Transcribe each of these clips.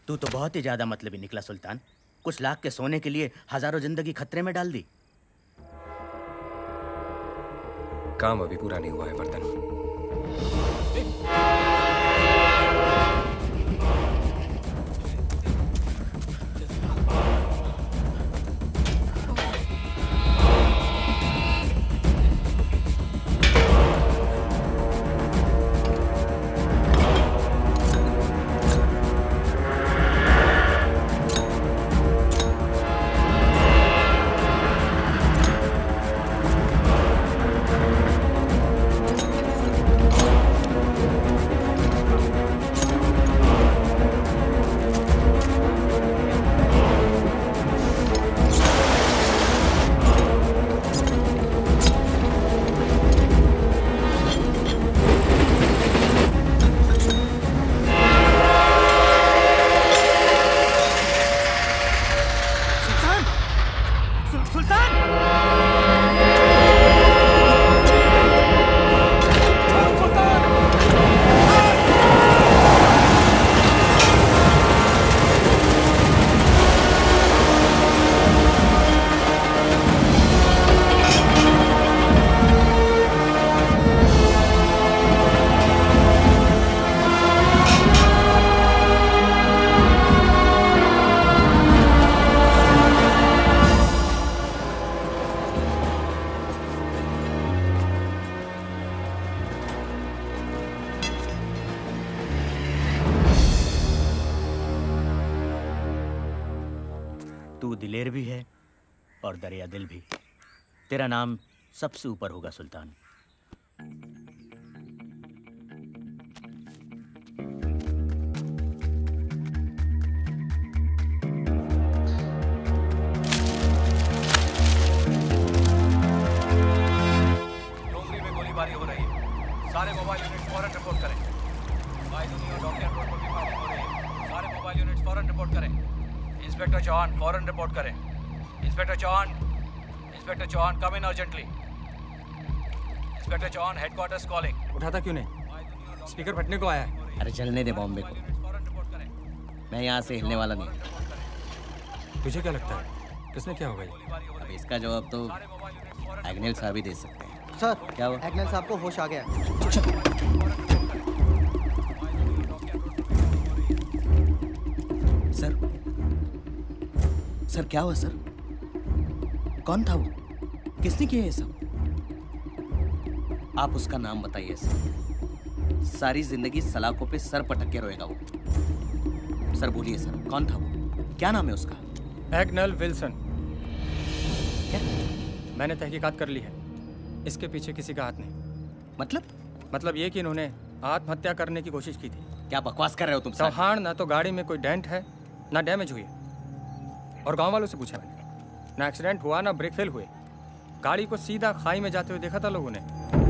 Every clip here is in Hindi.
तू तो बहुत ही ज्यादा मतलबी निकला सुल्तान। कुछ लाख के सोने के लिए हजारों जिंदगी खतरे में डाल दी। काम अभी पूरा नहीं हुआ है वर्धन। तू दिलेर भी है और दरिया दिल भी। तेरा नाम सबसे ऊपर होगा सुल्तान। डोंगरी में गोलीबारी हो रही है। सारे मोबाइल यूनिट फौरन रिपोर्ट करें। बायदुनी और डॉक्टर रोड पर भी फायरिंग हो रही है। सारे मोबाइल यूनिट फौरन रिपोर्ट करें। इंस्पेक्टर चौहान फौरन रिपोर्ट करें। Inspector Chauhan come in urgently. Inspector Chauhan headquarters calling. उठाता क्यों नहीं? स्पीकर फटने को आया है। अरे चलने दे बॉम्बे को। मैं यहाँ से हिलने वाला नहीं। तुझे क्या लगता है किसने क्या होगा ये? अब इसका जवाब तो एग्नेल साहब ही दे सकते हैं। सर क्या हुआ? एग्नेल साहब को होश आ गया। सर क्या हुआ सर? कौन था वो? किसने किया ये सब? आप उसका नाम बताइए सर। सारी जिंदगी सलाखों पे सर पटक के रोएगा वो। सर बोलिए सर, कौन था वो? क्या नाम है उसका? Agnel Wilson. क्या? मैंने तहकीकात कर ली है। इसके पीछे किसी का हाथ नहीं। मतलब ये कि इन्होंने आत्महत्या करने की कोशिश की थी। क्या बकवास कर रहे हो तुम सर? चौहान, ना तो गाड़ी में कोई डेंट है ना डैमेज हुई है। और गांव वालों से पूछा मैंने, ना एक्सीडेंट हुआ ना ब्रेक फेल हुए। गाड़ी को सीधा खाई में जाते हुए देखा था लोगों ने।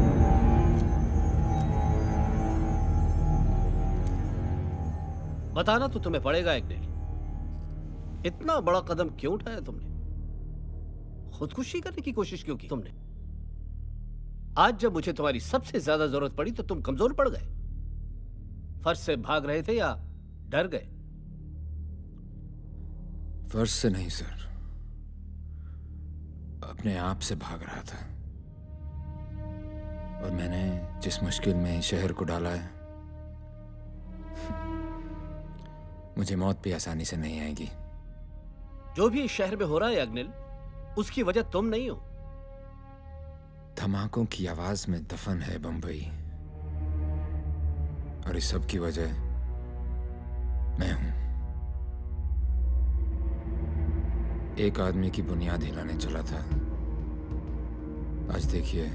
बताना तो तुम्हें पड़ेगा एग्नेल। इतना बड़ा कदम क्यों उठाया तुमने? खुदकुशी करने की कोशिश क्यों की तुमने? आज जब मुझे तुम्हारी सबसे ज्यादा जरूरत पड़ी तो तुम कमजोर पड़ गए। फर्ज से भाग रहे थे या डर गए? फर्ज से नहीं सर, अपने आप से भाग रहा था। और मैंने जिस मुश्किल में शहर को डाला है, मुझे मौत भी आसानी से नहीं आएगी। जो भी इस शहर में हो रहा है अग्निल, उसकी वजह तुम नहीं हो। धमाकों की आवाज में दफन है बंबई, और इस सब की वजह मैं हूं। एक आदमी की बुनियाद हिलाने चला था, आज देखिए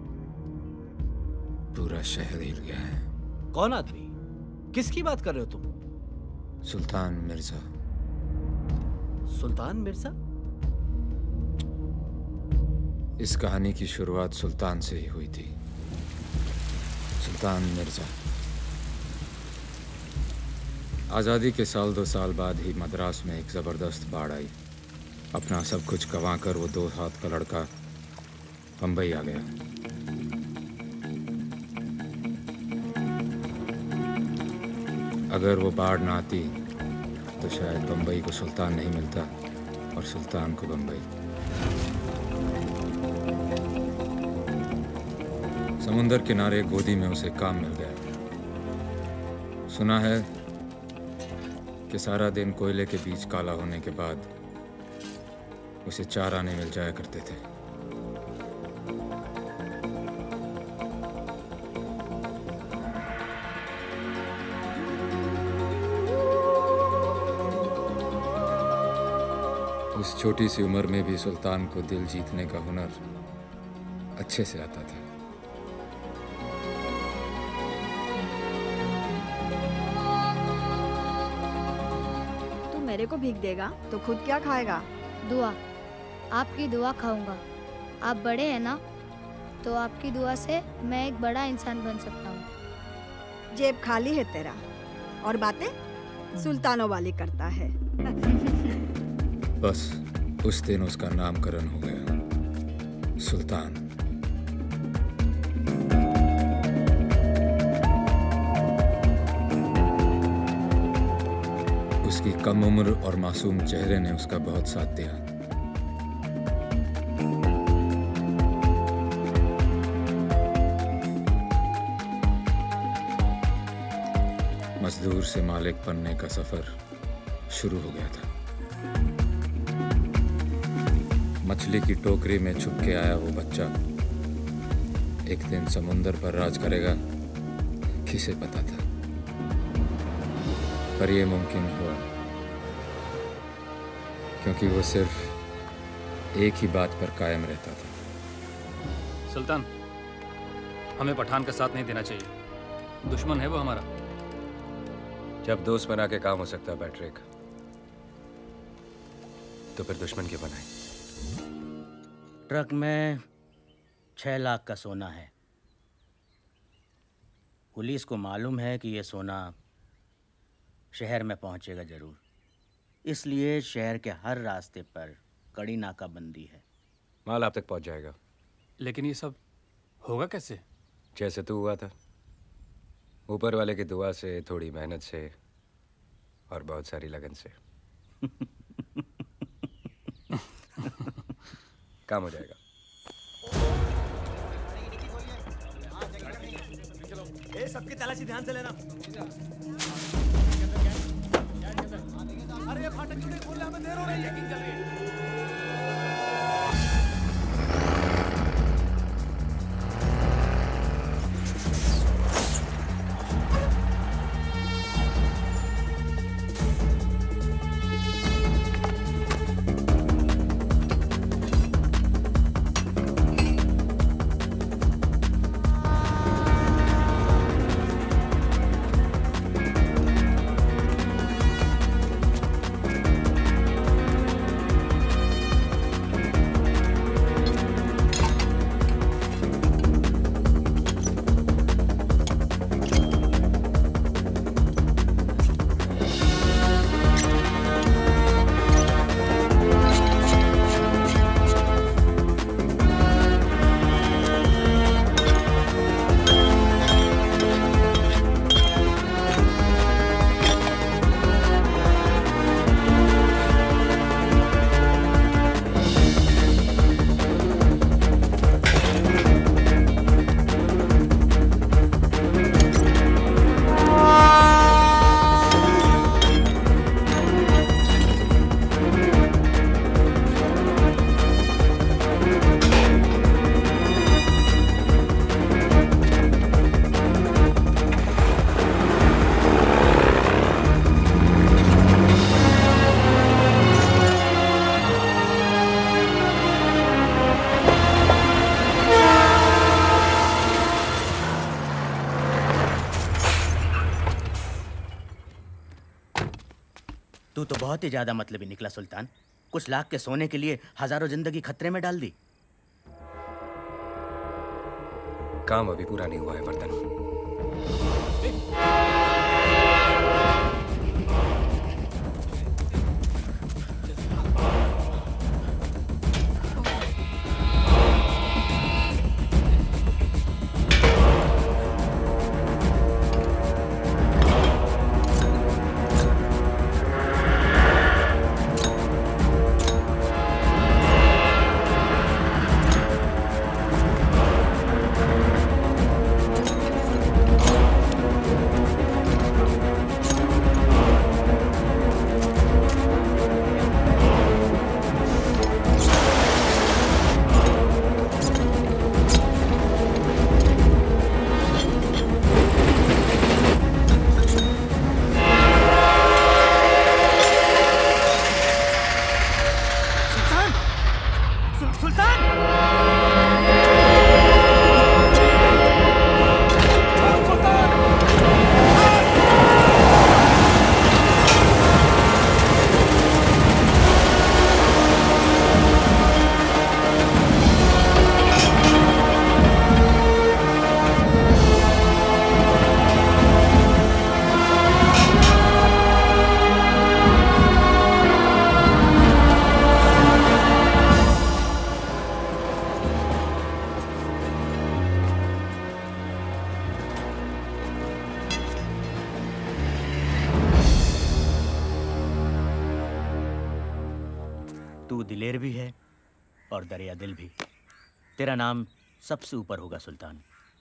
पूरा शहर हिल गया है। कौन आदमी? किसकी बात कर रहे हो तुम? सुल्तान मिर्जा। सुल्तान मिर्जा? इस कहानी की शुरुआत सुल्तान से ही हुई थी। सुल्तान मिर्जा आज़ादी के साल 2 साल बाद ही मद्रास में एक ज़बरदस्त बाढ़ आई। अपना सब कुछ गंवाकर वो 2 हाथ का लड़का बंबई आ गया। अगर वो बाढ़ ना आती तो शायद बम्बई को सुल्तान नहीं मिलता और सुल्तान को बम्बई। समुंदर किनारे गोदी में उसे काम मिल गया। सुना है कि सारा दिन कोयले के बीच काला होने के बाद उसे 4 आने मिल जाया करते थे। उस छोटी सी उम्र में भी सुल्तान को दिल जीतने का हुनर अच्छे से आता था। तू मेरे को भीख देगा तो खुद क्या खाएगा? दुआ, आपकी दुआ खाऊंगा। आप बड़े हैं ना, तो आपकी दुआ से मैं एक बड़ा इंसान बन सकता हूँ। जेब खाली है तेरा और बातें सुल्तानों वाली करता है। बस उस दिन उसका नामकरण हो गया, सुल्तान। उसकी कम उम्र और मासूम चेहरे ने उसका बहुत साथ दिया। मजदूर से मालिक बनने का सफर शुरू हो गया था। मछली की टोकरी में छुप के आया वो बच्चा एक दिन समुंदर पर राज करेगा, किसे पता था। पर यह मुमकिन हुआ क्योंकि वो सिर्फ एक ही बात पर कायम रहता था। सुल्तान, हमें पठान का साथ नहीं देना चाहिए। दुश्मन है वो हमारा। जब दोस्त बना के काम हो सकता है पैट्रिक, तो फिर दुश्मन क्यों बनाए? ट्रक में 6 लाख का सोना है। पुलिस को मालूम है कि यह सोना शहर में पहुंचेगा जरूर, इसलिए शहर के हर रास्ते पर कड़ी नाकाबंदी है। माल आप तक पहुंच जाएगा। लेकिन ये सब होगा कैसे? जैसे तू हुआ था, ऊपर वाले की दुआ से, थोड़ी मेहनत से और बहुत सारी लगन से काम हो जाएगा। सबकी तलाशी ध्यान से लेना। अरे ये फाटक क्यों नहीं खोल रहे? हमें देर हो रही है। चेकिंग चल रही है। तू तो बहुत ही ज्यादा मतलबी निकला सुल्तान। कुछ लाख के सोने के लिए हजारों जिंदगी खतरे में डाल दी। काम अभी पूरा नहीं हुआ है वर्धन। तू दिलेर भी है और दरिया दिल भी। तेरा नाम सबसे ऊपर होगा सुल्तान।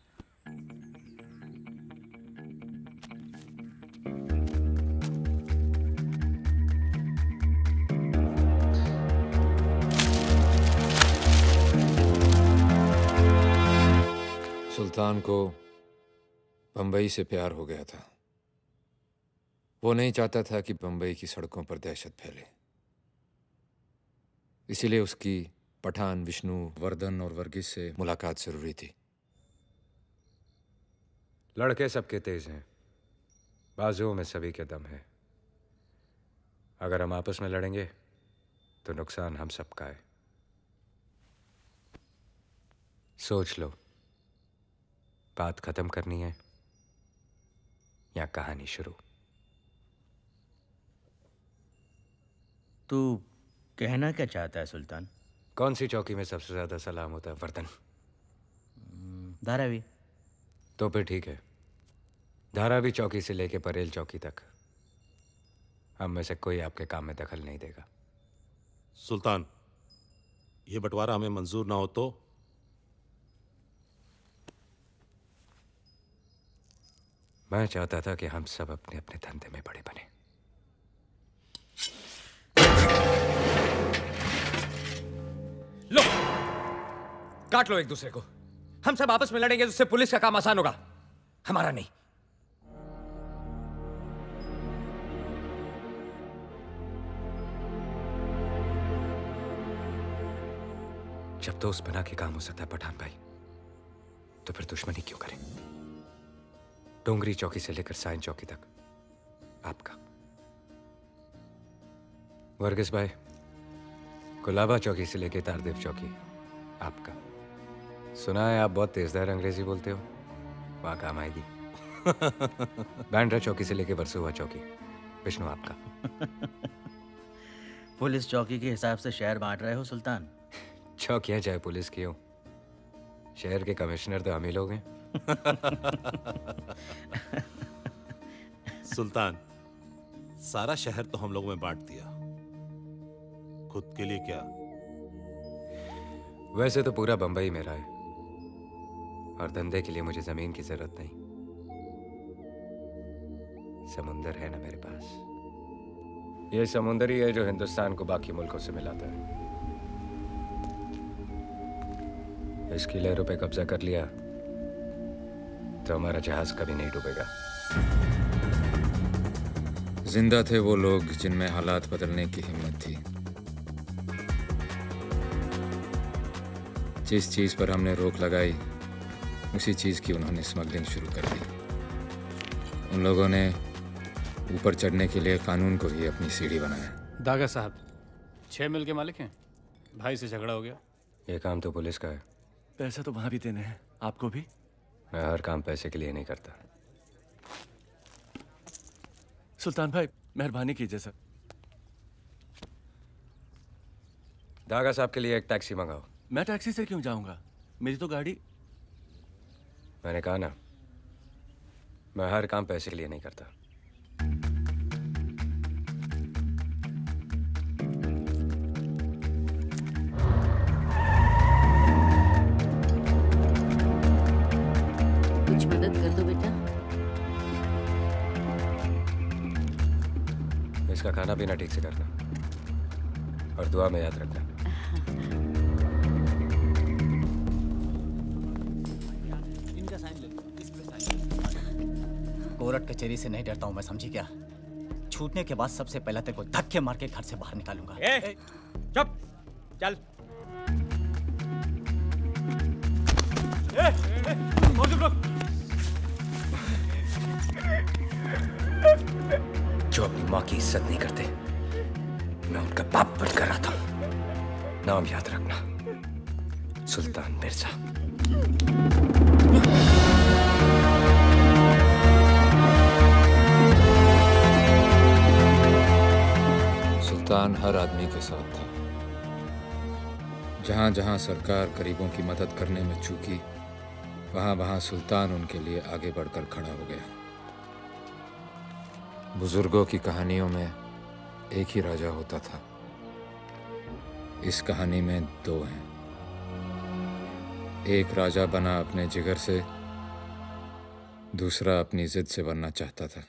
सुल्तान को बंबई से प्यार हो गया था। वो नहीं चाहता था कि बंबई की सड़कों पर दहशत फैले, इसीलिए उसकी पठान, विष्णु, वर्धन और वर्गीस से मुलाकात जरूरी थी। लड़के सबके तेज हैं, बाजुओं में सभी के दम है। अगर हम आपस में लड़ेंगे तो नुकसान हम सबका है। सोच लो, बात खत्म करनी है या कहानी शुरू? तू कहना क्या चाहता है सुल्तान? कौन सी चौकी में सबसे ज्यादा सलाम होता है वर्धन? धारावी। तो फिर ठीक है, धारावी चौकी से लेके परेल चौकी तक हम में से कोई आपके काम में दखल नहीं देगा। सुल्तान, ये बंटवारा हमें मंजूर ना हो तो? मैं चाहता था कि हम सब अपने अपने धंधे में बड़े बने। लो, काट लो एक दूसरे को। हम सब आपस में लड़ेंगे तो उससे पुलिस का काम आसान होगा, हमारा नहीं। जब दोस्त बना के काम हो सकता है पठान भाई, तो फिर दुश्मनी क्यों करें? डोंगरी चौकी से लेकर साइन चौकी तक आपका। वर्गीस भाई, गुलाबा चौकी से लेकर तारदेव चौकी आपका। सुना है आप बहुत तेजदार अंग्रेजी बोलते हो, वहां काम आएगी। बैंड्रा चौकी से लेकर वर्सोवा चौकी विष्णु आपका। पुलिस चौकी के हिसाब से शहर बांट रहे हो सुल्तान? चौकियां चाहे पुलिस की हो, शहर के कमिश्नर तो हम ही लोग हैं। सुल्तान, सारा शहर तो हम लोगों में बांट दिया, खुद के लिए क्या? वैसे तो पूरा बंबई मेरा है और धंधे के लिए मुझे जमीन की जरूरत नहीं। समुंदर है ना मेरे पास। ये समुंदर ही है जो हिंदुस्तान को बाकी मुल्कों से मिलाता है। इसकी लहरों पे कब्जा कर लिया तो हमारा जहाज कभी नहीं डूबेगा। जिंदा थे वो लोग जिनमें हालात बदलने की हिम्मत थी। जिस चीज पर हमने रोक लगाई, उसी चीज की उन्होंने स्मगलिंग शुरू कर दी। उन लोगों ने ऊपर चढ़ने के लिए कानून को ही अपनी सीढ़ी बनाया। दागा साहब, 6 मिल के मालिक हैं, भाई से झगड़ा हो गया। ये काम तो पुलिस का है। पैसा तो वहां भी देने हैं, आपको भी। मैं हर काम पैसे के लिए नहीं करता। सुल्तान भाई, मेहरबानी कीजिए सर। दागा साहब के लिए एक टैक्सी मंगाओ। मैं टैक्सी से क्यों जाऊंगा, मेरी तो गाड़ी। मैंने कहा ना, मैं हर काम पैसे के लिए नहीं करता। कुछ मदद कर दो बेटा। इसका खाना पीना ठीक से करना और दुआ में याद रखना। इनका साइन ले लो, इस पे साइन। कोर्ट कचहरी से नहीं डरता हूं मैं, समझी क्या? छूटने के बाद सबसे पहले तेरे को धक्के मार के घर से बाहर निकालूंगा। चुप, चल। जो अपनी माँ की इज्जत नहीं करते, मैं उनका बाप बनकर आता हूं। नाम याद रखना, सुल्तान मिर्जा। सुल्तान हर आदमी के साथ था। जहां जहां सरकार गरीबों की मदद करने में चूकी, वहां वहां सुल्तान उनके लिए आगे बढ़कर खड़ा हो गया। बुजुर्गों की कहानियों में एक ही राजा होता था, इस कहानी में दो हैं। एक राजा बना अपने जिगर से, दूसरा अपनी जिद से बनना चाहता था।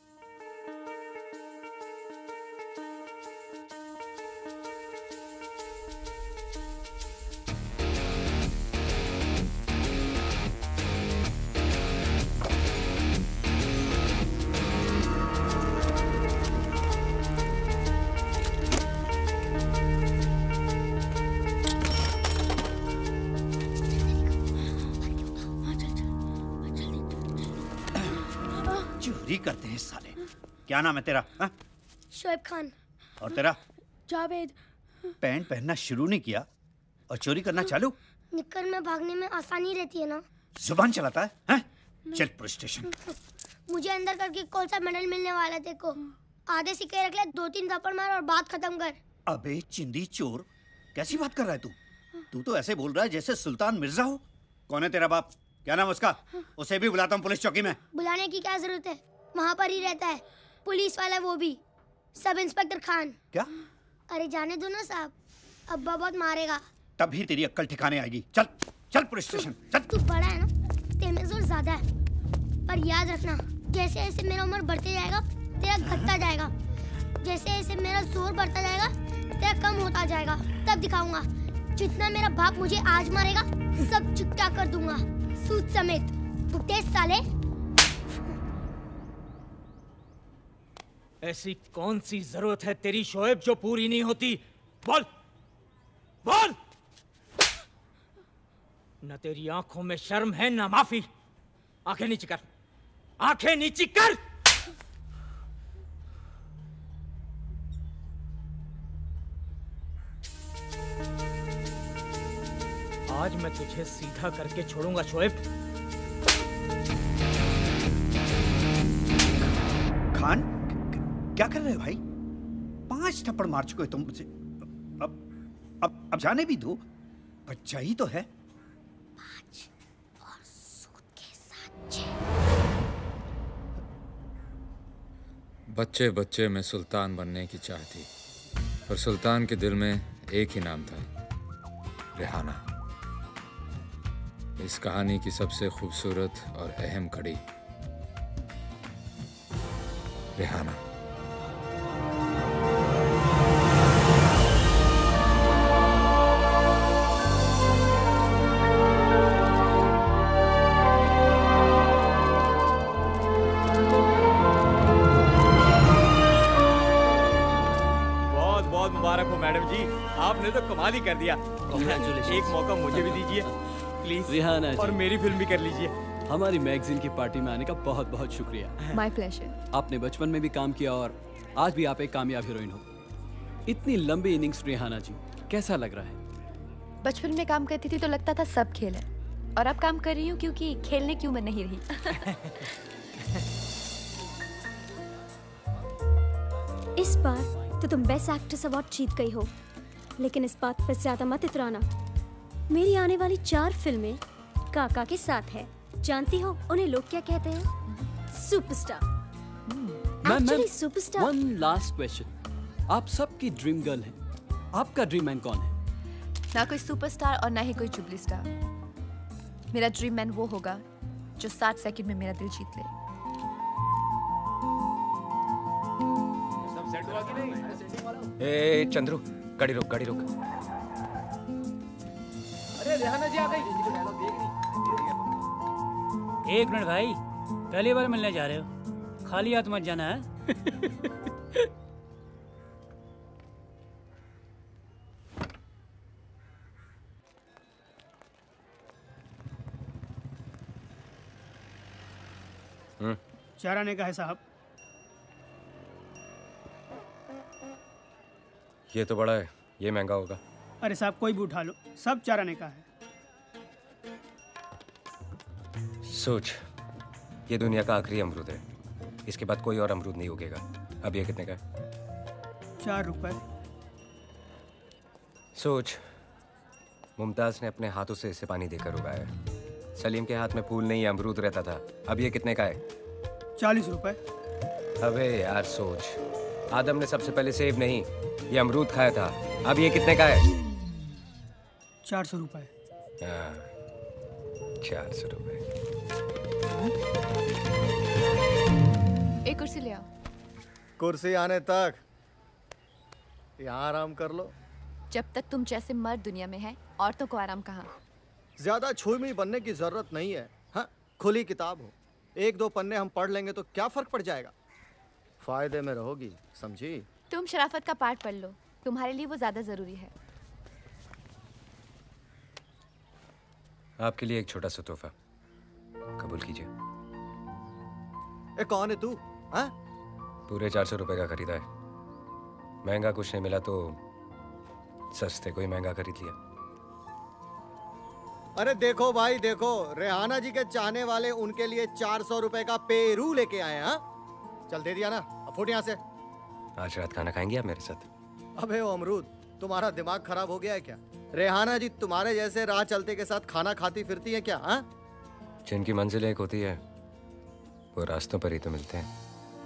चोरी करते हैं साले। क्या नाम है तेरा? हा? शोएब खान। और तेरा? जावेद। पैंट पहनना शुरू नहीं किया और चोरी करना चालू? निक्कर में भागने में आसानी रहती है ना। जुबान चलाता है, हा? चल पुलिस स्टेशन। मुझे अंदर करके कौन सा मेडल मिलने वाला है तेको? आधे सिक्के रख ले, 2-3 थप्पड़ मार और बात खत्म कर। अबे चिंदी चोर, कैसी बात कर रहा है तू? तू तो ऐसे बोल रहा है जैसे सुल्तान मिर्जा हो। कौन है तेरा बाप? क्या नाम उसका? उसे भी बुलाता हूँ पुलिस चौकी में। बुलाने की क्या जरूरत है, वहाँ पर ही रहता है। पुलिस वाला वो भी, सब इंस्पेक्टर खान। क्या? अरे जाने दो ना साहब, अब्बा बहुत मारेगा। तभी तेरी अक्ल ठिकाने आएगी। चल चल पुलिस स्टेशन चल। तू बड़ा है ना, तेरे में जोर ज्यादा है, पर याद रखना जैसे जैसे मेरा उम्र बढ़ते जाएगा तेरा घटता जाएगा, जैसे जैसे मेरा जोर बढ़ता जाएगा तेरा कम होता जाएगा। तब दिखाऊंगा जितना मेरा बाप मुझे आज मारेगा सब चुकता कर दूंगा, सूद समेत। भुगते साले। ऐसी कौन सी जरूरत है तेरी शोएब जो पूरी नहीं होती? बोल बोल। न तेरी आंखों में शर्म है न माफी। आंखें नीची कर, आंखें नीची कर। आज मैं तुझे सीधा करके छोड़ूंगा शोएब। खान क्या कर रहे हो भाई? 5 थप्पड़ मार चुके हो तुम मुझे। अब जाने भी दो, बच्चा ही तो है। 5 और सूद के साथ 6। बच्चे बच्चे में सुल्तान बनने की चाह थी, पर सुल्तान के दिल में एक ही नाम था, रेहाना। इस कहानी की सबसे खूबसूरत और अहम कड़ी, रेहाना। बहुत बहुत मुबारक हो मैडम जी, आपने तो कमाल ही कर दिया। एक मौका मुझे भी दीजिए प्लीज। रेहाना जी, और मेरी फिल्म भी कर लीजिए। हमारी मैगजीन की पार्टी में आने का बहुत बहुत शुक्रिया। My pleasure. आपने बचपन में भी काम किया और आज भी आप एक कामयाब हीरोइन हो। इतनी लंबी इनिंग्स रेहाना जी, कैसा लग रहा है? बचपन में काम करती थी तो लगता था सब खेल है, और अब काम कर रही हूँ क्योंकि खेलने की उम्र नहीं रही। इस बार तो तुम बेस्ट एक्ट्रेस अवार्ड जीत गई हो, लेकिन इस बात पर ज्यादा मत इतराना। मेरी आने वाली 4 फिल्में काका के साथ है। जानती हो उन्हें लोग क्या कहते हैं? Superstar. Actually superstar. One last question, आप सबकी ड्रीम गर्ल हैं, आपका ड्रीम मैन कौन है? ना कोई सुपरस्टार और ना ही कोई जुबली स्टार। मेरा ड्रीम मैन वो होगा जो 7 सेकंड में मेरा दिल जीत ले। ए चंद्रू, गाड़ी रोक, गाड़ी रोक। अरे रेहाना जी आ गई। एक मिनट भाई, पहली बार मिलने जा रहे हो, खाली हाथ मत जाना है। चार आने का है साहब। ये तो बड़ा है, ये महंगा होगा। अरे साहब कोई भी उठा लो, सब 4 आने का है। सोच, ये दुनिया का आखिरी अमरूद है, इसके बाद कोई और अमरूद नहीं उगेगा। अब ये कितने का है? 4 रुपए। सोच, मुमताज ने अपने हाथों से इसे पानी देकर उगाया। सलीम के हाथ में फूल नहीं अमरूद रहता था। अब ये कितने का है? 40 रुपए। अबे यार सोच, आदम ने सबसे पहले सेब नहीं ये अमरूद खाया था। अब ये कितने का है? 400 रुपए। हाँ, 400 रुपए। एक कुर्सी ले आओ। कुर्सी आने तक यहाँ आराम कर लो। जब तक तुम जैसे मर्द दुनिया में है, औरतों को आराम कहाँ। ज्यादा छुई बनने की जरूरत नहीं है। हाँ, खुली किताब हो, 1-2 पन्ने हम पढ़ लेंगे तो क्या फर्क पड़ जाएगा। फायदे में रहोगी, समझी। तुम शराफत का पाठ पढ़ लो, तुम्हारे लिए वो ज्यादा जरूरी है। आपके लिए एक छोटा सा तोहफा, कबूल कीजिए। कौन है तू? हाँ? पूरे 400 रुपए का खरीदा है। महंगा कुछ नहीं मिला तो सस्ते को ही महंगा खरीद लिया। अरे देखो भाई देखो, रेहाना जी के चाहने वाले उनके लिए 400 रुपए का पेरू लेके आए। हाँ, चल दे दिया ना, अब फुट यहाँ से। आज रात खाना खाएंगे आप मेरे साथ? अबे ओ अमरूद, तुम्हारा दिमाग खराब हो गया है क्या? रेहाना जी तुम्हारे जैसे राह चलते के साथ खाना खाती फिरती है क्या? हाँ, जिनकी मंजिल एक होती है वो रास्तों पर ही तो मिलते हैं।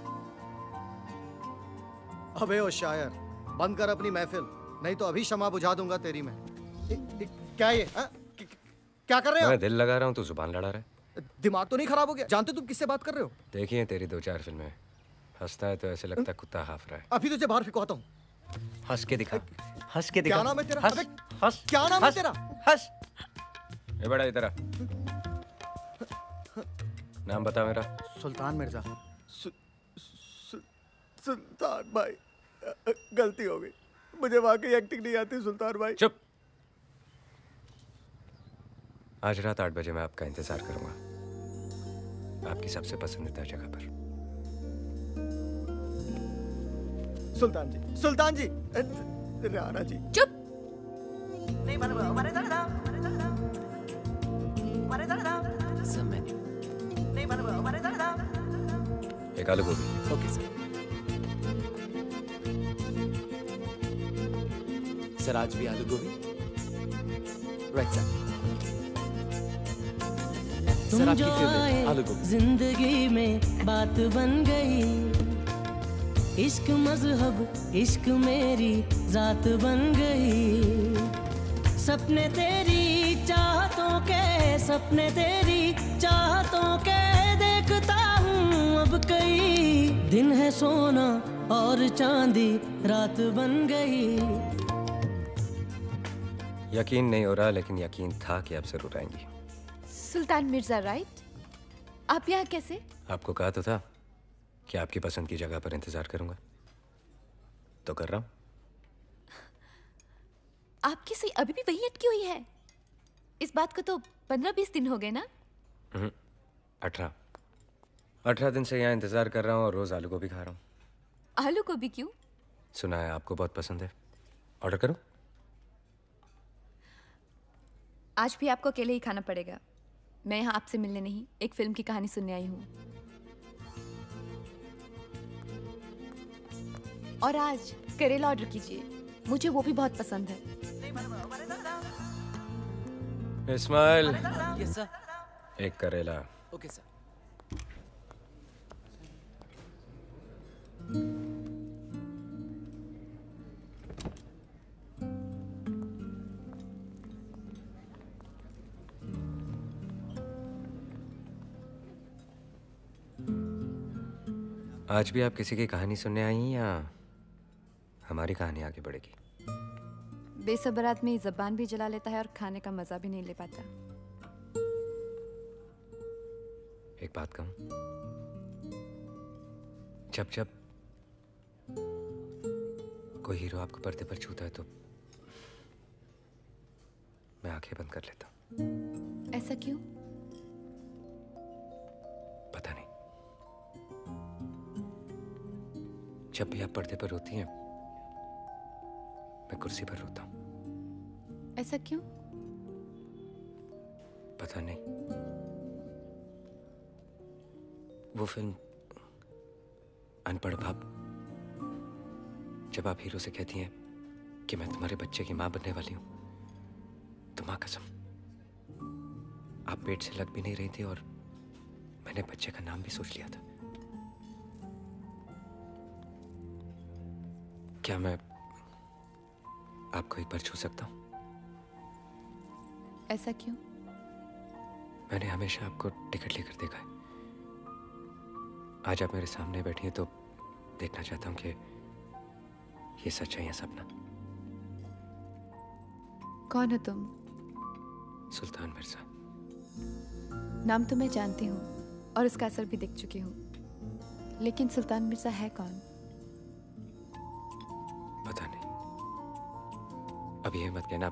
अबे ओ शायर, बंद कर अपनी महफिल, नहीं तो अभी शमा बुझा दूंगा तेरी मैं। क्या ये? क्या कर रहे हो? मैं दिल लगा रहा हूँ तो जुबान लड़ा रहा है। दिमाग तो नहीं खराब हो गया? जानते तुम किससे बात कर रहे हो? देखिए तेरी 2-4 फिल्में, हंसता है तो ऐसे लगता है कुत्ता हाफ रहा है। अभी तुझे बाहर फिकवाता हूँ। हंस के दिखा, हंस के दिखा। क्या नाम है तेरा? हंस, हंस, क्या नाम है तेरा? हंस। ये बड़ा इधर आ। नाम बता मेरा। सुल्तान मिर्जा। सुल्तान भाई, गलती हो गई, मुझे वाकई एक्टिंग नहीं आती सुल्तान भाई। चुप। आज रात 8 बजे मैं आपका इंतजार करूंगा, आपकी सबसे पसंदीदा जगह पर। सुल्तान जी, सुल्तान जी, रेहाना जी। चुप। एक आलू गोभी। Okay sir. सर आज भी आलू गोभी। Right sir. सर आपकी फेवरेट आलू गोभी। जिंदगी में बात बन गई, इश्क मजहब इश्क मेरी जात बन गई। सपने तेरी चाहतों के, सपने तेरी चाहतों के देखता हूँ अब कई। दिन है सोना और चांदी रात बन गई। यकीन नहीं हो रहा लेकिन यकीन था कि आप जरूर आएंगी। सुल्तान मिर्जा राइट? आप यहाँ कैसे? आपको कहा तो था कि आपकी पसंद की जगह पर इंतजार करूंगा, तो कर रहा हूं। आपकी सुई अभी भी वही अटकी हुई है? इस बात को तो 15-20 दिन हो गए ना? 18 दिन से यहाँ इंतजार कर रहा हूँ और रोज आलू गोभी खा रहा हूँ। आलू गोभी क्यों? सुना है आपको बहुत पसंद है, ऑर्डर करूं? आज भी आपको अकेले ही खाना पड़ेगा। मैं यहाँ आपसे मिलने नहीं, एक फिल्म की कहानी सुनने आई हूँ। और आज करेला ऑर्डर कीजिए, मुझे वो भी बहुत पसंद है। इस्माइल। Yes sir. एक करेला। Okay sir. आज भी आप किसी की कहानी सुनने आई हैं या हमारी कहानी आगे बढ़ेगी? बेसब्र आदमी ज़बान भी जला लेता है और खाने का मजा भी नहीं ले पाता। एक बात कहूं, जब जब कोई हीरो आपको पर्दे पर छूता है तो मैं आंखें बंद कर लेता हूं। ऐसा क्यों? पता नहीं, जब भी आप पर्दे पर रोती हैं मैं कुर्सी पर रोता हूं। ऐसा क्यों? पता नहीं। वो फिल्म अनपढ़ बाप, जब आप हीरो से कहती हैं कि मैं तुम्हारे बच्चे की मां बनने वाली हूं, तो मां कसम आप पेट से लग भी नहीं रही थी और मैंने बच्चे का नाम भी सोच लिया था। क्या मैं आपको एक बार छू सकता हूं? ऐसा क्यों? मैंने हमेशा आपको टिकट लेकर देखा है। आज आप मेरे सामने बैठी हैं तो देखना चाहता हूँ कि ये सच है या सपना। कौन हो तुम? सुल्तान मिर्जा। नाम तो मैं जानती हूँ और उसका असर भी देख चुकी हूँ, लेकिन सुल्तान मिर्जा है कौन? पता नहीं। अब ये मत कहना,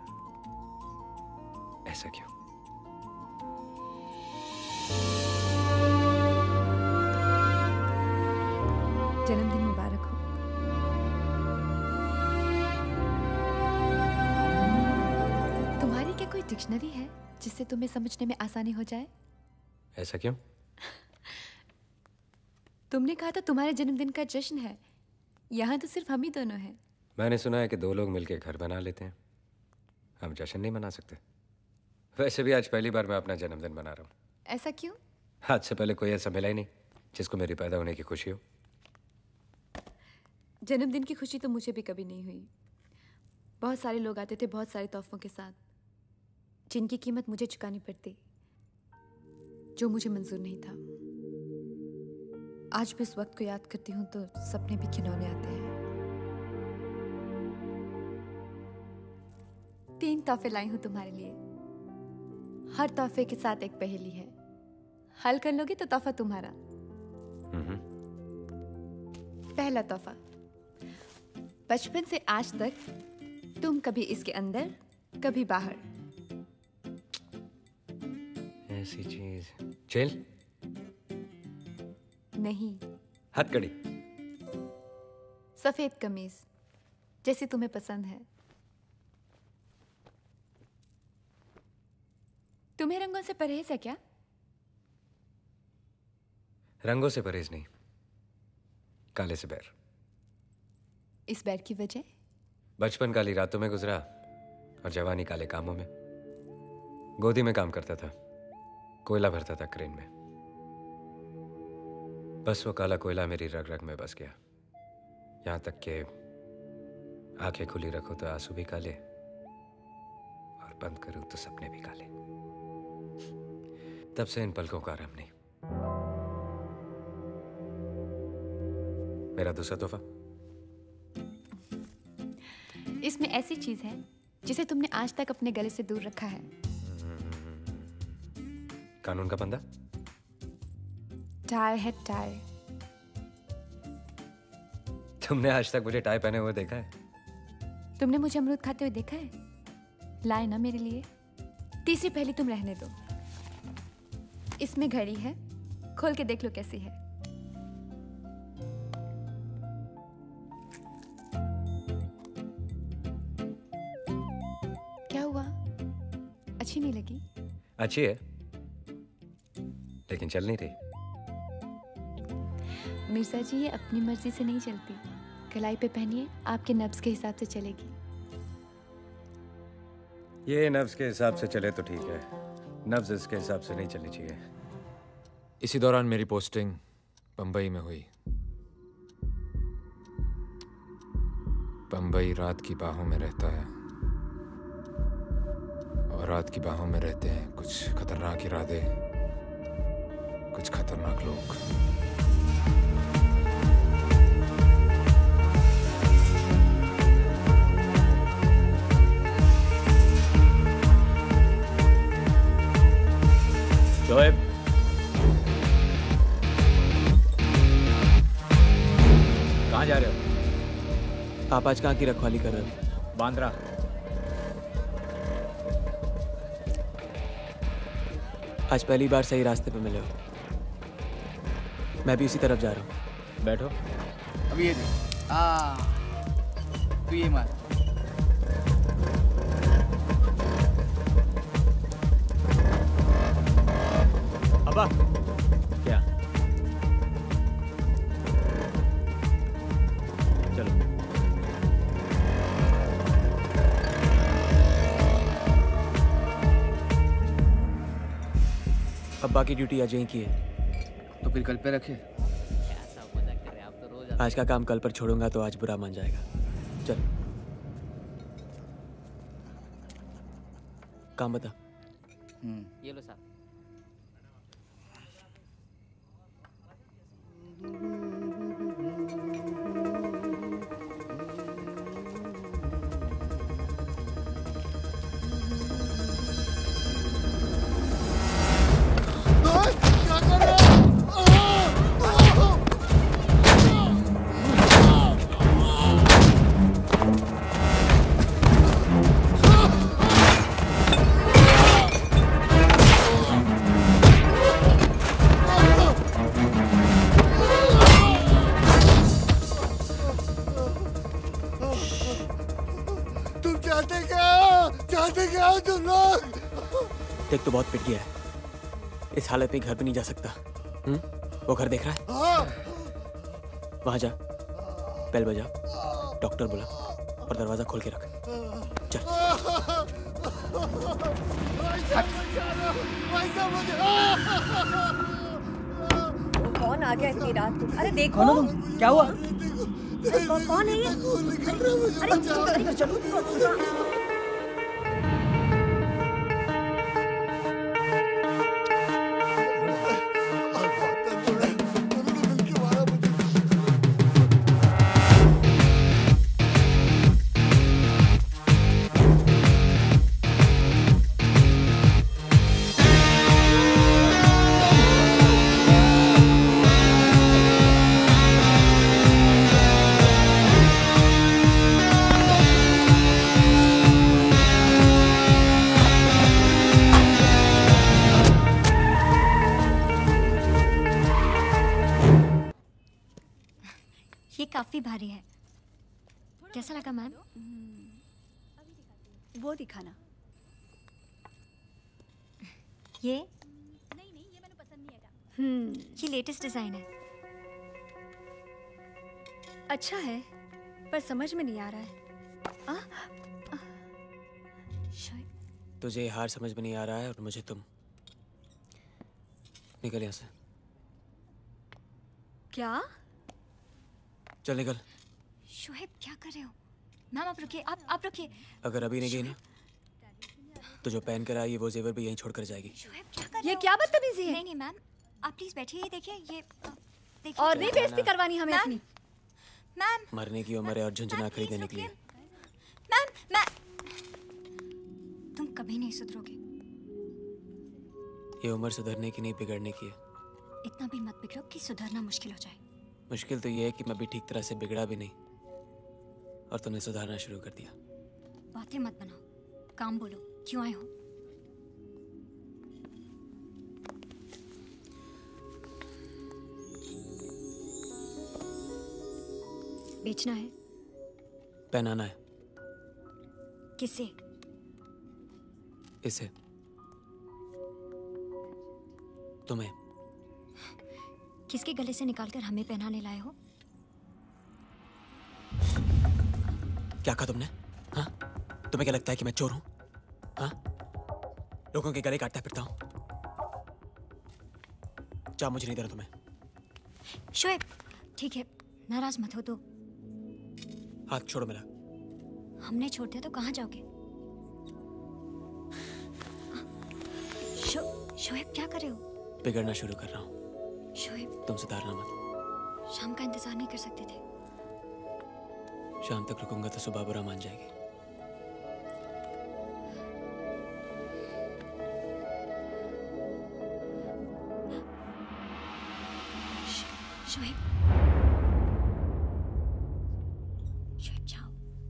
ऐसा क्यों? जन्मदिन मुबारक हो। तुम्हारी क्या कोई डिक्शनरी है जिससे तुम्हें समझने में आसानी हो जाए? ऐसा क्यों? तुमने कहा था तुम्हारे जन्मदिन का जश्न है। यहाँ तो सिर्फ हम ही दोनों हैं। मैंने सुना है कि दो लोग मिलकर घर बना लेते हैं। हम जश्न नहीं मना सकते? वैसे भी आज पहली बार मैं अपना जन्मदिन मना रहा हूँ। ऐसा क्यों? आज से पहले कोई ऐसा मिला ही नहीं जिसको मेरी पैदा होने की खुशी हो। जन्मदिन की खुशी तो मुझे भी कभी नहीं हुई। बहुत सारे लोग आते थे बहुत सारे तोहफों के साथ, जिनकी कीमत मुझे चुकानी पड़ती, जो मुझे मंजूर नहीं था। आज भी उस वक्त को याद करती हूँ तो सपने भी खिलौने आते हैं। 3 तोहफे लाई हूँ तुम्हारे लिए। हर तोहफे के साथ एक पहेली है। हल कर लोगे तो तोहफा तुम्हारा। पहला तोहफा, बचपन से आज तक तुम कभी इसके अंदर कभी बाहर। ऐसी चीज। जेल? नहीं। हथकड़ी? सफेद कमीज जैसी तुम्हें पसंद है। तुम्हें रंगों से परहेज है क्या? रंगों से परहेज नहीं, काले से बैर। इस बैर की वजह? बचपन काली रातों में गुजरा और जवानी काले कामों में। गोदी में काम करता था, कोयला भरता था क्रेन में। बस वो काला कोयला मेरी रग रग में बस गया। यहां तक कि आंखें खुली रखो तो आंसू भी काले और बंद करूं तो सपने भी काले। तब से इन पलकों का आराम नहीं। मेरा दूसरा तोहफा, इसमें ऐसी चीज है जिसे तुमने आज तक अपने गले से दूर रखा है। कानून का बंदा? टाई है टाई। तुमने आज तक मुझे टाई पहने हुए देखा है? तुमने मुझे अमरूद खाते हुए देखा है? लाए ना मेरे लिए। तीसरी पहेली तुम रहने दो। इसमें घड़ी है, खोल के देख लो कैसी है। क्या हुआ? अच्छी नहीं लगी? अच्छी है लेकिन चल नहीं रही। मिर्जा जी, ये अपनी मर्जी से नहीं चलती। कलाई पे पहनिए, आपके नब्ज के हिसाब से चलेगी। ये नब्ज के हिसाब से चले तो ठीक है, नब्ज इसके हिसाब से नहीं चलनी चाहिए। इसी दौरान मेरी पोस्टिंग बंबई में हुई। बंबई रात की बाहों में रहता है और रात की बाहों में रहते हैं कुछ खतरनाक इरादे, कुछ खतरनाक लोग। शोएब, कहाँ जा रहे हो? आप आज कहाँ की रखवाली कर रहे हो? बांद्रा। आज पहली बार सही रास्ते पे मिले हो। मैं भी उसी तरफ जा रहा हूँ। बैठो। अब ये देख। तू ये मार। अब्बा। क्या? चलो। अब्बा की ड्यूटी आज यहीं की है। तो फिर कल पे रखे। आज का काम कल पर छोड़ूंगा तो आज बुरा मान जाएगा। चल, काम बता। ये लो साहब। देख तो बहुत पिट गया है, इस हालत में घर पे नहीं जा सकता। वो घर देख रहा है? वहां जा, बेल बजा, डॉक्टर बुला और दरवाजा खोल के रख। चल। कौन आ गया इतनी रात को? अरे देखो। कौन हो तुम? क्या हुआ? कौन है ये? अरे चलो। काफी भारी है। कैसा लगा मैम? वो दिखाना। ये मैंने पसंद नहीं आया। ये लेटेस्ट डिजाइन है। अच्छा है पर समझ में नहीं आ रहा है। तुझे ये हार समझ में नहीं आ रहा है और मुझे तुम। निकल यहाँ से। क्या? चल निकल। शोएब क्या कर रहे हो? मैम आप रुकिए, आप रुकिए। अगर अभी नहीं गई ना तो जो पहन कर आई वो जेवर भी यहीं छोड़कर जाएगी। शोएब क्या कर रहे हो? ये क्या बदतमीजी है? नहीं मैम, आप प्लीज बैठिए। ये देखिए, ये देखिए। और नहीं बेइज्जती करवानी हमें अपनी। मैम मरने की उम्र है और झुंझुना खरीदने के लिए। मैम तुम कभी नहीं सुधरोगे। ये उम्र सुधरने की नहीं बिगड़ने की है। इतना भी मत बिगड़ो कि सुधरना मुश्किल हो जाए। मुश्किल तो ये है कि मैं भी ठीक तरह से बिगड़ा भी नहीं और तूने सुधारना शुरू कर दिया। बातें मत बनाओ, काम बोलो। क्यों आए हो? बेचना है? पहनाना है। किसे? इसे। तुम्हें। किसके गले से निकालकर हमें पहनाने लाए हो? क्या कहा तुमने? हाँ? तुम्हें क्या लगता है कि मैं चोर हूं? हाँ? लोगों के गले काटता फिरता हूं? चाह मुझे नहीं दे रहा तुम्हें। शोएब ठीक है, नाराज मत हो। तो हाथ छोड़ो मेरा। हमने छोड़ दिया तो कहाँ जाओगे? शोएब क्या कर रहे हो? बिगड़ना शुरू कर रहा हूँ। शोएब तुम सुधारना मत। शाम का इंतजार नहीं कर सकते थे? शाम तक रुकूंगा तो सुबह बुरा मान जाएगी। शोएब जाओ।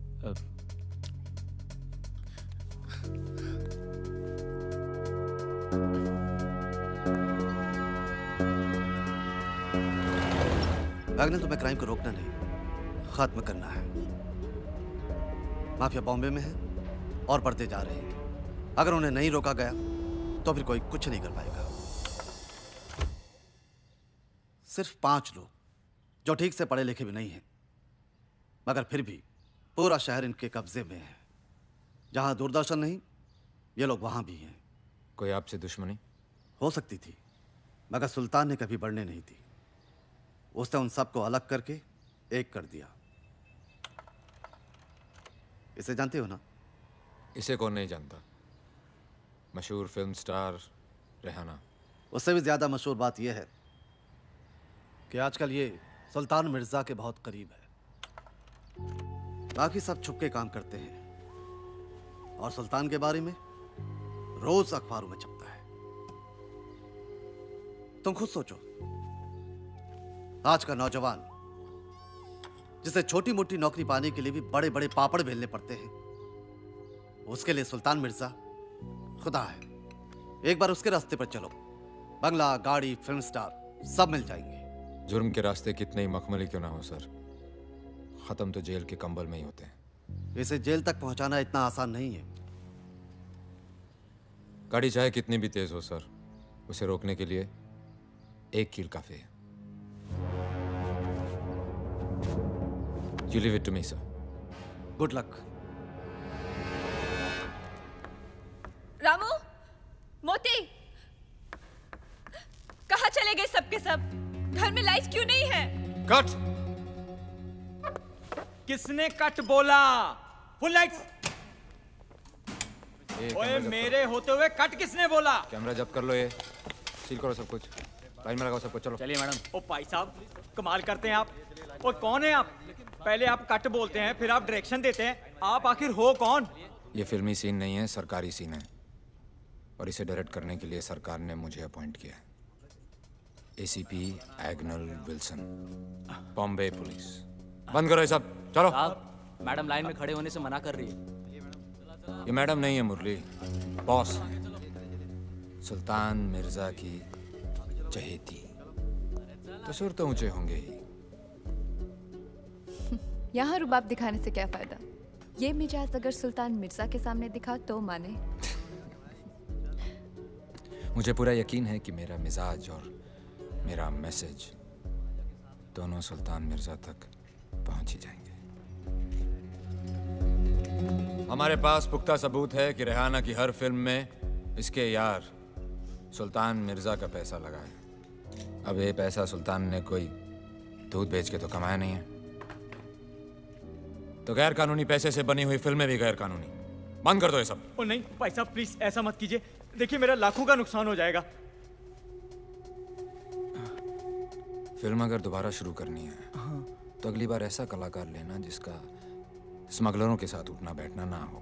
वैगनर, तुम्हें क्राइम को रोकना नहीं, खत्म करना है। माफिया बॉम्बे में है और बढ़ते जा रहे हैं। अगर उन्हें नहीं रोका गया तो फिर कोई कुछ नहीं कर पाएगा। सिर्फ 5 लोग जो ठीक से पढ़े लिखे भी नहीं हैं, मगर फिर भी पूरा शहर इनके कब्जे में है। जहां दूरदर्शन नहीं, ये लोग वहां भी हैं। कोई आपसे दुश्मनी? हो सकती थी, मगर सुल्तान ने कभी बढ़ने नहीं दी। उसने उन सबको अलग करके एक कर दिया। इसे जानते हो ना? इसे कौन नहीं जानता। मशहूर फिल्म स्टार रेहाना। उससे भी ज्यादा मशहूर बात यह है कि आजकल ये सुल्तान मिर्जा के बहुत करीब है। बाकी सब छुप के काम करते हैं और सुल्तान के बारे में रोज अखबारों में छपता है। तुम खुद सोचो, आज का नौजवान जिसे छोटी मोटी नौकरी पाने के लिए भी बड़े बड़े पापड़ बेलने पड़ते हैं, उसके लिए सुल्तान मिर्जा खुदा है। एक बार उसके रास्ते पर चलो, बंगला, गाड़ी, फिल्म स्टार सब मिल जाएंगे। जुर्म के रास्ते कितने ही मखमली क्यों ना हो सर, खत्म तो जेल के कंबल में ही होते हैं। इसे जेल तक पहुंचाना इतना आसान नहीं है। गाड़ी चाहे कितनी भी तेज हो सर, उसे रोकने के लिए एक कील काफी है। You leave it to me, sir. Good luck. Ramu, मोती, कहाँ चले गए सबके सब? घर में लाइट क्यों नहीं है? कट! किसने कट बोला? Full lights. ओए मेरे होते हुए कट किसने बोला? कैमरा जब्त कर लो, ये सील करो सब कुछ, लाइन में लगाओ सबको। चलो चलिए मैडम। ओ भाई साहब कमाल करते हैं आप। ओ कौन है आप? पहले आप कट बोलते हैं, फिर आप डायरेक्शन देते हैं। आप आखिर हो कौन? ये फिल्मी सीन नहीं है, सरकारी सीन है, और इसे डायरेक्ट करने के लिए सरकार ने मुझे अपॉइंट किया है। ACP Agnel Wilson, Bombay police. बंद करो ये सब, चलो। मैडम लाइन में खड़े होने से मना कर रही है। ये मैडम नहीं है मुरली, बॉस है। सुल्तान मिर्जा की चहेती तो सुर तो ऊंचे होंगे ही। यहाँ रुबाब दिखाने से क्या फायदा? ये मिजाज अगर सुल्तान मिर्जा के सामने दिखा तो माने। मुझे पूरा यकीन है कि मेरा मिजाज और मेरा मैसेज दोनों सुल्तान मिर्जा तक पहुंच ही जाएंगे। हमारे पास पुख्ता सबूत है कि रेहाना की हर फिल्म में इसके यार सुल्तान मिर्जा का पैसा लगा है। अब ये पैसा सुल्तान ने कोई दूध बेच के तो कमाया नहीं है, तो गैर कानूनी पैसे से बनी हुई फिल्में भी गैर कानूनी। बंद कर दो ये सब। ओ नहीं भाई साहब प्लीज ऐसा मत कीजिए, देखिए मेरा लाखों का नुकसान हो जाएगा। फिल्म अगर दोबारा शुरू करनी है तो अगली बार ऐसा कलाकार लेना जिसका स्मगलरों के साथ उठना बैठना ना हो।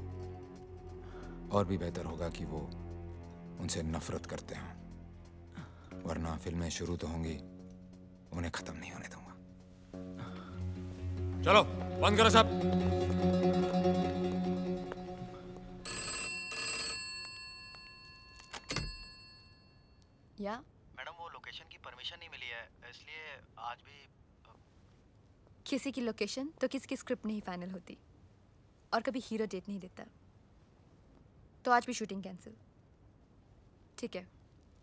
और भी बेहतर होगा कि वो उनसे नफरत करते हों, वरना फिल्में शुरू तो होंगी, उन्हें खत्म नहीं होने दूंगा। चलो बंद करो सब। या मैडम वो लोकेशन की परमिशन नहीं मिली है, इसलिए आज भी किसी की लोकेशन तो किसी की स्क्रिप्ट नहीं फाइनल होती, और कभी हीरो डेट नहीं देता। तो आज भी शूटिंग कैंसिल। ठीक है।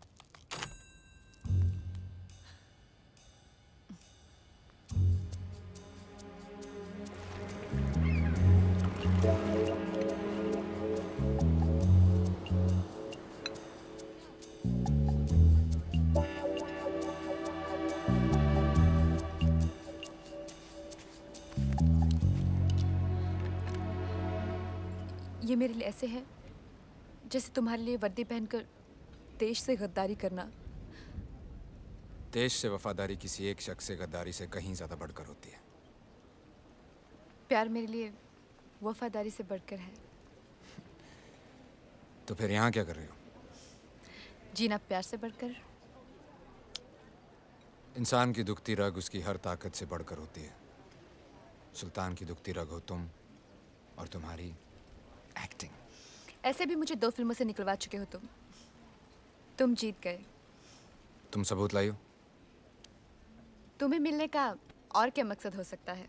ये मेरे लिए ऐसे है जैसे तुम्हारे लिए वर्दी पहनकर देश से गद्दारी करना। देश से वफादारी किसी एक शख्स से गद्दारी से कहीं ज्यादा बढ़कर होती है। प्यार मेरे लिए वफादारी से बढ़कर है। तो फिर यहाँ क्या कर रही हो? जीना प्यार से बढ़कर। इंसान की दुखती रग उसकी हर ताकत से बढ़कर होती है। सुल्तान की दुखती रग हो तुम, और तुम्हारी एक्टिंग। ऐसे भी मुझे 2 फिल्मों से निकलवा चुके हो तुम जीत गए। तुम सबूत लाई हो? तुम्हें मिलने का और क्या मकसद हो सकता है?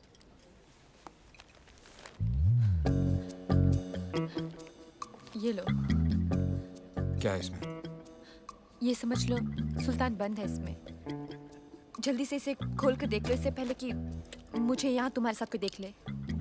ये लो। क्या है इसमें? ये समझ लो सुल्तान बंद है इसमें। जल्दी से इसे खोल कर देख लो, इससे पहले कि मुझे यहाँ तुम्हारे साथ कोई देख ले।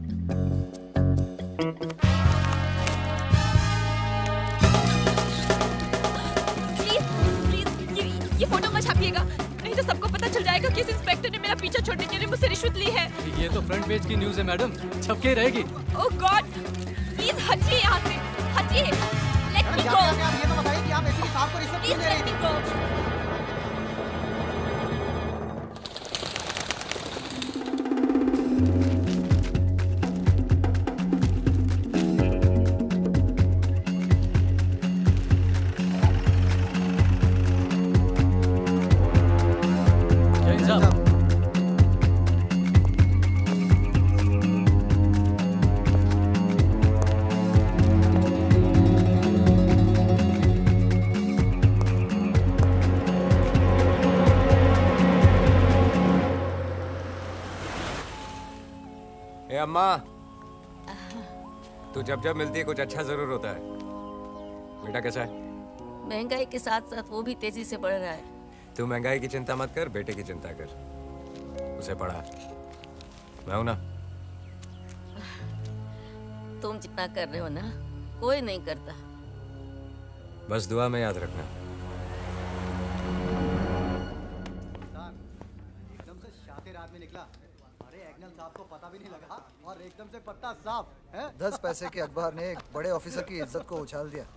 ये फोटो मत छापिएगा, नहीं तो सबको पता चल जाएगा कि इस इंस्पेक्टर ने मेरा पीछा छोड़ने के लिए मुझसे रिश्वत ली है। ये तो फ्रंट पेज की न्यूज़ है मैडम, छपके रहेगी। ओह गॉड, प्लीज हटिए यहाँ से, हटिए। Let me go. ये तो बताइए कि आप ऐसी साहब को रिश्वत क्यों दे रही थी? अम्मा, तू जब जब मिलती है कुछ अच्छा जरूर होता है। बेटा कैसा है? महंगाई के साथ साथ वो भी तेजी से बढ़ रहा है। तू महंगाई की चिंता मत कर, बेटे की चिंता कर। उसे पढ़ा, मैं हूं ना। तुम जितना कर रहे हो ना, कोई नहीं करता। बस दुआ में याद रखना। एकदम से शातिर आदमी निकला। अरे एग्नल साहब को पता भी नहीं लगा और एकदम से पत्ता साफ है। 10 पैसे के अखबार ने एक बड़े ऑफिसर की इज्जत को उछाल दिया।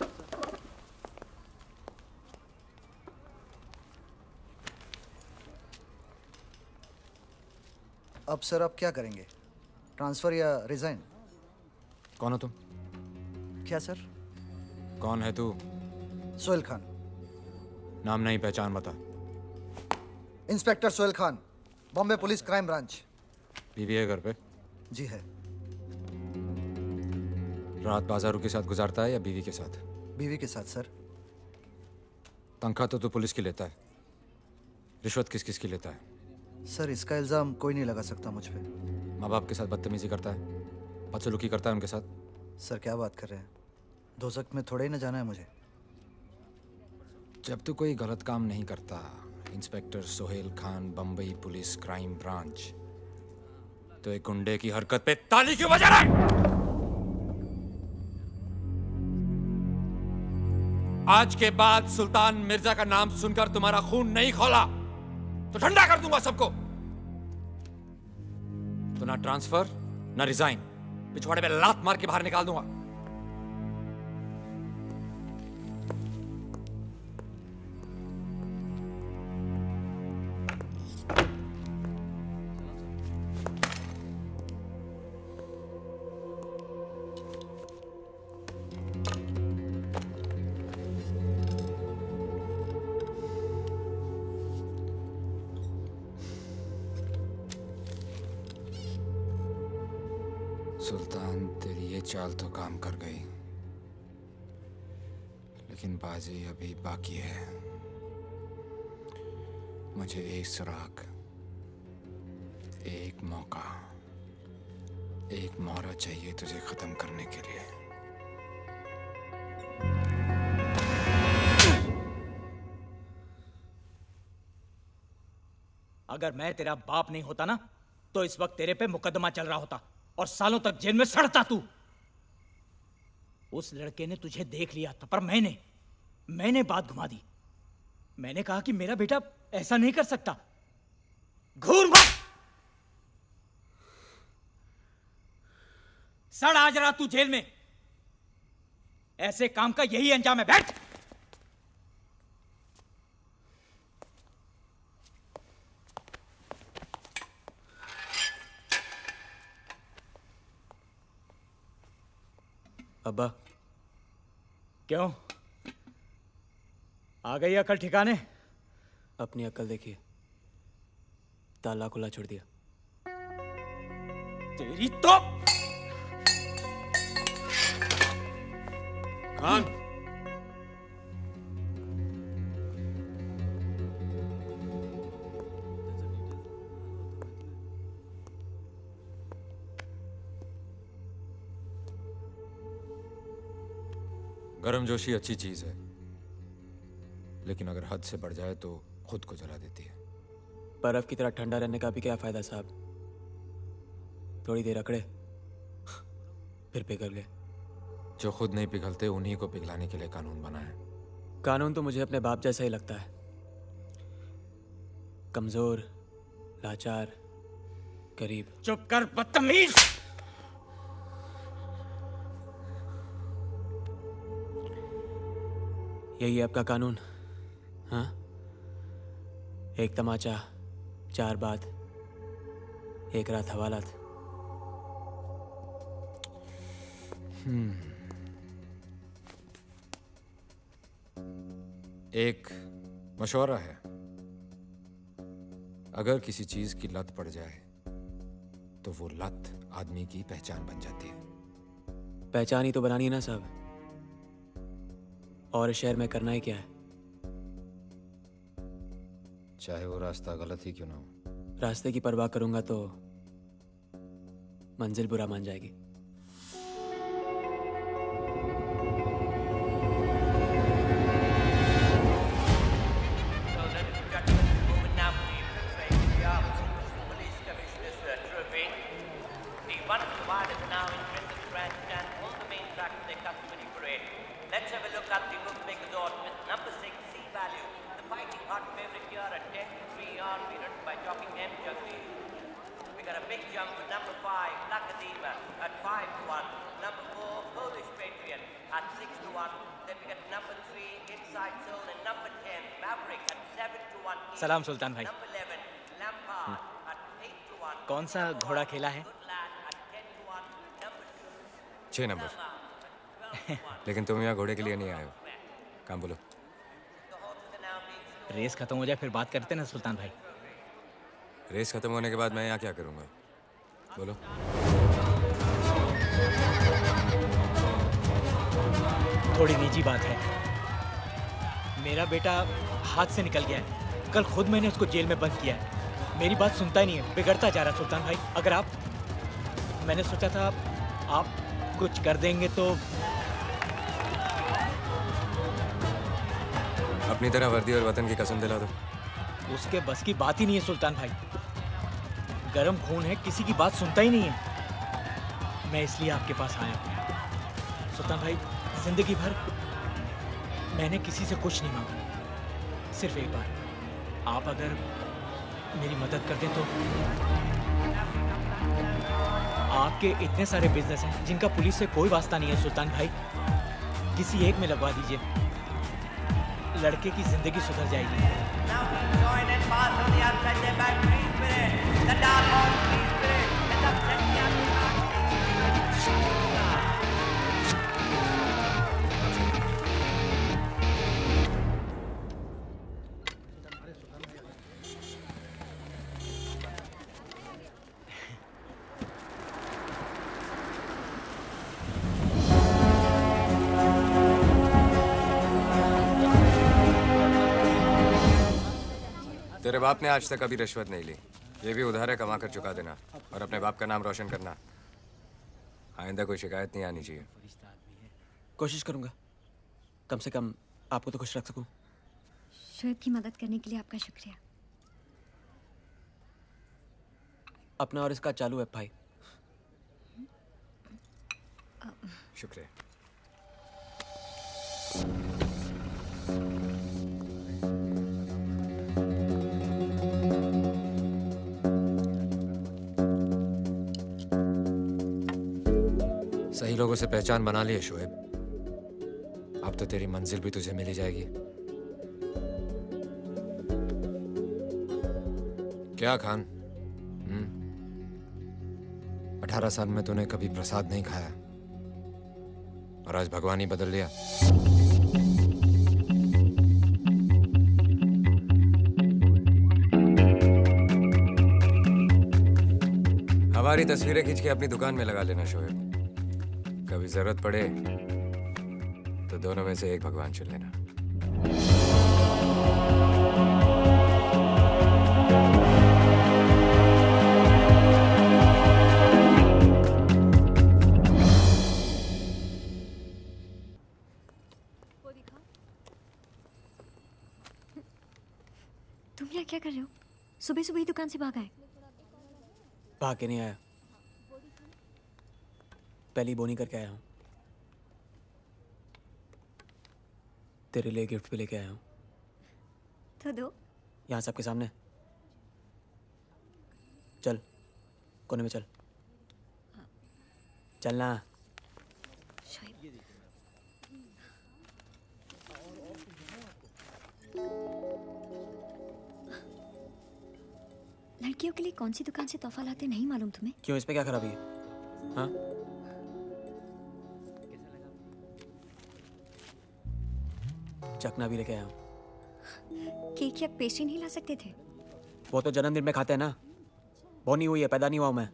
अब सर आप क्या करेंगे? ट्रांसफर या रिजाइन? कौन हो तुम? क्या सर? कौन है तू? सोहेल खान। नाम नहीं, पहचान बता। Inspector Sohail Khan, Bombay police crime branch. बीवी है घर पे? जी है। रात बाजारों के साथ गुजारता है या बीवी के साथ? बीवी के साथ सर। तनख्वाह तो तू पुलिस की लेता है, रिश्वत किस किस की लेता है? सर इसका इल्जाम कोई नहीं लगा सकता मुझ पे। माँ बाप के साथ बदतमीजी करता है, बदसलूकी करता है उनके साथ। सर क्या बात कर रहे हैं? दोजख में थोड़ा ही ना जाना है मुझे। जब तू कोई गलत काम नहीं करता, inspector Sohail Khan, Bambai police crime branch, तो एक गुंडे की हरकत पे ताली क्यों बजा रहा है? आज के बाद सुल्तान मिर्जा का नाम सुनकर तुम्हारा खून नहीं खौला तो ठंडा कर दूंगा सबको। तो ना ट्रांसफर ना रिजाइन, पिछवाड़े में लात मार के बाहर निकाल दूंगा। सुल्तान तेरी ये चाल तो काम कर गई, लेकिन बाजी अभी बाकी है। मुझे एक सुराग, एक मौका, एक मोहरा चाहिए तुझे खत्म करने के लिए। अगर मैं तेरा बाप नहीं होता ना, तो इस वक्त तेरे पे मुकदमा चल रहा होता और सालों तक जेल में सड़ता तू। उस लड़के ने तुझे देख लिया था, पर मैंने बात घुमा दी। मैंने कहा कि मेरा बेटा ऐसा नहीं कर सकता। घूर मत, सड़ आज रहा तू जेल में। ऐसे काम का यही अंजाम है। बैठ। अब्बा, क्यों? आ गई अकल ठिकाने? अपनी अकल देखिए, ताला खुला छोड़ दिया। तेरी तो खान, गर्मजोशी अच्छी चीज है, लेकिन अगर हद से बढ़ जाए तो खुद को जला देती है। बर्फ की तरह ठंडा रहने का भी क्या फायदा साहब? थोड़ी देर अकड़े फिर पिघल गए। जो खुद नहीं पिघलते उन्हीं को पिघलाने के लिए कानून बना है। कानून तो मुझे अपने बाप जैसा ही लगता है, कमजोर, लाचार, गरीब। चुप कर बदतमीज। यही है आपका कानून? हाँ, एक तमाचा, 4 बात, 1 रात हवालात। एक मशवरा है, अगर किसी चीज की लत पड़ जाए तो वो लत आदमी की पहचान बन जाती है। पहचान ही तो बनानी है ना साहब, और इस शहर में करना ही क्या है? चाहे वो रास्ता गलत ही क्यों ना हो। रास्ते की परवाह करूंगा तो मंजिल बुरा मान जाएगी। सलाम सुल्तान भाई। कौन सा घोड़ा खेला है? 6 नंबर। लेकिन तुम यहाँ घोड़े के लिए नहीं आए हो। काम बोलो। रेस खत्म हो जाए फिर बात करते ना सुल्तान भाई। रेस खत्म होने के बाद मैं यहाँ क्या करूँगा? बोलो। थोड़ी निजी बात है। मेरा बेटा हाथ से निकल गया है। कल खुद मैंने उसको जेल में बंद किया है। मेरी बात सुनता ही नहीं है, बिगड़ता जा रहा सुल्तान भाई। अगर आप, मैंने सोचा था आप कुछ कर देंगे तो। अपनी तरह वर्दी और वतन की कसम दिला दो। उसके बस की बात ही नहीं है सुल्तान भाई। गरम खून है, किसी की बात सुनता ही नहीं है। मैं इसलिए आपके पास आया हूँ सुल्तान भाई। जिंदगी भर मैंने किसी से कुछ नहीं मांगा, सिर्फ एक बार आप अगर मेरी मदद कर दें तो। आपके इतने सारे बिजनेस हैं जिनका पुलिस से कोई वास्ता नहीं है सुल्तान भाई, किसी एक में लगवा दीजिए, लड़के की जिंदगी सुधर जाएगी। तेरे बाप ने आज तक कभी रिश्वत नहीं ली। ये भी उधार है, कमा कर चुका देना और अपने बाप का नाम रोशन करना। आइंदा कोई शिकायत नहीं आनी चाहिए। कोशिश करूंगा, कम से कम आपको तो खुश रख सकूं। शोएब की मदद करने के लिए आपका शुक्रिया। अपना और इसका चालू है भाई। शुक्रिया। सही लोगों से पहचान बना ली है शोएब, अब तो तेरी मंजिल भी तुझे मिली जाएगी। क्या खान, 18 साल में तूने कभी प्रसाद नहीं खाया और आज भगवान ही बदल लिया। हमारी तस्वीरें खींच के अपनी दुकान में लगा लेना शोएब। कभी जरूरत पड़े तो दोनों में से एक भगवान चुन लेना। तुम यहाँ क्या कर रहे हो? सुबह सुबह ही दुकान से भाग आए? भाग के नहीं आया, पहली बोनी करके आया हूँ। तेरे लिए गिफ्ट भी लेके आया हूँ। तो दो। यहाँ सबके सामने। चल, कोने में चल। चलना। लड़कियों के लिए कौन सी दुकान से तोहफा लाते नहीं मालूम तुम्हें? क्यों, इस पे क्या खराबी है? हाँ? चखना भी लेके आया हूँ। केक या पेस्ट्री नहीं ला सकते थे? वो तो जन्मदिन में खाते हैं ना। वो नहीं हुई है, पैदा नहीं हुआ हूं मैं।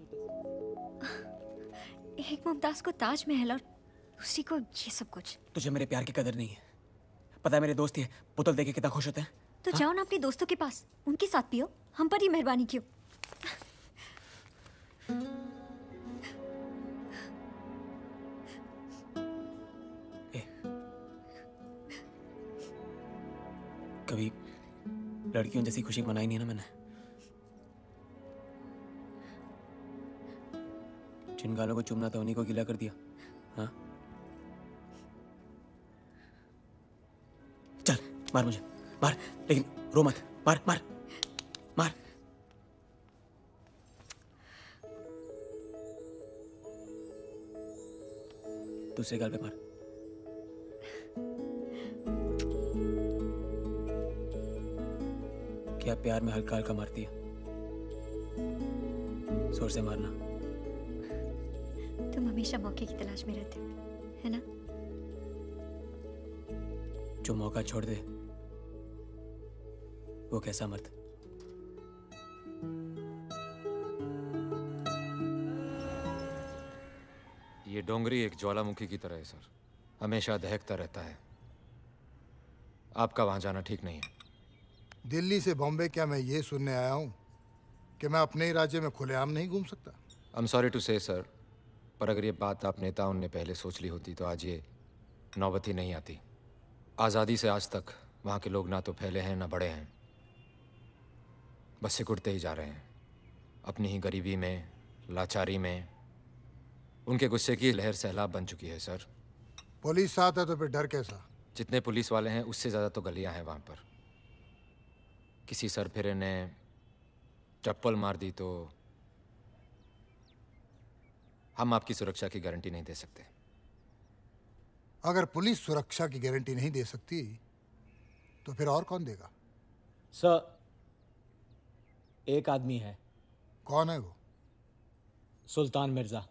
एक मुमताज को ताजमहल और दूसरी को ये सब कुछ। तुझे मेरे प्यार की कदर नहीं है। पता है मेरे दोस्त ये बोतल देके कितना खुश होते हैं। तो जाओ ना अपने दोस्तों के पास, उनके साथ पियो। हम पर ही मेहरबानी क्यों? कभी लड़कियों जैसी खुशी मनाई नहीं ना मैंने। जिन गालों को चूमना था उन्हीं को गीला कर दिया। हाँ, चल मार मुझे, मार, लेकिन रो मत। मार मार मार। दूसरे गाल पे मार। क्या प्यार में हल्का हल्का मारती है? जोर से मारना। तुम हमेशा मौके की तलाश में रहते हो, है ना? जो मौका छोड़ दे वो कैसा मर्द? ये डोंगरी एक ज्वालामुखी की तरह है सर, हमेशा दहकता रहता है। आपका वहां जाना ठीक नहीं है। दिल्ली से बॉम्बे क्या मैं ये सुनने आया हूँ कि मैं अपने ही राज्य में खुलेआम नहीं घूम सकता? I am sorry to say sir, पर अगर ये बात आप नेताओं ने पहले सोच ली होती तो आज ये नौबत ही नहीं आती। आज़ादी से आज तक वहाँ के लोग ना तो फैले हैं ना बड़े हैं, बस सिकुड़ते ही जा रहे हैं अपनी ही गरीबी में, लाचारी में। उनके गुस्से की लहर सैलाब बन चुकी है सर। पुलिस साथ है तो फिर डर कैसा? जितने पुलिस वाले हैं उससे ज़्यादा तो गलियाँ हैं वहाँ पर। किसी सरफिरे ने चप्पल मार दी तो हम आपकी सुरक्षा की गारंटी नहीं दे सकते। अगर पुलिस सुरक्षा की गारंटी नहीं दे सकती तो फिर और कौन देगा? सर, एक आदमी है। कौन है वो? सुल्तान मिर्जा।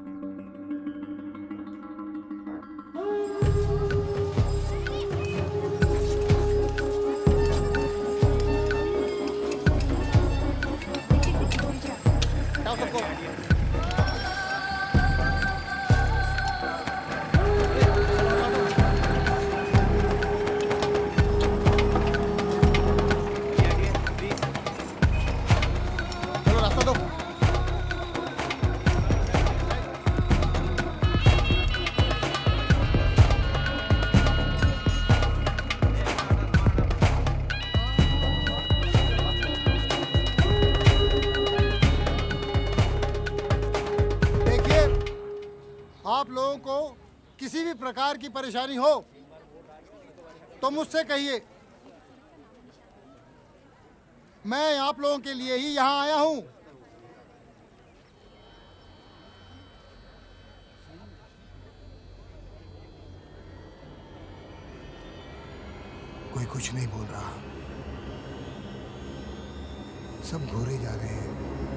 प्रकार की परेशानी हो तो मुझसे कहिए, मैं आप लोगों के लिए ही यहां आया हूं। कोई कुछ नहीं बोल रहा, सब घूरे जा रहे हैं।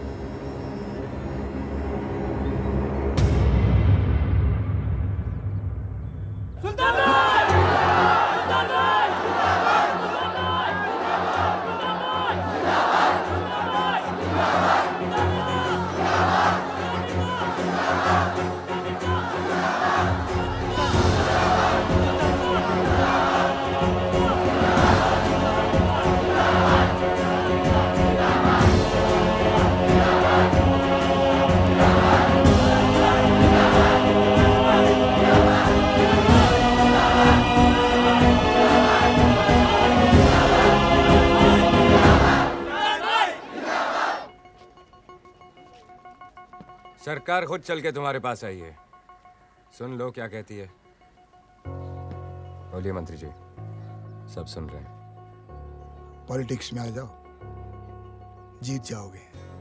सरकार खुद चल के तुम्हारे पास आई है, सुन लो क्या कहती है। बोलिए मंत्री जी, सब सुन रहे हैं। पॉलिटिक्स में आ जाओ, जीत जाओगे।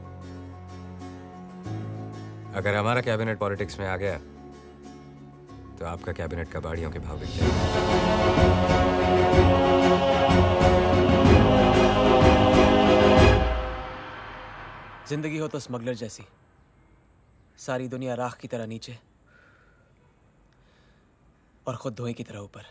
अगर हमारा कैबिनेट पॉलिटिक्स में आ गया तो आपका कैबिनेट कबाड़ियों के भाव बिक जाएगा। जिंदगी हो तो स्मगलर जैसी, सारी दुनिया राख की तरह नीचे और खुद धुएं की तरह ऊपर।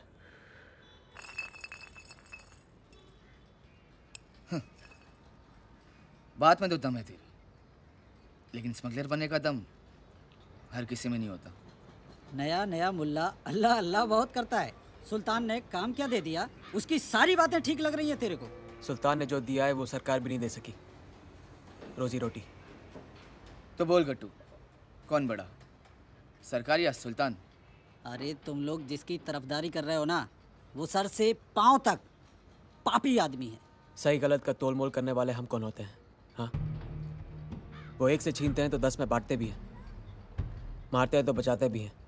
बात में तो दम है तेरी, लेकिन स्मगलर बनने का दम हर किसी में नहीं होता। नया नया मुल्ला अल्लाह अल्लाह बहुत करता है। सुल्तान ने काम क्या दे दिया, उसकी सारी बातें ठीक लग रही हैं तेरे को। सुल्तान ने जो दिया है वो सरकार भी नहीं दे सकी, रोजी रोटी। तो बोल गट्टू, कौन बड़ा, सरकार या सुल्तान? अरे तुम लोग जिसकी तरफदारी कर रहे हो ना, वो सर से पांव तक पापी आदमी है। सही गलत का तोल मोल करने वाले हम कौन होते हैं? हाँ, वो एक से छीनते हैं तो 10 में बांटते भी हैं, मारते हैं तो बचाते भी हैं।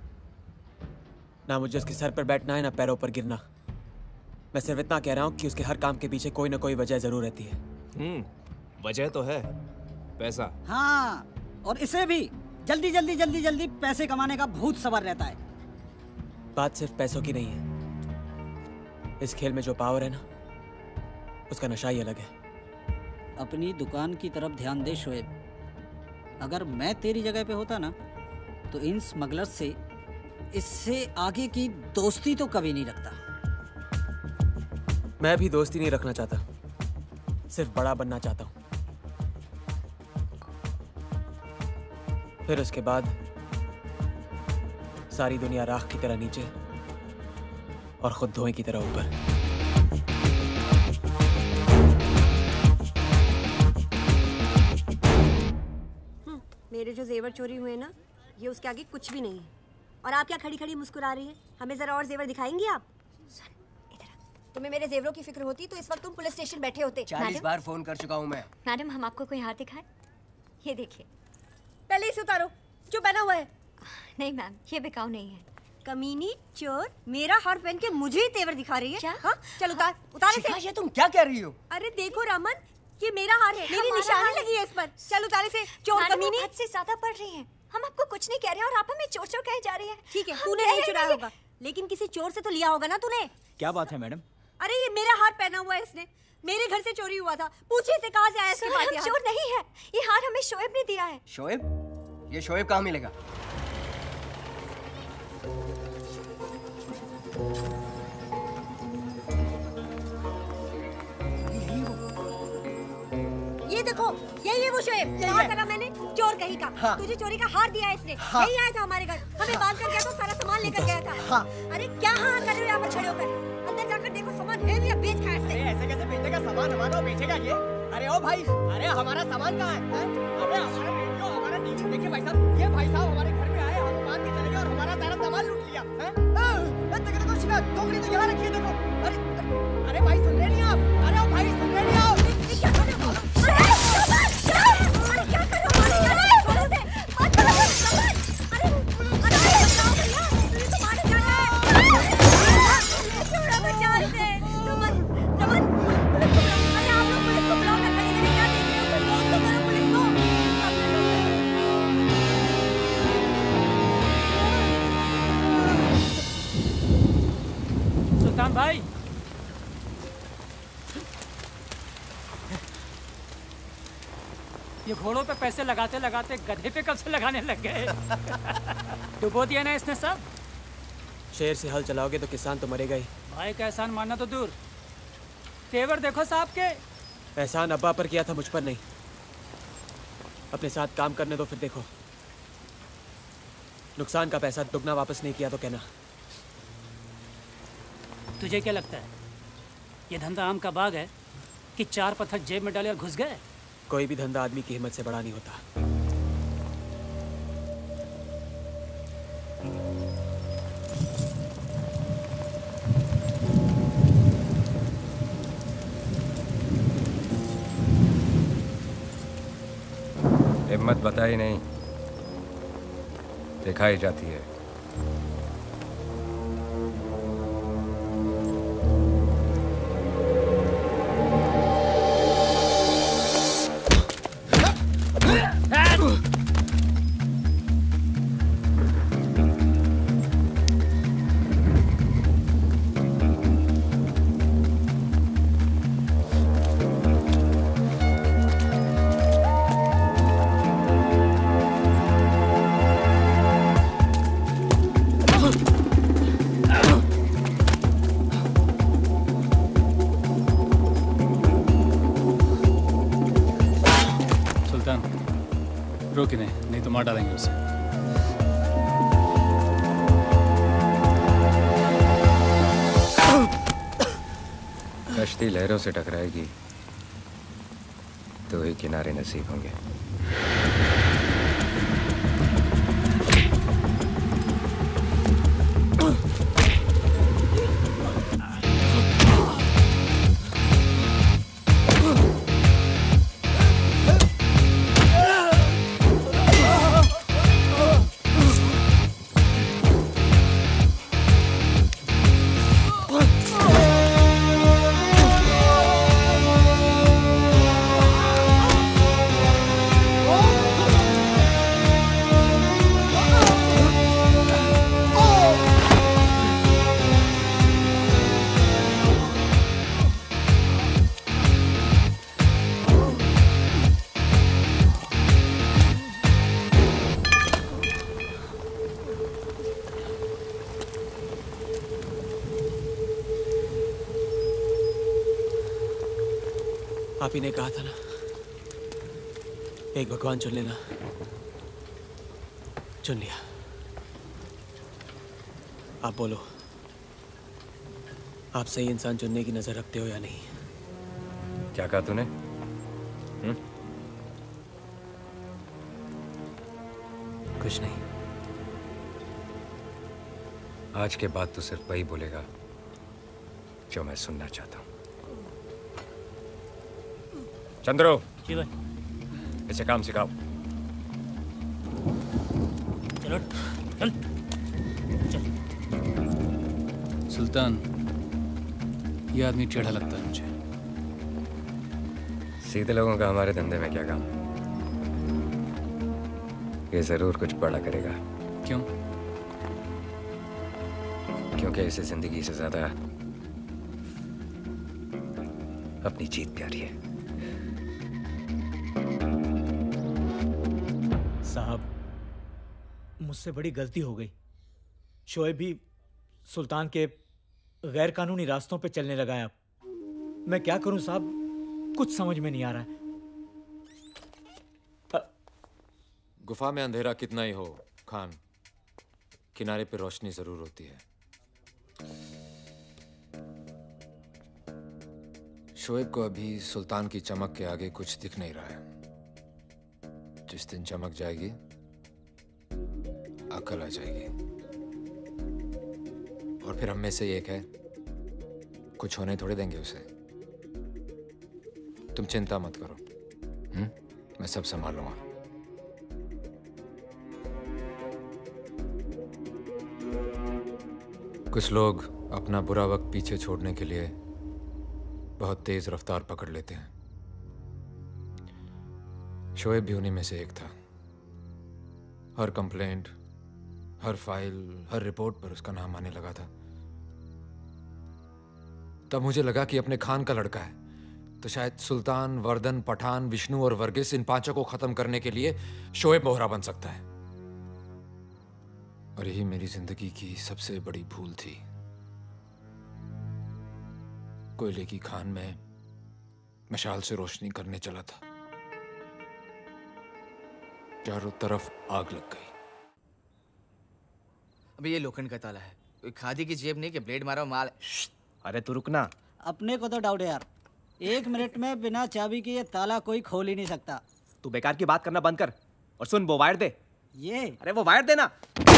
ना मुझे उसके सर पर बैठना है ना पैरों पर गिरना। मैं सिर्फ इतना कह रहा हूँ कि उसके हर काम के पीछे कोई ना कोई वजह जरूर रहती है। वजह तो है पैसा। हाँ, और इसे भी जल्दी जल्दी जल्दी जल्दी पैसे कमाने का भूत सवार रहता है। बात सिर्फ पैसों की नहीं है, इस खेल में जो पावर है ना, उसका नशा ही अलग है। अपनी दुकान की तरफ ध्यान दे शोएब। अगर मैं तेरी जगह पे होता ना, तो इन स्मगलर्स से इससे आगे की दोस्ती तो कभी नहीं रखता। मैं भी दोस्ती नहीं रखना चाहता, सिर्फ बड़ा बनना चाहता हूँ। फिर उसके बाद सारी दुनिया राख की तरह नीचे और खुद धुएं की तरह ऊपर। मेरे जो जेवर चोरी हुए ना, ये उसके आगे कुछ भी नहीं है। और आप क्या खड़ी खड़ी मुस्कुरा रही हैं? हमें जरा और जेवर दिखाएंगी आप? तुम्हें मेरे जेवरों की फिक्र होती तो इस वक्त तुम पुलिस स्टेशन बैठे होते। 40 बार फोन कर चुका हूँ मैं। मैडम, हम आपको कोई हार दिखाएं? ये देखिए। पहले इसे उतारो, जो पहना हुआ है। नहीं मैम, ये बिकाऊ नहीं है। कमीनी चोर, मेरा हार पहन के मुझे ही तेवर दिखा रही है। हाँ, चल उतार इसे। ये तुम क्या कह रही हो? अरे देखो रमन, ये मेरा हार है, मेरी निशानी लगी है इस पर। चल उतार इसे, चोर कमीनी। हद से ज्यादा पढ़ रही हैं। हम आपको कुछ नहीं कह रहे और आप हमें चोर चोर कहे जा रही हैं। ठीक है, तूने नहीं चुराया होगा, लेकिन किसी चोर से तो लिया होगा ना तूने। क्या बात है मैडम? अरे ये मेरा हार पहना हुआ है इसने, मेरे घर से चोरी हुआ था। पूछिए इसे कहाँ से आया इसके पास। चोर नहीं है, ये हार हमें शोएब ने दिया है। शोएब? ये शोएब कहाँ मिलेगा? ये देखो, यही है वो शोएब। कहा करा मैंने, चोर कहीं का। हाँ। तुझे चोरी का हार दिया है इसने। हाँ। यही आया था हमारे घर, हमें बांध कर गया तो सारा सामान लेकर गया था। हाँ। अरे क्या हाँ कर रहे हो यहाँ पर खड़े होकर? अंदर जाकर देखो सामान है या बेच खाया इसने। ऐसे कैसे बेचेगा सामान? हमारा बेचेगा ये? अरे ओ भाई, अरे हमारा सामान कहाँ है? अरे हमारा रेडियो, हमारा टीवी। देखिए भाई साहब, ये भाई साहब हमारे घर में आए, हम बांध के चले गए और हमारा सारा सामान लूट लिया। देखो शिकायत, टोकरी तो यहाँ रखी है, देखो। अरे भाई सुन रहे नहीं आप? अरे ओ भाई सुन रहे नहीं आप? क्या कर रहे हो? अरे क्या कर रहे हो? छोड़ो उसे, मत करो उसे। अरे बचाओ भैया, तुझे तो मारने जाना है। छोड़ो बचाओ इसे। रमन, रमन, पुलिस को बुलाओ। अरे आप लोग पुलिस को बुलाओ, मैं खड़ी क्या देख रहे हो? कोई फोन तो करो पुलिस को। सुल्तान भाई, ये घोड़ों पे पैसे लगाते लगाते गधे पे कब से लगाने लग गए? डुबो दिया ना इसने सब। शेर से हल चलाओगे तो किसान तो मरेगा ही। भाई का एहसान मानना तो दूर, तेवर देखो साहब के। एहसान अब्बा पर किया था, मुझ पर नहीं। अपने साथ काम करने दो, फिर देखो। नुकसान का पैसा दुगना वापस नहीं किया तो कहना। तुझे क्या लगता है ये धंधा आम का बाग है कि 4 पत्थर जेब में डाले और घुस गए? कोई भी धंधा आदमी की हिम्मत से बड़ा नहीं होता। हिम्मत बताई नहीं, दिखाई जाती है। छोड़ो कि नहीं तो मार डालेंगे उसे। कश्ती लहरों से टकराएगी तो ही किनारे नसीब होंगे। आप ही ने कहा था ना, एक भगवान चुन लेना, चुन लिया। आप बोलो, आप सही इंसान चुनने की नजर रखते हो या नहीं? क्या कहा तूने? कुछ नहीं। आज के बाद तो सिर्फ वही बोलेगा जो मैं सुनना चाहता हूँ। चंद्रो, जी भाई। इसे काम सिखाओ। चलो चल चल। सुल्तान, ये आदमी टेढ़ा लगता है मुझे। सीधे लोगों का हमारे धंधे में क्या काम? ये जरूर कुछ बड़ा करेगा। क्यों? क्योंकि इसे जिंदगी से ज्यादा अपनी जीत प्यारी है। साहब, मुझसे बड़ी गलती हो गई। शोएब भी सुल्तान के गैर कानूनी रास्तों पे चलने लगा है। अब मैं क्या करूं साहब, कुछ समझ में नहीं आ रहा है। गुफा में अंधेरा कितना ही हो खान, किनारे पे रोशनी जरूर होती है। शोएब को अभी सुल्तान की चमक के आगे कुछ दिख नहीं रहा है। जिस दिन चमक जाएगी, अकल आ जाएगी। और फिर हम में से एक है, कुछ होने थोड़े देंगे उसे। तुम चिंता मत करो, मैं सब संभालूंगा। कुछ लोग अपना बुरा वक्त पीछे छोड़ने के लिए बहुत तेज रफ्तार पकड़ लेते हैं। शोएब भी उन्हीं में से एक था। हर कंप्लेंट, हर फाइल, हर रिपोर्ट पर उसका नाम आने लगा था। तब मुझे लगा कि अपने खान का लड़का है, तो शायद सुल्तान, वर्दन, पठान, विष्णु और वर्गीस, इन पांचों को खत्म करने के लिए शोएब मोहरा बन सकता है। और यही मेरी जिंदगी की सबसे बड़ी भूल थी। कोयले की खान में मशाल से रोशनी करने चला था, चारों तरफ आग लग गई। अभी ये लोखंड का ताला है, कोई खादी की जेब नहीं कि ब्लेड मारा माल। अरे तू रुकना। अपने को तो डाउट है यार, 1 मिनट में बिना चाबी के ये ताला कोई खोल ही नहीं सकता। तू बेकार की बात करना बंद कर और सुन, वो वायर दे। ये अरे वो वायर देना।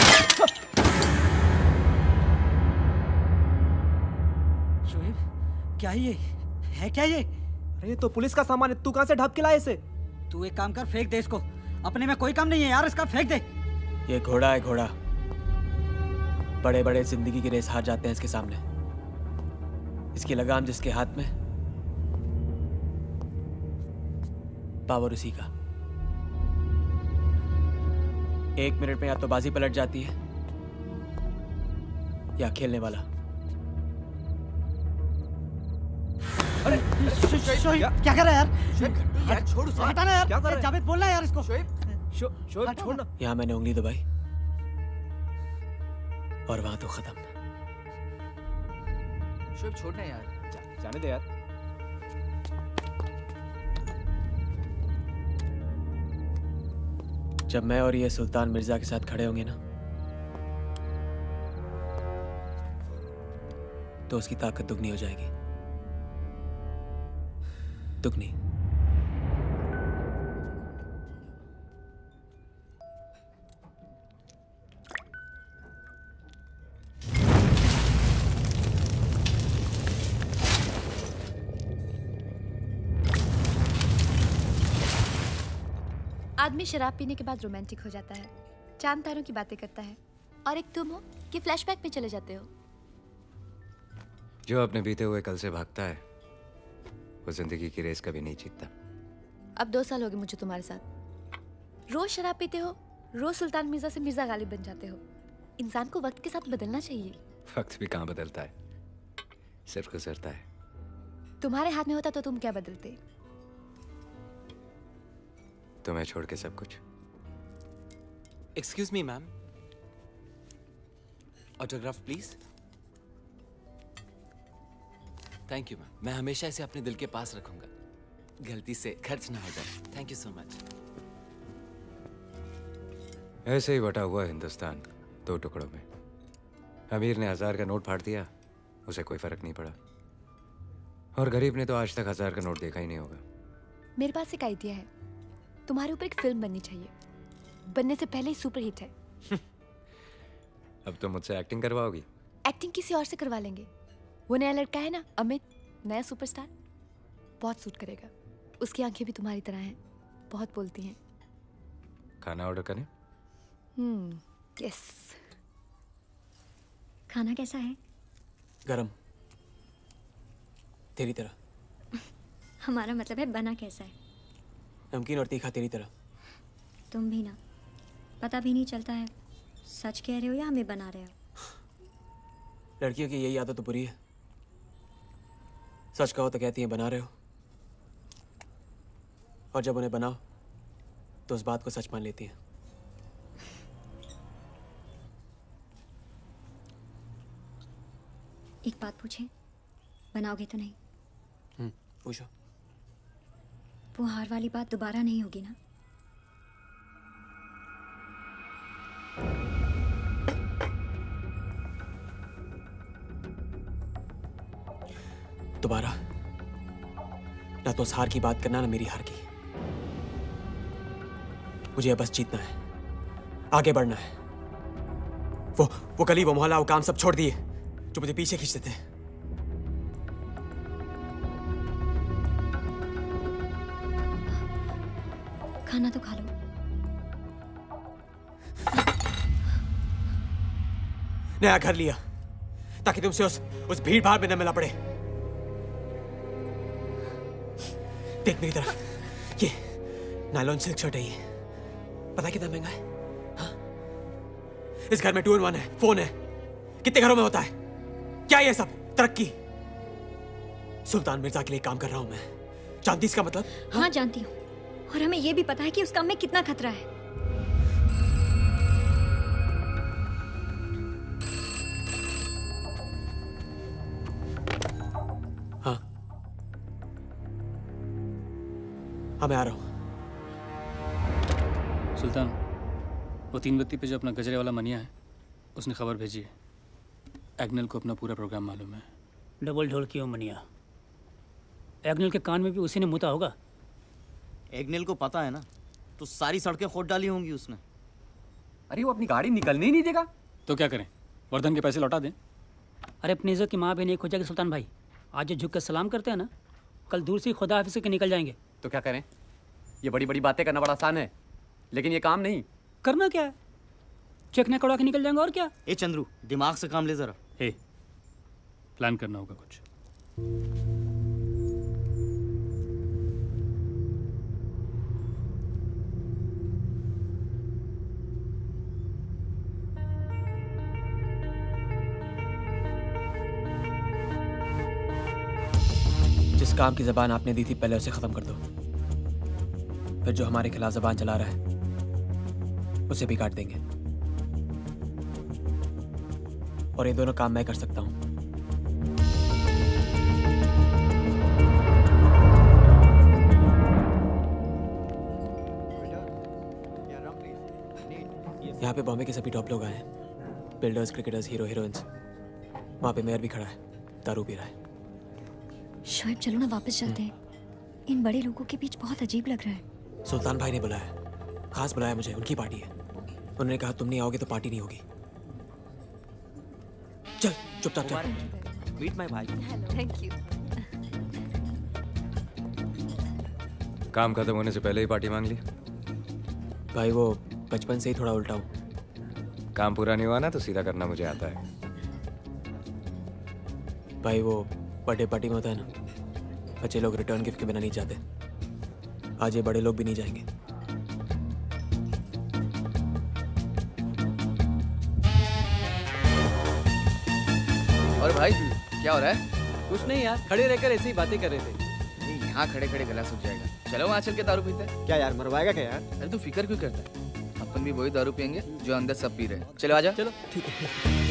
शोएब, क्या ये है? क्या ये? अरे ये तो पुलिस का सामान है, तू कहां से ढाप के लाया इसे? तू एक काम कर, फेंक दे इसको। अपने में कोई काम नहीं है यार, इसका फेंक दे। ये घोड़ा है, घोड़ा। बड़े बड़े जिंदगी की रेस हार जाते हैं इसके सामने। इसकी लगाम जिसके हाथ में, पावर उसी का। 1 मिनट में या तो बाजी पलट जाती है या खेलने वाला। अरे क्या कर रहा है यार? छोड़ उसे। हटाना यार, क्या कर रहा है? जावेद बोलना है यार इसको। शोएब छोड़ना। यहां मैंने उंगली दबाई और वहां तो खत्म। शोएब छोड़ना यार, जाने दे यार। जब मैं और ये सुल्तान मिर्जा के साथ खड़े होंगे ना, तो उसकी ताकत दुगनी हो जाएगी। दुगनी। आदमी शराब पीने के बाद रोमांटिक हो जाता है, चांद तारों की बातें करता है, और एक तुम हो कि फ्लैशबैक में चले जाते हो। जो अपने बीते हुए कल से भागता है वो जिंदगी की रेस कभी नहीं जीतता। अब 2 साल हो गए मुझे तुम्हारे साथ। रोज शराब पीते हो, रोज सुल्तान मिर्जा से मिर्जा गालिब बन जाते हो। इंसान को वक्त के साथ बदलना चाहिए। वक्त भी कहाँ बदलता है, सिर्फ गुजरता है। तुम्हारे हाथ में होता तो तुम क्या बदलते? तुम्हें छोड़ के सब कुछ। Excuse me ma'am, autograph please. Thank you ma'am, मैं हमेशा इसे अपने दिल के पास रखूंगा, गलती से खर्च ना हो जाए। Thank you so much. ऐसे ही बटा हुआ हिंदुस्तान 2 टुकड़ों में। अमीर ने 1000 का नोट फाड़ दिया, उसे कोई फर्क नहीं पड़ा, और गरीब ने तो आज तक 1000 का नोट देखा ही नहीं होगा। मेरे पास एक आइडिया है, तुम्हारे ऊपर एक फिल्म बननी चाहिए, बनने से पहले ही सुपरहिट है। अब तो मुझसे एक्टिंग करवाओगी? एक्टिंग किसी और से करवा लेंगे। वो नया लड़का है ना, अमित, नया सुपरस्टार, बहुत सूट करेगा। उसकी आंखें भी तुम्हारी तरह हैं, बहुत बोलती हैं। खाना ऑर्डर करें? यस। खाना कैसा है? गरम, तेरी तरह। हमारा मतलब है बना कैसा है? नमकीन और तीखा तेरी तरह। तुम भी ना, पता भी नहीं चलता है सच कह रहे हो या हमें बना रहे हो। लड़कियों की यही आदत तो बुरी है, सच कहो तो कहती हैं बना रहे हो, और जब उन्हें बनाओ तो उस बात को सच मान लेती हैं। एक बात पूछे, बनाओगे तो नहीं? पूछो। वो हार वाली बात दोबारा नहीं होगी ना? दोबारा ना तो उस हार की बात करना, ना मेरी हार की। मुझे बस जीतना है, आगे बढ़ना है। वो गली, वो मोहल्ला, वो काम सब छोड़ दिए जो मुझे पीछे खींचते थे। खाना तो खा लो। नया घर लिया ताकि तुमसे उस भीड़ भाड़ में न मिलना पड़े। देख मेरी तरफ, ये नायलॉन सिल्क शर्ट है, ये पता है कितना महंगा है? हाँ? इस घर में 2 in 1 है, फोन है। कितने घरों में होता है? क्या ये सब तरक्की? सुल्तान मिर्जा के लिए काम कर रहा हूं मैं, जानती इसका मतलब? हाँ जानती हूँ, और हमें यह भी पता है कि उस काम में कितना खतरा है। हाँ मैं आ रहा हूँ। सुल्तान, वो 3 बत्ती पे जो अपना गजरे वाला मनिया है, उसने खबर भेजी है। एग्नेल को अपना पूरा प्रोग्राम मालूम है। डबल ढोल की हो मनिया। एग्नेल के कान में भी उसी ने मुता होगा। एग्नेल को पता है ना, तो सारी सड़कें खोद डाली होंगी उसने। अरे वो अपनी गाड़ी निकलने ही नहीं देगा। तो क्या करें, वर्धन के पैसे लौटा दें? अरे अपनी इज्जत की माँ भी नहीं खो जाएगी सुल्तान भाई। आज जो झुक कर सलाम करते हैं ना, कल दूर से खुदा हाफिज़ के निकल जाएंगे। तो क्या करें? ये बड़ी बड़ी बातें करना बड़ा आसान है, लेकिन ये काम नहीं। करना क्या है, चेक कड़ा के निकल जाएंगे, और क्या। ए चंद्रू, दिमाग से काम ले जरा। हे, प्लान करना होगा कुछ। जिस काम की जबान आपने दी थी पहले उसे खत्म कर दो, फिर जो हमारे खिलाफ जबान चला रहा है उसे भी काट देंगे। और ये दोनों काम मैं कर सकता हूं। यहाँ पे बॉम्बे के सभी टॉप लोग आए हैं, बिल्डर्स, क्रिकेटर्स, हीरो हीरोइंस। वहाँ पे मेयर भी खड़ा है, दारू पी रहा है। शोएब चलो ना वापस चलते हैं। इन बड़े लोगों के बीच बहुत अजीब लग रहा है। सुल्तान भाई ने बुलाया, खास बुलाया मुझे, उनकी पार्टी है। उन्होंने कहा तुम नहीं आओगे तो पार्टी नहीं होगी। चल चुपचाप चल। मीट माय भाई। Thank you. काम खत्म होने से पहले ही पार्टी मांग ली? भाई वो बचपन से ही थोड़ा उल्टा हूँ। काम पूरा नहीं हुआ ना तो सीधा करना मुझे आता है। भाई वो बर्थडे पार्टी में होता है ना, बच्चे लोग रिटर्न गिफ्ट के बिना नहीं जाते। आज ये बड़े लोग भी नहीं जाएंगे। और भाई क्या हो रहा है? कुछ नहीं यार, खड़े रहकर ऐसी ही बातें कर रहे थे। यहाँ खड़े खड़े गला सूख जाएगा। चलो वहाँ चल के दारू पीते हैं। क्या यार, मरवाएगा क्या यार? अरे तू फिक्र क्यों करता है? अपन भी वही दारू पियेंगे जो अंदर सब पी रहे हैं। चलो आजा। चलो ठीक है।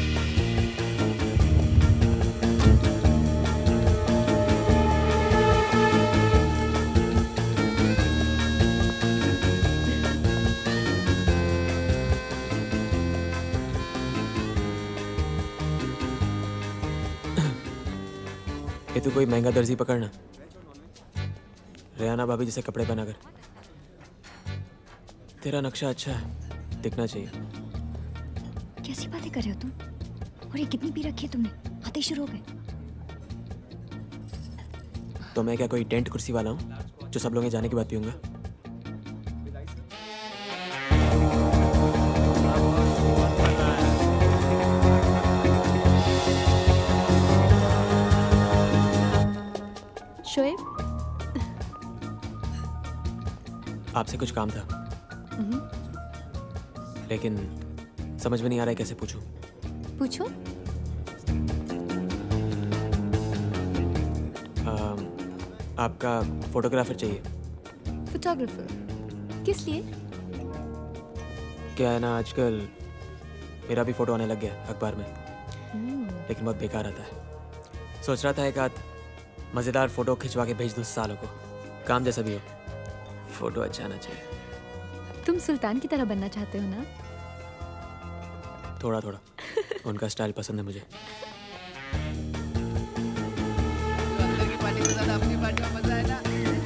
ये तू कोई महंगा दर्जी पकड़ना, रेहाना भाभी जैसे कपड़े पहना कर। तेरा नक्शा अच्छा है, दिखना चाहिए। कैसी बातें कर रहे हो तुम? और ये कितनी पी रखी है तुमने? आते शुरू हो गए। तो मैं क्या कोई टेंट कुर्सी वाला हूँ जो सब लोग यहाँ जाने के बाद पीऊंगा? शोएब, आपसे कुछ काम था, लेकिन समझ में नहीं आ रहा है कैसे पूछूं। पूछो। आपका फोटोग्राफर चाहिए। फोटोग्राफर? किस लिए? क्या है ना, आजकल मेरा भी फोटो आने लग गया अखबार में, लेकिन बहुत बेकार आता है। सोच रहा था एक आध मज़ेदार फोटो खिंचवा के भेज दूँ सालों को। काम जैसा भी हो, फोटो अच्छा आना चाहिए। तुम सुल्तान की तरह बनना चाहते हो ना? थोड़ा थोड़ा। उनका स्टाइल पसंद है मुझे। अंदर की पार्टी के साथ अपनी पार्टी में मजा है ना।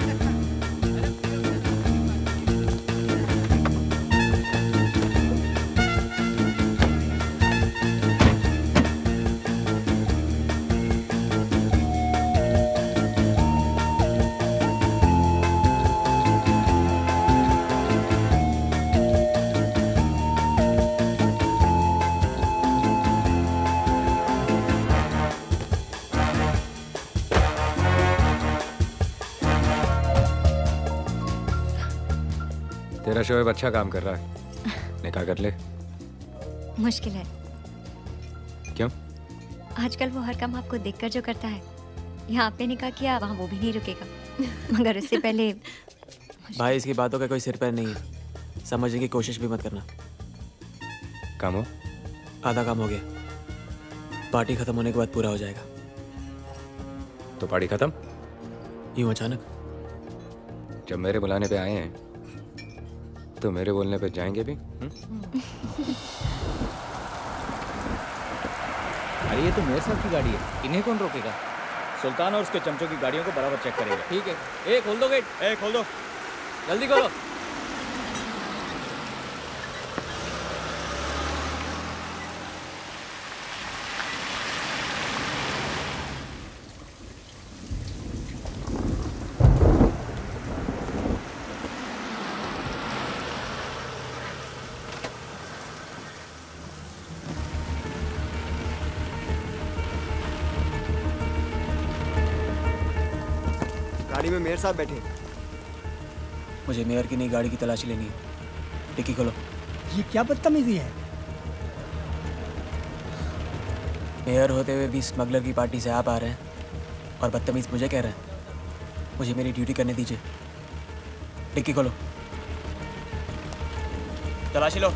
तेरा शोएब अच्छा काम कर रहा है, निकाह कर ले। मुश्किल है। क्यों? आजकल वो हर काम आपको देखकर जो करता है, यहाँ आपने निकाह किया, वहाँ वो भी नहीं रुकेगा। मगर उससे पहले भाई इसकी बातों का कोई सिर पैर नहीं है, समझने की कोशिश भी मत करना। काम हो? आधा काम हो गया, पार्टी खत्म होने के बाद पूरा हो जाएगा। तो पार्टी खत्म? यूं अचानक? जब मेरे बुलाने पे आए हैं तो मेरे बोलने पे जाएंगे भी? अरे ये तो मेयर साहब की गाड़ी है, इन्हें कौन रोकेगा? सुल्तान और उसके चमचों की गाड़ियों को बराबर चेक करेगा। ठीक है। ए खोल दो गेट। ए खोल दो, जल्दी खोलो। गाड़ी में मेयर साहब बैठे। मुझे मेयर की नई गाड़ी की तलाशी लेनी है। डिक्की खोलो। ये क्या बदतमीजी है? मेयर होते हुए भी स्मगलर की पार्टी से आप आ रहे हैं और बदतमीज मुझे कह रहे हैं। मुझे मेरी ड्यूटी करने दीजिए। डिक्की खोलो। तलाशी लो।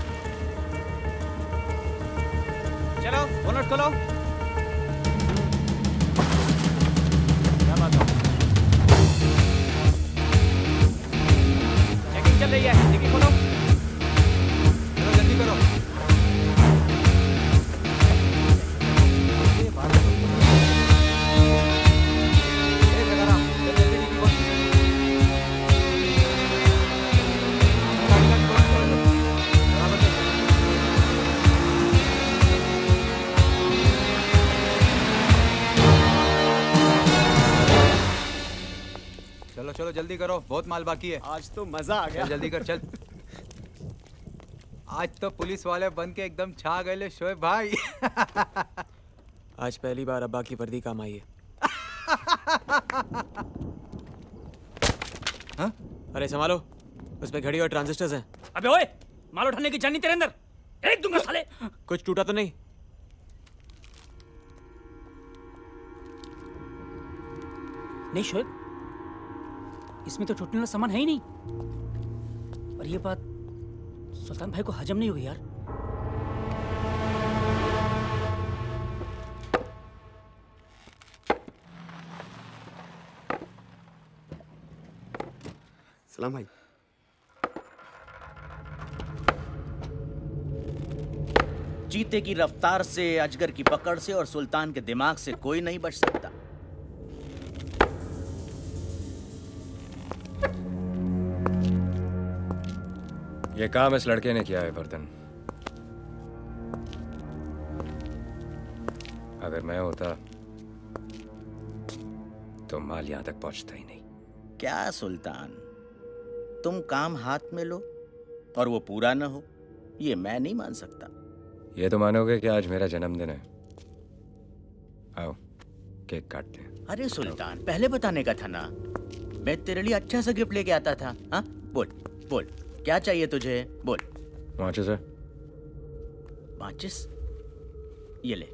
चलो बोनट खोलो। चेकिंग चल रही है, डिक्की खोलो। चलो जल्दी करो। जल्दी करो, बहुत माल बाकी है। आज तो मजा आ गया। चल जल्दी कर, चल। आज तो पुलिस वाले बन के एकदम छा गए ले शोएब भाई। आज पहली बार अब्बा की वर्दी काम आई है। हाँ? अरे संभालो, उसमें घड़ी और ट्रांजिस्टर्स हैं। अबे ओए, माल उठाने की जानी तेरे अंदर, एक दूंगा साले। कुछ टूटा तो नहीं? नहीं शोएब, इसमें तो टूटने वाला सामान है ही नहीं। और ये बात सुल्तान भाई को हजम नहीं हुई यार। सलाम भाई। चीते की रफ्तार से, अजगर की पकड़ से और सुल्तान के दिमाग से कोई नहीं बच सकता। ये काम इस लड़के ने किया है वर्धन। अगर मैं होता तो माल यहां तक पहुंचता ही नहीं। क्या सुल्तान, तुम काम हाथ में लो और वो पूरा न हो, ये मैं नहीं मान सकता। ये तो मानोगे कि आज मेरा जन्मदिन है। आओ केक काटते हैं। अरे सुल्तान, पहले बताने का था ना, मैं तेरे लिए अच्छा सा गिफ्ट लेके आता था। हाँ बोल बोल, क्या चाहिए तुझे, बोल। माचिस है? माचिस? ये ले।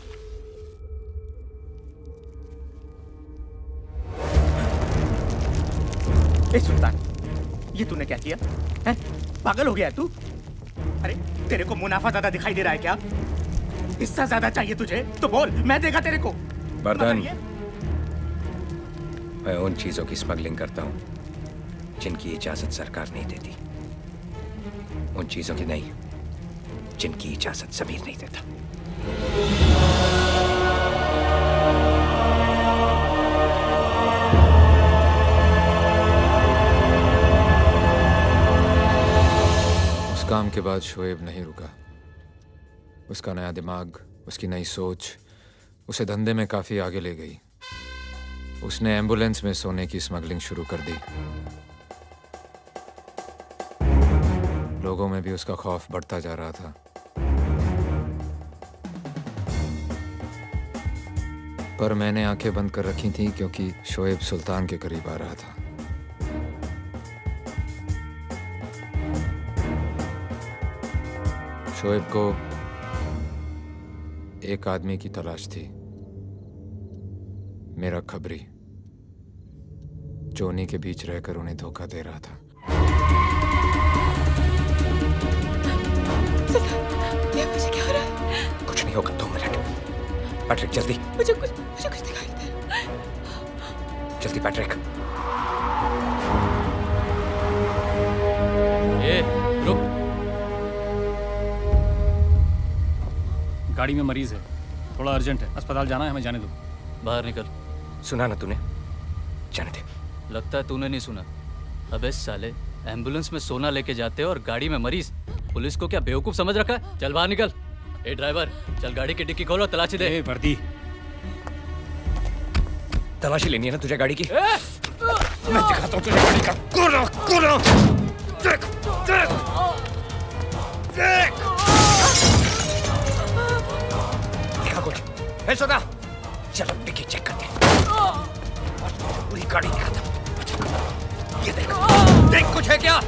ए सुल्तान, ये तूने क्या किया है? पागल हो गया तू? अरे तेरे को मुनाफा ज्यादा दिखाई दे रहा है क्या? हिस्सा ज्यादा चाहिए तुझे तो बोल, मैं देगा तेरे को। वर्धन, मैं उन चीजों की स्मगलिंग करता हूं जिनकी इजाजत सरकार नहीं देती, उन चीजों की नहीं जिनकी इजाजत ज़मीर नहीं देता। उस काम के बाद शोएब नहीं रुका। उसका नया दिमाग, उसकी नई सोच उसे धंधे में काफी आगे ले गई। उसने एम्बुलेंस में सोने की स्मगलिंग शुरू कर दी। लोगों में भी उसका खौफ बढ़ता जा रहा था। पर मैंने आंखें बंद कर रखी थी क्योंकि शोएब सुल्तान के करीब आ रहा था। शोएब को एक आदमी की तलाश थी, मेरा खबरी, जो उन्हीं के बीच रहकर उन्हें धोखा दे रहा था। ये मुझे क्या हो रहा है? कुछ नहीं होगा, 2 मिनट। पैट्रिक जल्दी। मुझे कुछ दिखाई दे रहा है। जल्दी पैट्रिक। ए, रुक। गाड़ी में मरीज है, थोड़ा अर्जेंट है, अस्पताल जाना है, हमें जाने दो। बाहर निकल। सुना ना तूने? जाने दे। लगता है तूने नहीं सुना। अबे साले, एम्बुलेंस में सोना लेके जाते हो और गाड़ी में मरीज। पुलिस को क्या बेवकूफ समझ रखा है? चल बाहर निकल। ए ड्राइवर, चल गाड़ी की डिक्की खोलो, तलाशी दे। वर्दी, तलाशी लेनी है ना तुझे गाड़ी की? मैं दिखाता हूँ तुझे गाड़ी का। खोलो। देख देख देख। दिखा कुछ है? सोना, चलो डिक्की चेक करते हैं। पूरी गाड़ी दिखाता हूँ। ये देख देख, कुछ है क्या?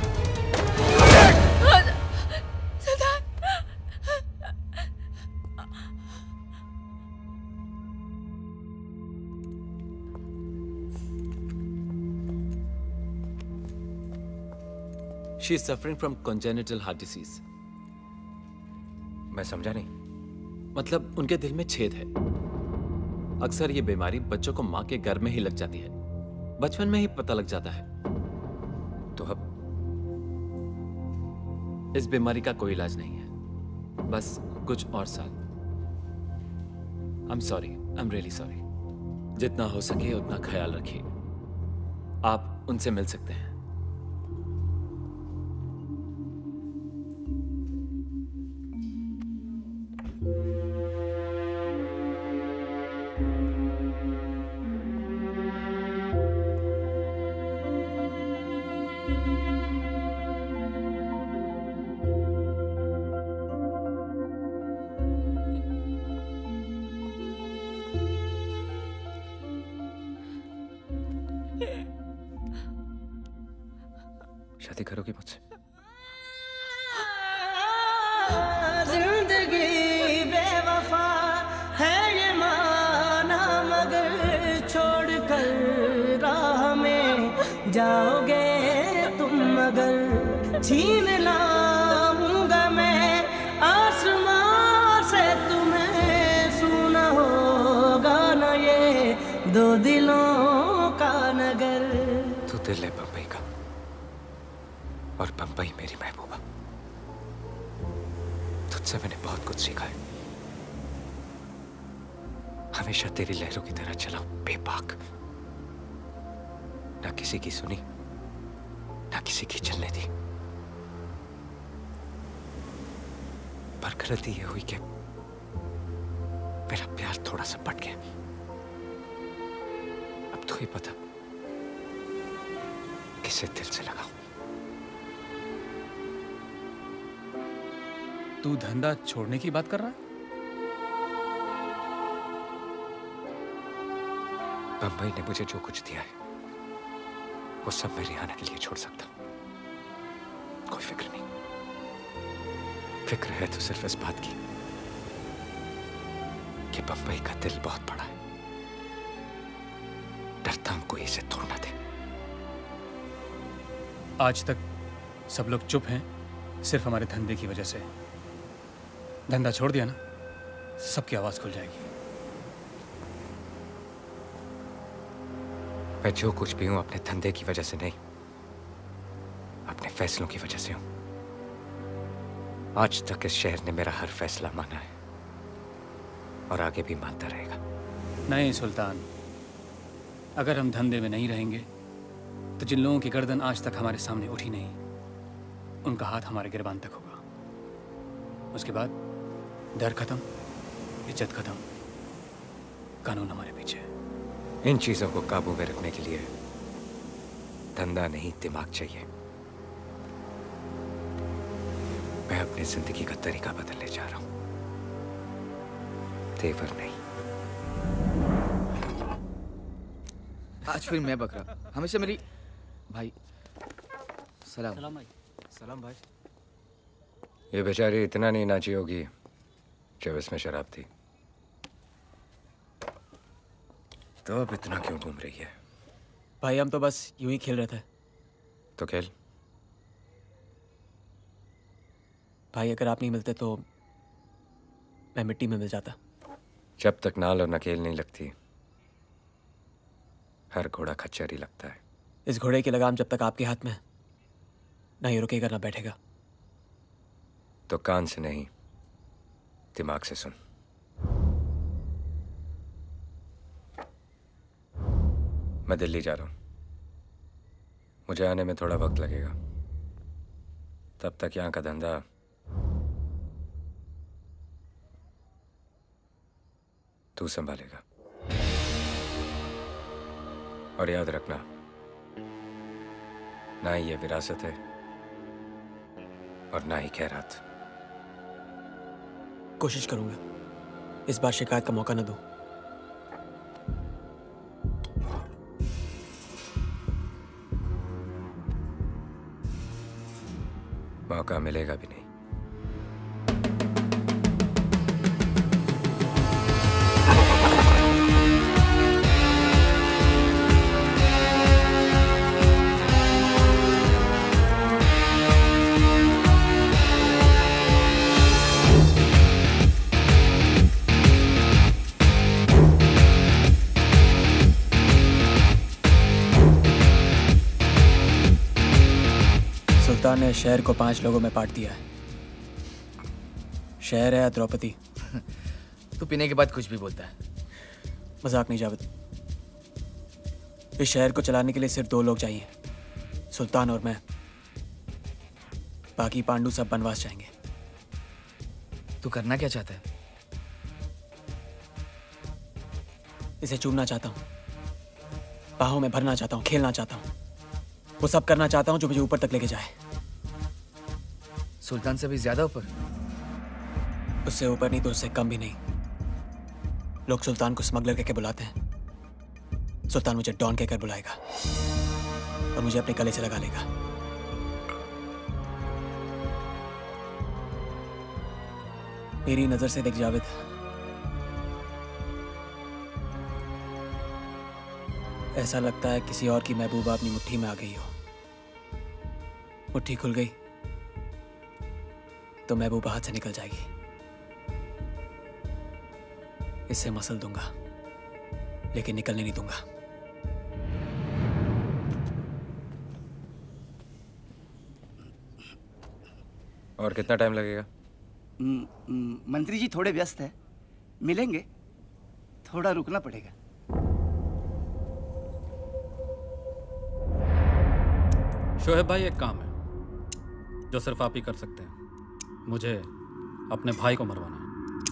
She is suffering from congenital heart disease. मैं समझा नहीं। मतलब उनके दिल में छेद है। अक्सर ये बीमारी बच्चों को माँ के गर्भ में ही लग जाती है, बचपन में ही पता लग जाता है। तो अब इस बीमारी का कोई इलाज नहीं है, बस कुछ और साल। I'm sorry, I'm really sorry. जितना हो सके उतना ख्याल रखिए। आप उनसे मिल सकते हैं। शादी करोगी मुझसे? जिंदगी बेवफा है ये माना, मगर छोड़ कर राह में जाओगे तुम, मगर छीन लाऊंगा मैं आसमां से तुम्हें, सुना होगा ना ये दो दिलों का नगर। तू दिल है बम्बई का और बम्बई मेरी महबूबा। तुझसे मैंने बहुत कुछ सीखा है। हमेशा तेरी लहरों की तरह चला बेबाक, ना किसी की सुनी ना किसी की चलने दी। पर गलती ये हुई कि मेरा प्यार थोड़ा सा पट गया। अब तो ही पता किसे दिल से लगाऊं। तू धंधा छोड़ने की बात कर रहा है? बंबई ने मुझे जो कुछ दिया है वो सब मैं रिहाना के लिए छोड़ सकता हूं। कोई फिक्र नहीं। फिक्र है तो सिर्फ इस बात की कि बंबई का दिल बहुत बड़ा है। डरता हूं कोई इसे तोड़ ना दे। आज तक सब लोग चुप हैं सिर्फ हमारे धंधे की वजह से। धंधा छोड़ दिया ना, सबकी आवाज खुल जाएगी। मैं जो कुछ भी हूं अपने धंधे की वजह से नहीं, अपने फैसलों की वजह से हूं। आज तक इस शहर ने मेरा हर फैसला माना है और आगे भी मानता रहेगा। नहीं सुल्तान, अगर हम धंधे में नहीं रहेंगे तो जिन लोगों की गर्दन आज तक हमारे सामने उठी नहीं, उनका हाथ हमारे गिरबान तक होगा। उसके बाद डर खत्म, इज्जत खत्म, कानून हमारे पीछे। इन चीजों को काबू में रखने के लिए धंधा नहीं दिमाग चाहिए। मैं अपनी जिंदगी का तरीका बदलने जा रहा हूं, तेवर नहीं। आज फिर मैं बकरा, हमेशा मेरी भाई। सलाम। सलाम भाई। सलाम भाई। ये बेचारी इतना नहीं नाची होगी जब इसमें शराब थी, तो अब इतना क्यों घूम रही है? भाई हम तो बस यूं ही खेल रहे थे। तो खेल। भाई अगर आप नहीं मिलते तो मैं मिट्टी में मिल जाता। जब तक नाल और नकेल नहीं लगती, हर घोड़ा खच्चर ही लगता है। इस घोड़े की लगाम जब तक आपके हाथ में ना ही रुकेगा ना बैठेगा। तो कान से नहीं, दिमाग से सुन। मैं दिल्ली जा रहा हूं। मुझे आने में थोड़ा वक्त लगेगा। तब तक यहां का धंधा तू संभालेगा। और याद रखना, ना ही ये विरासत है और ना ही खैरात। कोशिश करूंगा इस बार शिकायत का मौका न दूं। मौका मिलेगा भी नहीं। सुल्तान ने शहर को 5 लोगों में बांट दिया है। शहर है द्रौपदी। तू पीने के बाद कुछ भी बोलता है। मजाक नहीं जावेद। इस शहर को चलाने के लिए सिर्फ 2 लोग चाहिए, सुल्तान और मैं। बाकी पांडु सब बनवास जाएंगे। तू करना क्या चाहता है? इसे चूमना चाहता हूँ, बाहों में भरना चाहता हूँ, खेलना चाहता हूँ, वो सब करना चाहता हूँ जो मुझे ऊपर तक लेके जाए। सुल्तान से भी ज्यादा ऊपर? उससे ऊपर नहीं तो उससे कम भी नहीं। लोग सुल्तान को स्मगलर कहकर बुलाते हैं, सुल्तान मुझे डॉन कहकर बुलाएगा और मुझे अपने गले से लगा लेगा। मेरी नजर से देख जावेद, ऐसा लगता है किसी और की महबूबा अपनी मुट्ठी में आ गई हो। मुट्ठी खुल गई तो महबूबा हाथ से निकल जाएगी। इससे मसल दूंगा लेकिन निकलने नहीं दूंगा। और कितना टाइम लगेगा? मंत्री जी थोड़े व्यस्त है, मिलेंगे, थोड़ा रुकना पड़ेगा। शोएब भाई, एक काम है जो सिर्फ आप ही कर सकते हैं। मुझे अपने भाई को मरवाना है।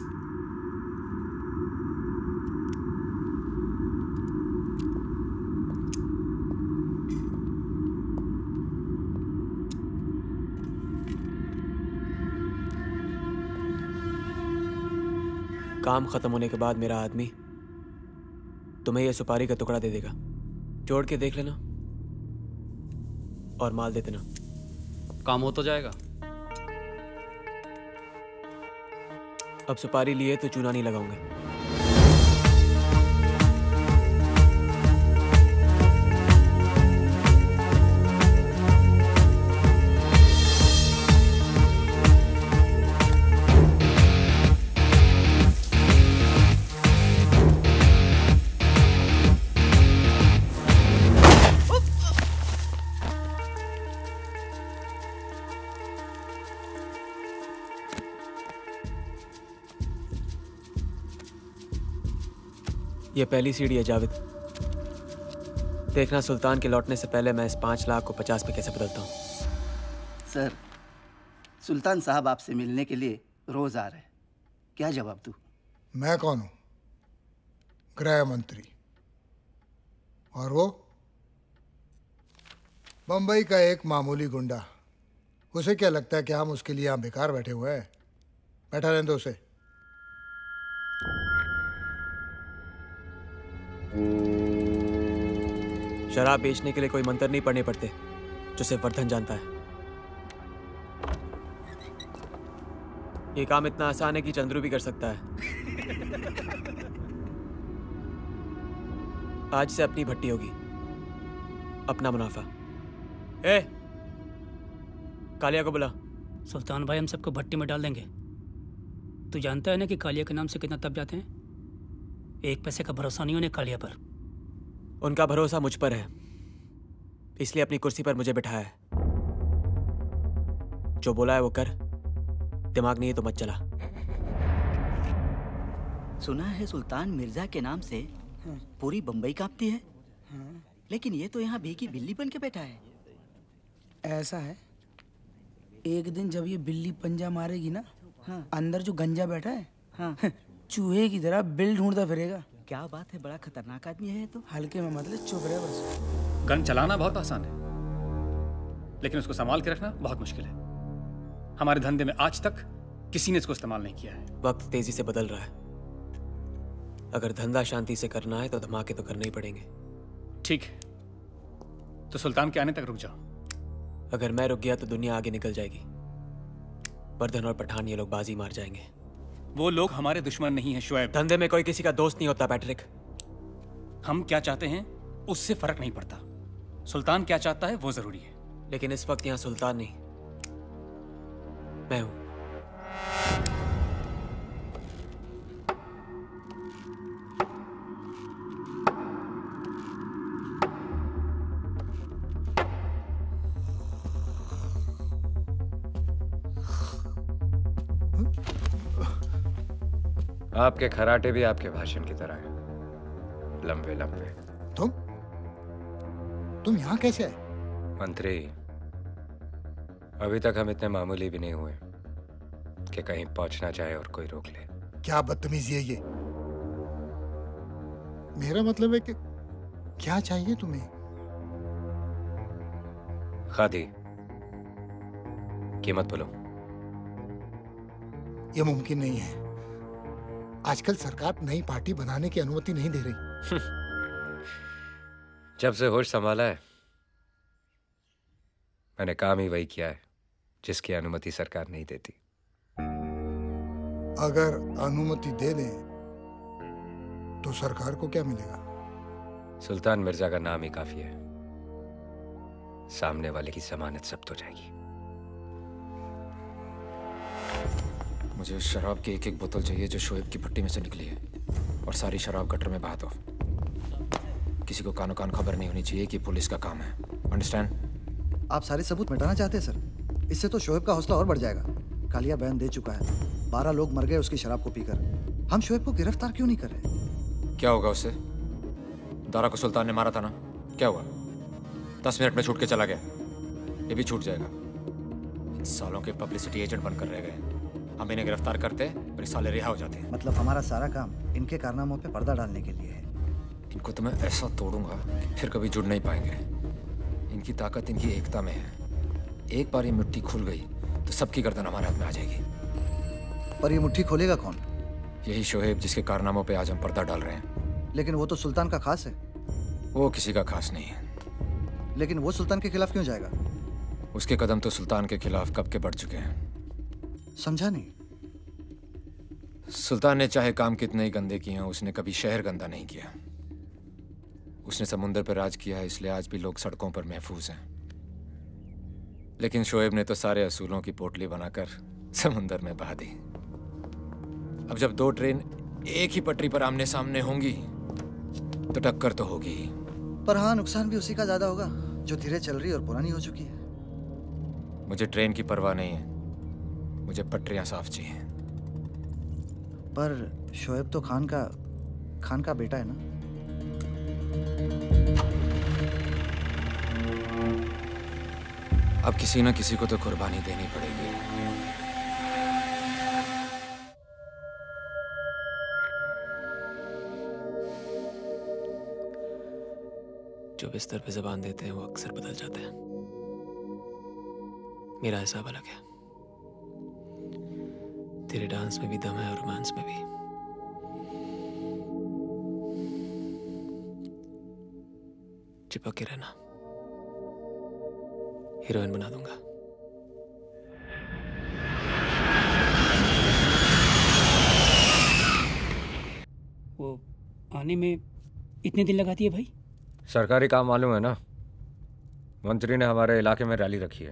काम खत्म होने के बाद मेरा आदमी तुम्हें यह सुपारी का टुकड़ा दे देगा। जोड़ के देख लेना और माल दे देना। काम हो तो जाएगा। अब सुपारी लिए तो चूना नहीं लगाऊंगा। ये पहली सीढ़ी है जावेद। देखना सुल्तान के लौटने से पहले मैं इस 5 लाख को 50 पे कैसे बदलता हूँ। सर, सुल्तान साहब आपसे मिलने के लिए रोज आ रहे हैं, क्या जवाब दूं? मैं कौन हूं? गृह मंत्री। और वो बंबई का एक मामूली गुंडा। उसे क्या लगता है कि हम उसके लिए यहां बेकार बैठे हुए हैं? बैठा रहने दो उसे। शराब बेचने के लिए कोई मंत्र नहीं पढ़ने पड़ते जो सिर्फ वर्धन जानता है। ये काम इतना आसान है कि चंद्रू भी कर सकता है। आज से अपनी भट्टी होगी, अपना मुनाफा। ए, कालिया को बुला। सुल्तान भाई, हम सबको भट्टी में डाल देंगे। तू जानता है ना कि कालिया के नाम से कितना तप जाते हैं। एक पैसे का भरोसा नहीं उन्हें कालिया पर। उनका भरोसा मुझ पर है, इसलिए अपनी कुर्सी पर मुझे बिठाया है। जो बोला है वो कर, दिमाग नहीं है तो मत चला। सुना है सुल्तान मिर्जा के नाम से पूरी बंबई कांपती है, लेकिन ये तो यहाँ भीगी बिल्ली बन के बैठा है। ऐसा है, एक दिन जब ये बिल्ली पंजा मारेगी ना, अंदर जो गंजा बैठा है चूहे की तरह बिल ढूंढता फिरेगा। क्या बात है, बड़ा खतरनाक आदमी है तो। हल्के में मतलब चुप रहे बस। गन चलाना बहुत आसान है, लेकिन उसको संभाल के रखना बहुत मुश्किल है। हमारे धंधे में आज तक किसी ने इसको इस्तेमाल नहीं किया है। वक्त तेजी से बदल रहा है। अगर धंधा शांति से करना है तो धमाके तो करने ही पड़ेंगे। ठीक है, तो सुल्तान के आने तक रुक जाओ। अगर मैं रुक गया तो दुनिया आगे निकल जाएगी। वर्धन और पठान ये लोग बाजी मार जाएंगे। वो लोग हमारे दुश्मन नहीं हैं शुएब। धंधे में कोई किसी का दोस्त नहीं होता पैट्रिक। हम क्या चाहते हैं उससे फर्क नहीं पड़ता, सुल्तान क्या चाहता है वो जरूरी है। लेकिन इस वक्त यहाँ सुल्तान नहीं, मैं हूं। आपके खराटे भी आपके भाषण की तरह हैं, लंबे लंबे। तुम यहाँ कैसे आए? मंत्री, अभी तक हम इतने मामूली भी नहीं हुए कि कहीं पहुंचना चाहे और कोई रोक ले। क्या बदतमीजी है ये? मेरा मतलब है कि क्या चाहिए तुम्हें? खादी, कीमत बोलो। ये मुमकिन नहीं है। आजकल सरकार नई पार्टी बनाने की अनुमति नहीं दे रही। जब से होश संभाला है मैंने काम ही वही किया है जिसकी अनुमति सरकार नहीं देती। अगर अनुमति दे दें तो सरकार को क्या मिलेगा? सुल्तान मिर्जा का नाम ही काफी है। सामने वाले की जमानत जब्त हो जाएगी। मुझे उस शराब की एक एक बोतल चाहिए जो शोएब की भट्टी में से निकली है, और सारी शराब गटर में बहा दो। किसी को कानो कान खबर नहीं होनी चाहिए कि पुलिस का काम है। अंडरस्टैंड? आप सारे सबूत मिटाना चाहते हैं सर? इससे तो शोएब का हौसला और बढ़ जाएगा। कालिया बयान दे चुका है, 12 लोग मर गए उसकी शराब को पीकर। हम शोएब को गिरफ्तार क्यों नहीं कर रहे? क्या होगा उससे? दारा को सुल्तान ने मारा था ना, क्या हुआ? 10 मिनट में छूट के चला गया, ये भी छूट जाएगा। इन सालों के पब्लिसिटी एजेंट बनकर रह गए। हम इन्हें गिरफ्तार करते और ये साले रिहा हो जाते हैं। मतलब हमारा सारा काम इनके कारनामों पे पर्दा डालने के लिए है। इनको तो मैं ऐसा तोड़ूंगा कि फिर कभी जुड़ नहीं पाएंगे। इनकी ताकत इनकी एकता में है। एक बार ये मिट्टी खुल गई तो सबकी गर्दन हमारे हाथ में आ जाएगी। पर ये मुट्ठी खोलेगा कौन? यही शोएब जिसके कारनामों पे आज हम पर्दा डाल रहे हैं। लेकिन वो तो सुल्तान का खास है। वो किसी का खास नहीं है। लेकिन वो सुल्तान के खिलाफ क्यों जाएगा? उसके कदम तो सुल्तान के खिलाफ कब के बढ़ चुके हैं। समझा नहीं। सुल्तान ने चाहे काम कितने ही गंदे किए हों, उसने कभी शहर गंदा नहीं किया। उसने समुंदर पर राज किया है, इसलिए आज भी लोग सड़कों पर महफूज हैं। लेकिन शोएब ने तो सारे असूलों की पोटली बनाकर समुंदर में बहा दी। अब जब 2 ट्रेन एक ही पटरी पर आमने सामने होंगी तो टक्कर तो होगी। पर हाँ, नुकसान भी उसी का ज्यादा होगा जो धीरे चल रही और पुरानी हो चुकी है। मुझे ट्रेन की परवाह नहीं है, मुझे पटरियां साफ चाहिए। पर शोएब तो खान का बेटा है ना? अब किसी न किसी को तो कुर्बानी देनी पड़ेगी। जो बिस्तर पे जबान देते हैं वो अक्सर बदल जाते हैं। मेरा हिसाब अलग है। तेरे डांस में भी दम है और रोमांस में भी। चिपक के रहना, हीरोइन बना दूंगा। वो आने में इतने दिन लगाती है भाई? सरकारी काम मालूम है ना, मंत्री ने हमारे इलाके में रैली रखी है।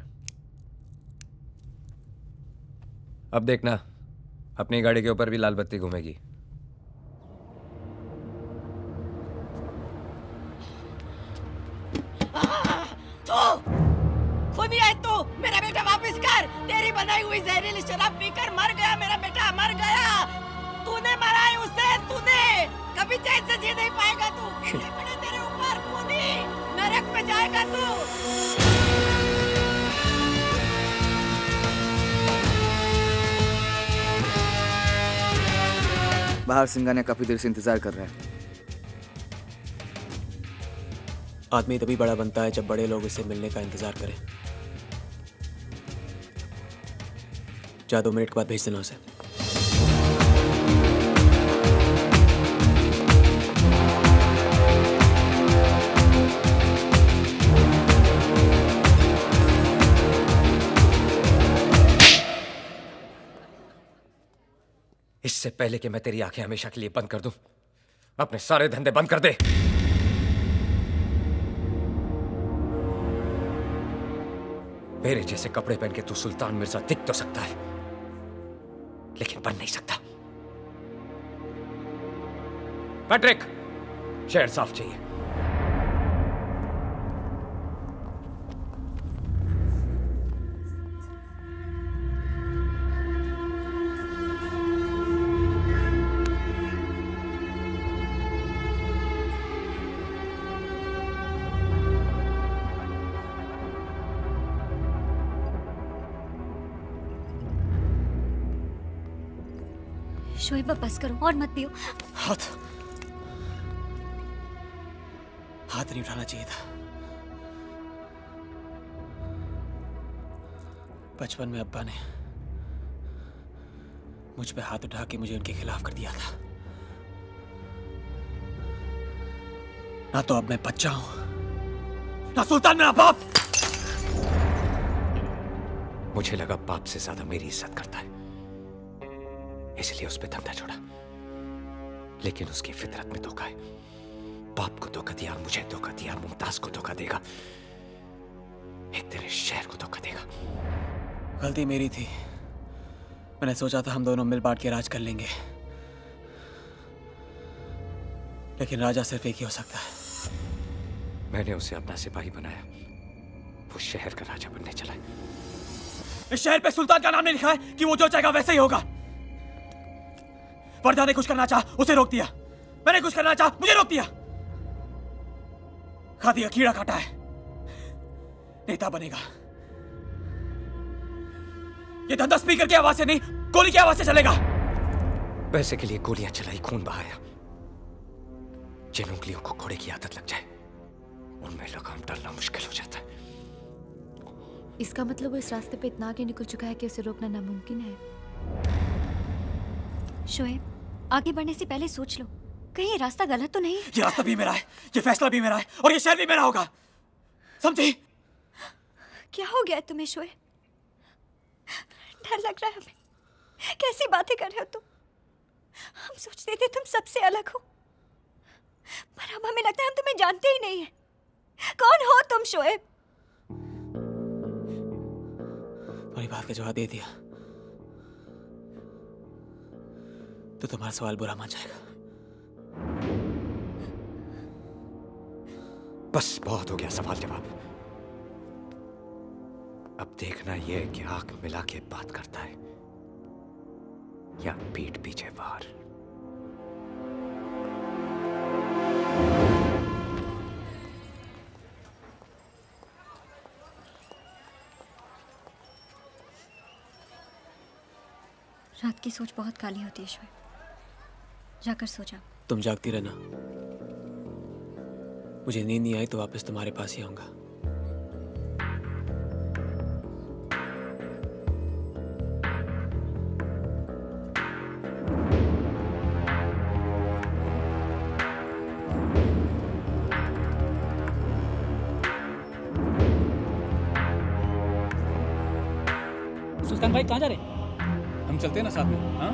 अब देखना, अपनी गाड़ी के ऊपर भी लाल बत्ती घूमेगी। खुद ही है तू, मेरा बेटा वापस कर। तेरी बनाई हुई जहरीली शराब पीकर मर गया मेरा बेटा, मर गया। तूने मारा है उसे, तूने। कभी चैन से जी नहीं पाएगा तू। कितने बड़े तेरे ऊपर खूनी, नरक में जाएगा तू। बाहर सिंगानिया काफी देर से इंतजार कर रहा है। आदमी तभी बड़ा बनता है जब बड़े लोग उससे मिलने का इंतजार करें। जा 2 मिनट के बाद भेज देना उसे। इससे पहले कि मैं तेरी आंखें हमेशा के लिए बंद कर दूं, अपने सारे धंधे बंद कर दे। मेरे जैसे कपड़े पहन के तू सुल्तान मिर्जा दिख तो सकता है, लेकिन बन नहीं सकता। पैट्रिक, शहर साफ चाहिए। शोएब बस करो और मत पियो। हाथ नहीं उठाना चाहिए था। बचपन में अब्बा ने मुझ पे हाथ उठा के मुझे उनके खिलाफ कर दिया था। ना तो अब मैं बच्चा हूं, ना सुल्तान मेरा बाप। मुझे लगा बाप से ज्यादा मेरी इज्जत करता है, इसलिए उस पर धंधा छोड़ा, लेकिन उसकी फितरत में धोखा है। बाप को धोखा दिया, मुझे धोखा दिया, मुमताज को धोखा देगा, एक दिन इस शहर को धोखा देगा। गलती मेरी थी। मैंने सोचा था हम दोनों मिल बांट के राज कर लेंगे, लेकिन राजा सिर्फ एक ही हो सकता है। मैंने उसे अपना सिपाही बनाया, वो शहर का राजा बनने चला। इस शहर पे सुल्तान का नाम नहीं लिखा है कि वो जो चाहेगा वैसे ही होगा। वर्दा ने कुछ करना चाहा, उसे रोक दिया। मैंने कुछ करना चाहा, मुझे रोक दिया। खा दिया, कीड़ा काटा है। नेता बनेगा। ये धंधा स्पीकर की आवाज से नहीं, गोली की आवाज से चलेगा। पैसे के लिए गोलियां चलाई, खून बहाया। जिन उंगलियों को घोड़े की आदत लग जाए, उनमें लगाम डालना मुश्किल हो जाता है। इसका मतलब वो इस रास्ते पे इतना आगे निकल चुका है कि उसे रोकना नामुमकिन है। शोएब, आगे बढ़ने से पहले सोच लो, कहीं ये रास्ता गलत तो नहीं? ये रास्ता भी मेरा है, ये फैसला भी मेरा है, और ये शहर भी मेरा होगा। समझी? क्या हो गया है तुम्हें शोएब? डर लग रहा है हमें। कैसी बातें कर रहे हो तुम? हम सोचते थे तुम सबसे अलग हो, पर अब हमें लगता है हम तुम्हें जानते ही नहीं है। कौन हो तुम शोएब? तुम्हारी बात का जवाब दे दिया तो तुम्हारा सवाल बुरा मान जाएगा। बस बहुत हो गया सवाल जवाब। अब देखना यह है कि आंख मिला के बात करता है या पीठ पीछे वार। रात की सोच बहुत काली होती है शोएब, जाकर सो जाओ। तुम जागती रहना, मुझे नींद नहीं आई तो वापस तुम्हारे पास ही आऊंगा। सुल्तान भाई कहाँ जा रहे? हम चलते हैं ना साथ में। हाँ?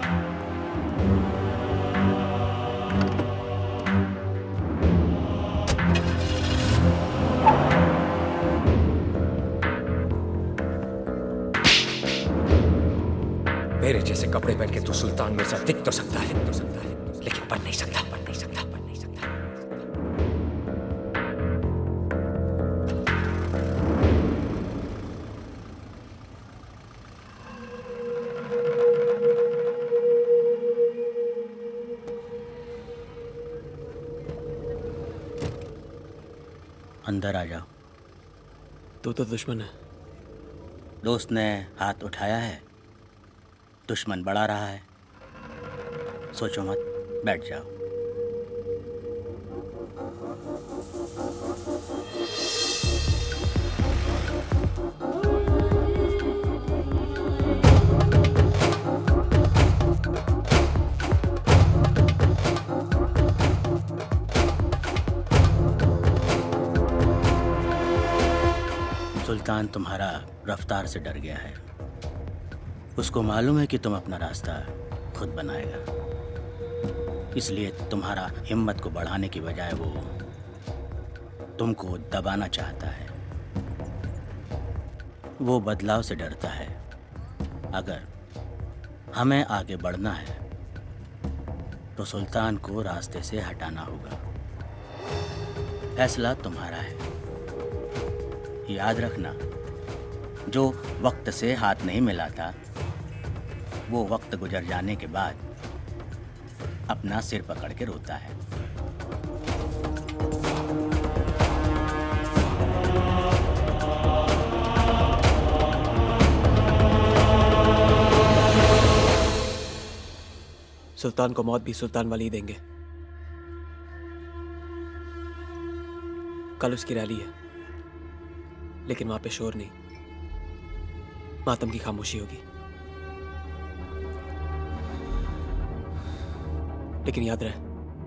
मेरे जैसे कपड़े पहन के तू सुल्तान मिर्जा दिख तो सकता है, लेकिन बन नहीं सकता, बन नहीं सकता, बन नहीं सकता। अंदर आ जाओ। तू तो दुश्मन है। दोस्त ने हाथ उठाया है, दुश्मन बढ़ा रहा है। सोचो मत, बैठ जाओ। सुल्तान तुम्हारा रफ्तार से डर गया है। उसको मालूम है कि तुम अपना रास्ता खुद बनाएगा, इसलिए तुम्हारा हिम्मत को बढ़ाने की बजाय वो तुमको दबाना चाहता है। वो बदलाव से डरता है। अगर हमें आगे बढ़ना है तो सुल्तान को रास्ते से हटाना होगा। फैसला तुम्हारा है। याद रखना, जो वक्त से हाथ नहीं मिलाता वो वक्त गुजर जाने के बाद अपना सिर पकड़ के रोता है। सुल्तान को मौत भी सुल्तान वाली देंगे। कल उसकी रैली है, लेकिन वहां पे शोर नहीं, मातम की खामोशी होगी। लेकिन याद रहे,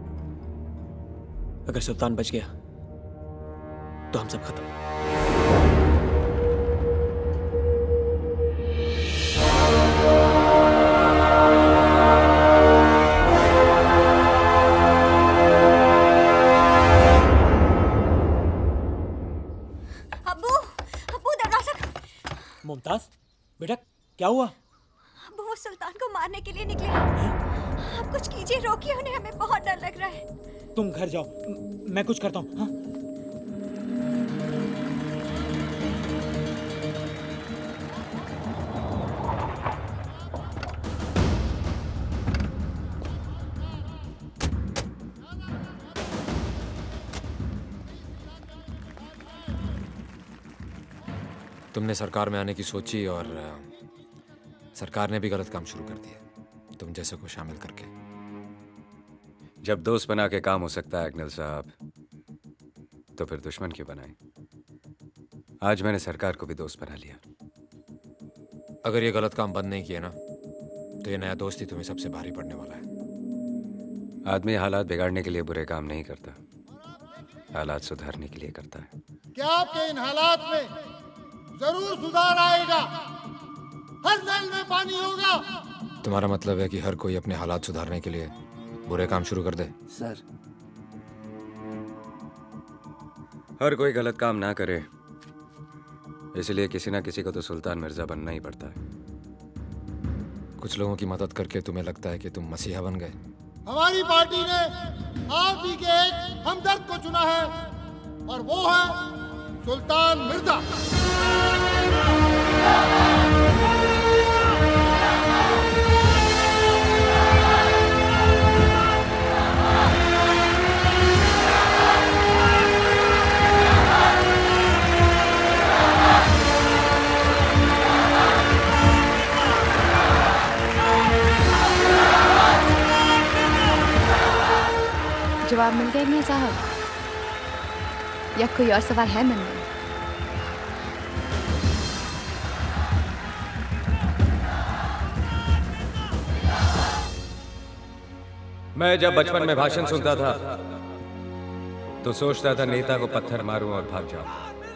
अगर सुल्तान बच गया तो हम सब खत्म। क्या हुआ? अब वो सुल्तान को मारने के लिए निकले हैं। आप कुछ कीजिए, रोकिए उन्हें, हमें बहुत डर लग रहा है। तुम घर जाओ, मैं कुछ करता हूँ। हाँ? तुमने सरकार में आने की सोची और सरकार ने भी गलत काम शुरू कर दिया तुम जैसे को शामिल करके। जब दोस्त बना के काम हो सकता है अग्निल साहब, तो फिर दुश्मन क्यों बनाए? आज मैंने सरकार को भी दोस्त बना लिया। अगर ये गलत काम बंद नहीं किया ना, तो ये नया दोस्त ही तुम्हें सबसे भारी पड़ने वाला है। आदमी हालात बिगाड़ने के लिए बुरे काम नहीं करता, हालात सुधारने के लिए करता है। क्या आपके इन हालात में जरूर सुधार आएगा? हर नल में पानी होगा। तुम्हारा मतलब है कि हर कोई अपने हालात सुधारने के लिए बुरे काम शुरू कर दे? सर, हर कोई गलत काम ना करे, इसलिए किसी ना किसी को तो सुल्तान मिर्जा बनना ही पड़ता है। कुछ लोगों की मदद करके तुम्हें लगता है कि तुम मसीहा बन गए? हमारी पार्टी ने आप ही के एक हमदर्द को चुना है और वो है सुल्तान मिर्जा। जवाब मिल गया नहीं साहब, या कोई और सवाल है मन में? मैं जब बचपन में भाषण सुनता था तो सोचता था नेता को पत्थर मारूं और भाग जाऊं।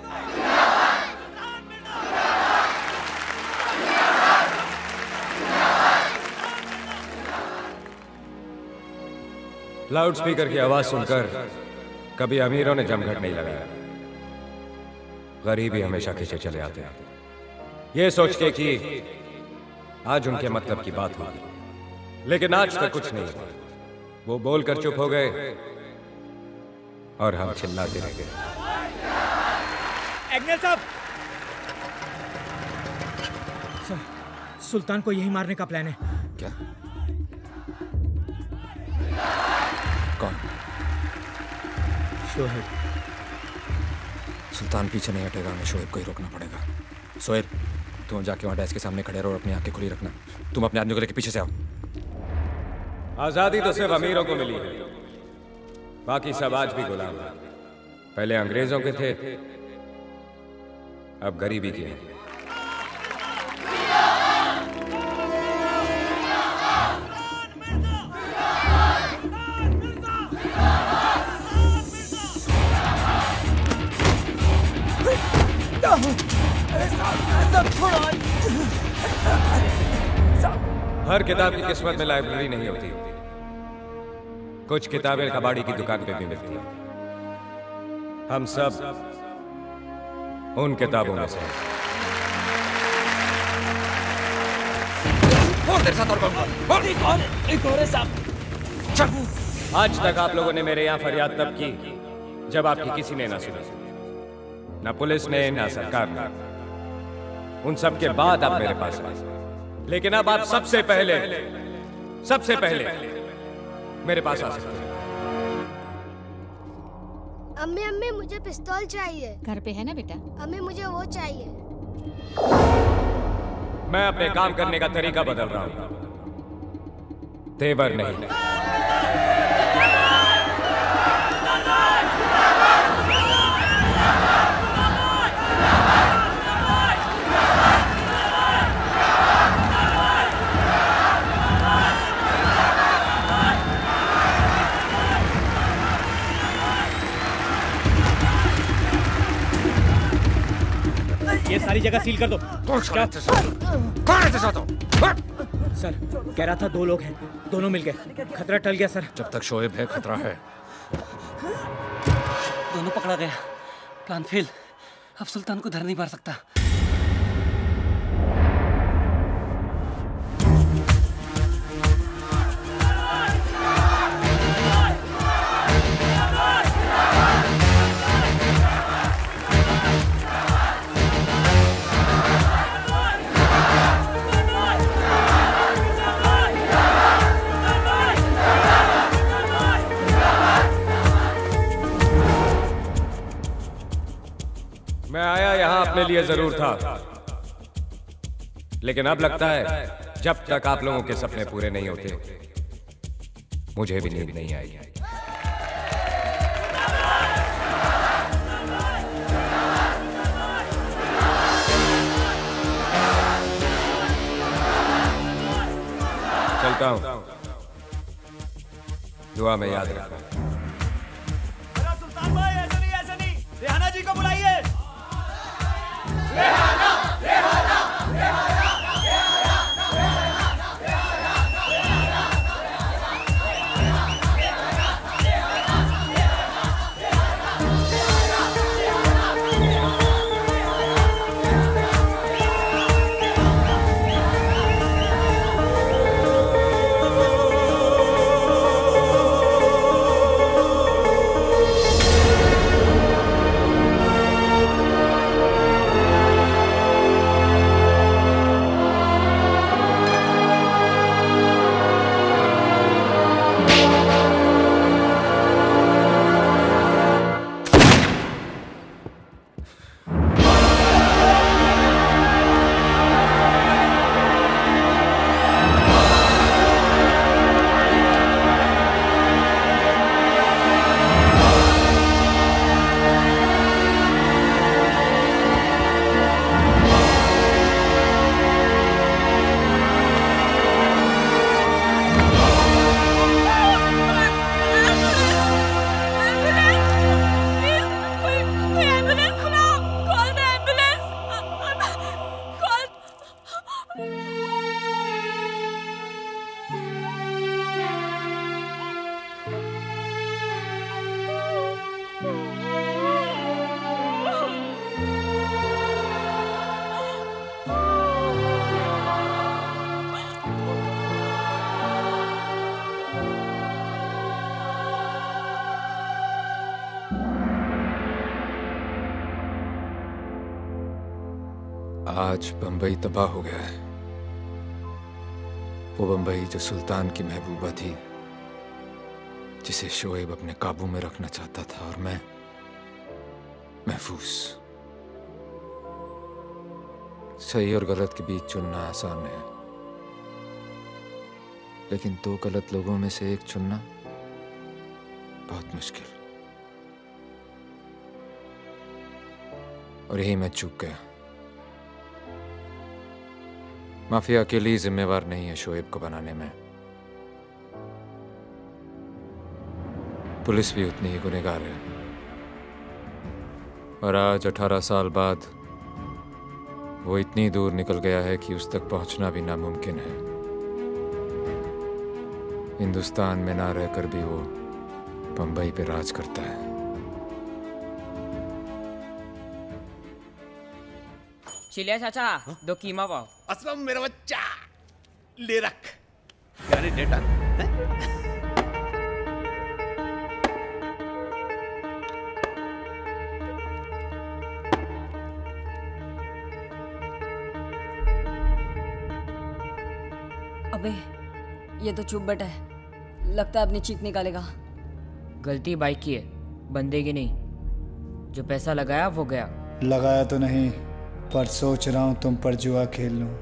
लाउड स्पीकर की आवाज सुनकर कभी अमीरों ने जमघट नहीं लगाया, गरीब ही हमेशा खींचे चले आते हैं, ये सोच के कि आज उनके मतलब की बात होगी। लेकिन आज तक कुछ नहीं हुआ। वो बोलकर चुप हो गए और हम चिल्लाते रह गए। अग्निल साहब, सर, सुल्तान को यही मारने का प्लान है। क्या? कौन? शोएब। सुल्तान पीछे नहीं हटेगा, हमें शोएब को ही रोकना पड़ेगा। शोएब, तुम जाके वहां डेस्क के सामने खड़े रहो और अपनी आंखें खुली रखना। तुम अपने आदमी को लेकर पीछे से आओ। आजादी तो सिर्फ अमीरों को मिली है, बाकी सब आज भी गुलाम हैं। पहले अंग्रेजों के थे, अब गरीबी के हैं। हर किताब की किस्मत में लाइब्रेरी नहीं होती, कुछ किताबें कबाड़ी की दुकान पे भी मिलती हैं। हम सब उन किताबों में से हैं। आज तक आप लोगों ने मेरे यहाँ फरियाद तब की जब आपकी किसी ने ना सुनी, ना पुलिस ने ना सरकार ने। उन सब के बाद आप मेरे पास आए, लेकिन अब आप सबसे पहले मेरे पास आ सकते हैं। अम्मी अम्मी मुझे पिस्तौल चाहिए। घर पे है ना बेटा? अम्मी मुझे वो चाहिए। मैं अपने काम करने का तरीका बदल रहा हूं, तेवर नहीं। ये सारी जगह सील कर दो। सर, कह रहा था 2 लोग हैं, दोनों मिल गए, खतरा टल गया सर। जब तक शोएब है खतरा है। दोनों पकड़ा गया, प्लान फेल। अब सुल्तान को धर नहीं मार सकता। अपने लिए जरूर था, लेकिन अब लगता है जब तक आप लोगों के सपने पूरे नहीं होते मुझे भी नींद नहीं आएगी। चलता हूं, दुआ में याद रखना। सुल्तान भाई ऐसा नहीं, रेहाना जी को बुलाइए। रेहाना, रेहाना, रेहाना। आज बंबई तबाह हो गया है। वो बंबई जो सुल्तान की महबूबा थी, जिसे शोएब अपने काबू में रखना चाहता था, और मैं महफूज। सही और गलत के बीच चुनना आसान है, लेकिन दो गलत लोगों में से एक चुनना बहुत मुश्किल। और यही मैं चूक गया। माफिया अकेली जिम्मेवार नहीं है शोएब को बनाने में, पुलिस भी उतनी ही गुनहगार है। और आज 18 साल बाद वो इतनी दूर निकल गया है कि उस तक पहुंचना भी नामुमकिन है। हिंदुस्तान में ना रहकर भी वो बंबई पे राज करता है। चिलिया चाचा, 2 कीमा पाव। असलम मेरा बच्चा, ले रख। यानी डेटा अबे ये तो चुप बैठा है, लगता है अपनी चीख निकालेगा। गलती बाइक की है, बंदे की नहीं। जो पैसा लगाया वो गया। लगाया तो नहीं, पर सोच रहा हूँ तुम पर जुआ खेल लूं।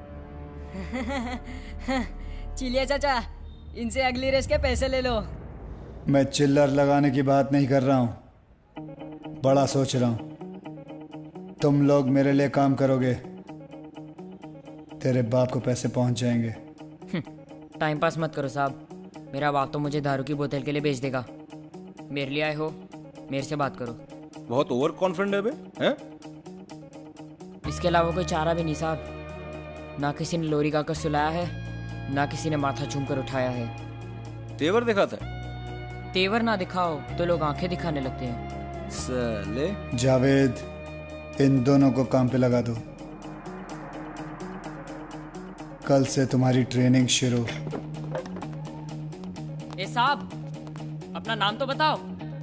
चिलिया चाचा, इनसे अगली रेस के पैसे ले लो। मैं चिल्लर लगाने की बात नहीं कर रहा हूँ, बड़ा सोच रहा हूँ। तुम लोग मेरे लिए काम करोगे, तेरे बाप को पैसे पहुंच जाएंगे। टाइम पास मत करो साहब, मेरा बाप तो मुझे दारू की बोतल के लिए बेच देगा। मेरे लिए आए हो, मेरे से बात करो। बहुत ओवर कॉन्फिडेंट है बे, हैं? इसके अलावा कोई चारा भी नहीं साहब। ना किसी ने लोरी का सुलाया है, ना किसी ने माथा चूम कर उठाया है। तेवर दिखाता है? तेवर ना दिखाओ तो लोग आंखें दिखाने लगते हैं। साले। जावेद, इन दोनों को काम पे लगा दो। कल से तुम्हारी ट्रेनिंग शुरू। ए साहब, अपना नाम तो बताओ।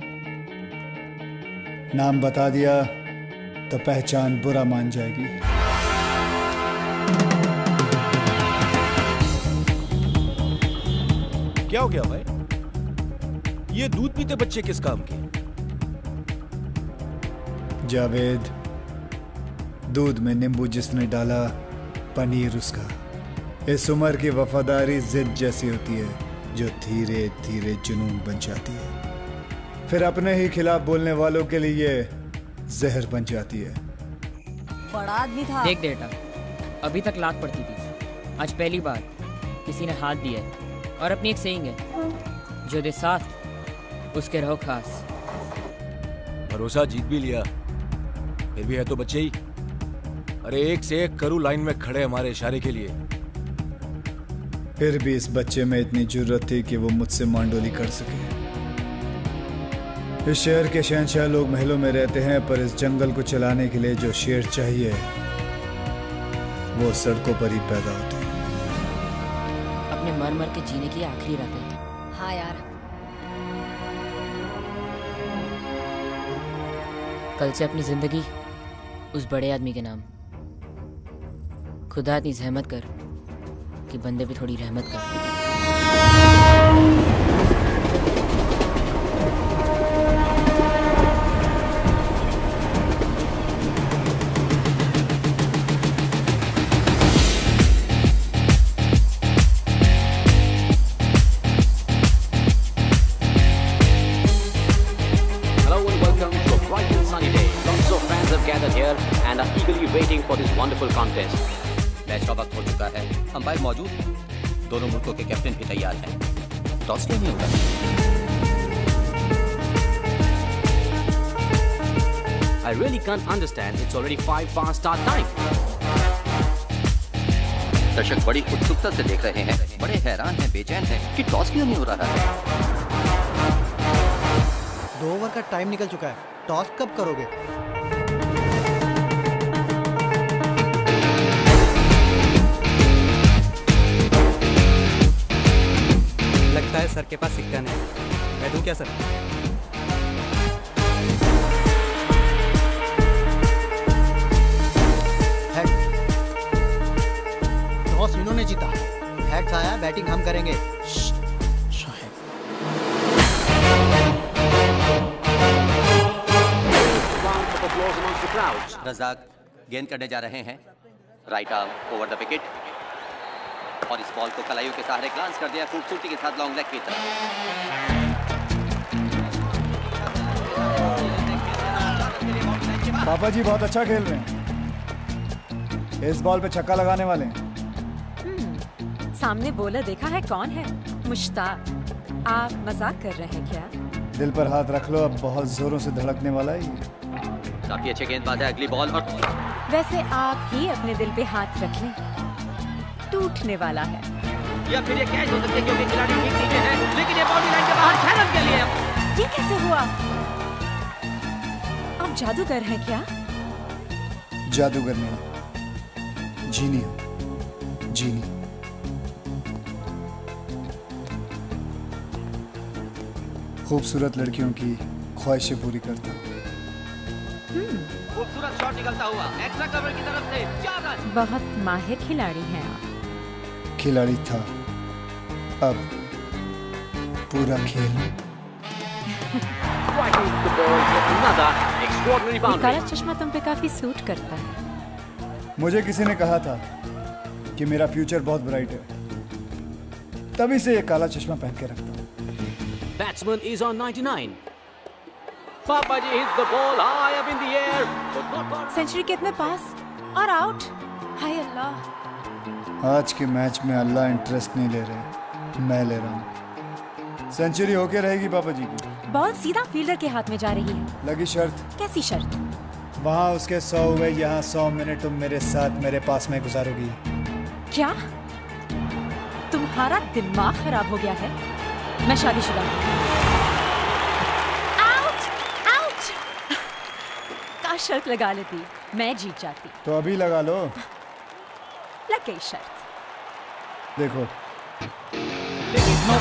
नाम बता दिया तो पहचान बुरा मान जाएगी। क्या हो गया भाई? ये दूध पीते बच्चे किस काम के? जावेद, दूध में नींबू जिसने डाला, पनीर उसका। इस उम्र की वफादारी जिद जैसी होती है जो धीरे धीरे जुनून बन जाती है, फिर अपने ही खिलाफ बोलने वालों के लिए जहर बन जाती है। बड़ा आदमी था। देख बेटा, अभी तक लात पड़ती थी, आज पहली बार किसी ने हाथ दिया है। और अपनी एक सेइंग है, जो दे साथ उसके रहो खास। भरोसा जीत भी लिया, फिर भी है तो बच्चे ही। अरे एक से एक करू लाइन में खड़े हमारे इशारे के लिए। फिर भी इस बच्चे में इतनी जुर्रत थी कि वो मुझसे मांडोली कर सके। इस शहर के शहंशाह लोग महलों में रहते हैं, पर इस जंगल को चलाने के लिए जो शेर चाहिए वो सड़कों पर ही पैदा होते हैं। अपने मर मर के जीने की आखिरी रात है। हाँ यार, कल से अपनी जिंदगी उस बड़े आदमी के नाम। खुदा इतनी जहमत कर कि बंदे पे थोड़ी रहमत कर। waiting for this wonderful contest. Match का वक्त हो चुका है, अंपायर मौजूद, दोनों मुल्कों के कैप्टन भी तैयार हैं। टॉस क्यों नहीं होगा? I really can't understand. It's already 5 past start time. दर्शक बड़ी उत्सुकता से देख रहे हैं, बड़े हैरान हैं, बेचैन हैं कि टॉस क्यों नहीं हो रहा है। 2 ओवर का टाइम निकल चुका है, टॉस कब करोगे? लगता है सर के पास सिक्का नहीं। मैं दूं क्या सर? टॉस इन्होंने जीता, हेड्स आया, बैटिंग हम करेंगे। रज़ाक गेंद करने जा रहे हैं, right arm over the wicket, और इस बॉल को कलाइयों के सहारे ग्लांस कर दिया खूबसूरती के साथ लॉन्ग लेग की तरफ। पापा जी बहुत अच्छा खेल रहे हैं, इस बॉल पे छक्का लगाने वाले हैं। सामने बॉलर देखा है कौन है? मुश्ताक। आप मजाक कर रहे हैं क्या? दिल पर हाथ रख लो, अब बहुत जोरों से धड़कने वाला है ये। काफी अच्छे गेंदबाज है, अगली बॉल और वैसे आप ही अपने दिल पे हाथ रख लें, टूटने वाला है। या फिर ये कैच हो सकती है क्योंकि खिलाड़ी ठीक नीचे है, लेकिन ये बाउंड्री लाइन के बाहर 6 रन के लिए। ये कैसे हुआ? आप जादूगर हैं क्या? जादूगर नहीं, जीनी हूं, जीनी। खूबसूरत लड़कियों की ख्वाहिशें पूरी करता हूं। खूबसूरत शॉट निकलता हुआ एक्स्ट्रा कवर की तरफ से 4 रन। बहुत माहिर खिलाड़ी हैं आप। खिलाड़ी था, अब पूरा खेल। काला चश्मा तुम पे काफी सूट करता है। मुझे किसी ने कहा था कि मेरा फ्यूचर बहुत ब्राइट है, तभी से ये काला चश्मा पहन के रखता हूँ। Batsman is on 99. Papaji hits the ball high up in the air. Century कितने पास और आउट? हाय अल्लाह। आज के मैच में अल्लाह इंटरेस्ट नहीं ले रहे, मैं ले रहा हूँ। सेंचुरी होके रहेगी पापा जी की। बॉल सीधा फील्डर के हाथ में जा रही है। लगी शर्त। कैसी शर्त? वहाँ उसके 100 हुए, यहाँ 100 मिनट तुम मेरे साथ मेरे पास में गुजारोगी। क्या तुम्हारा दिमाग खराब हो गया है? मैं शादीशुदा हूँ। Out out. का शर्त लगा लेती, मैं जीत जाती। तो अभी लगा लो। लग गई शर्त। देखो। No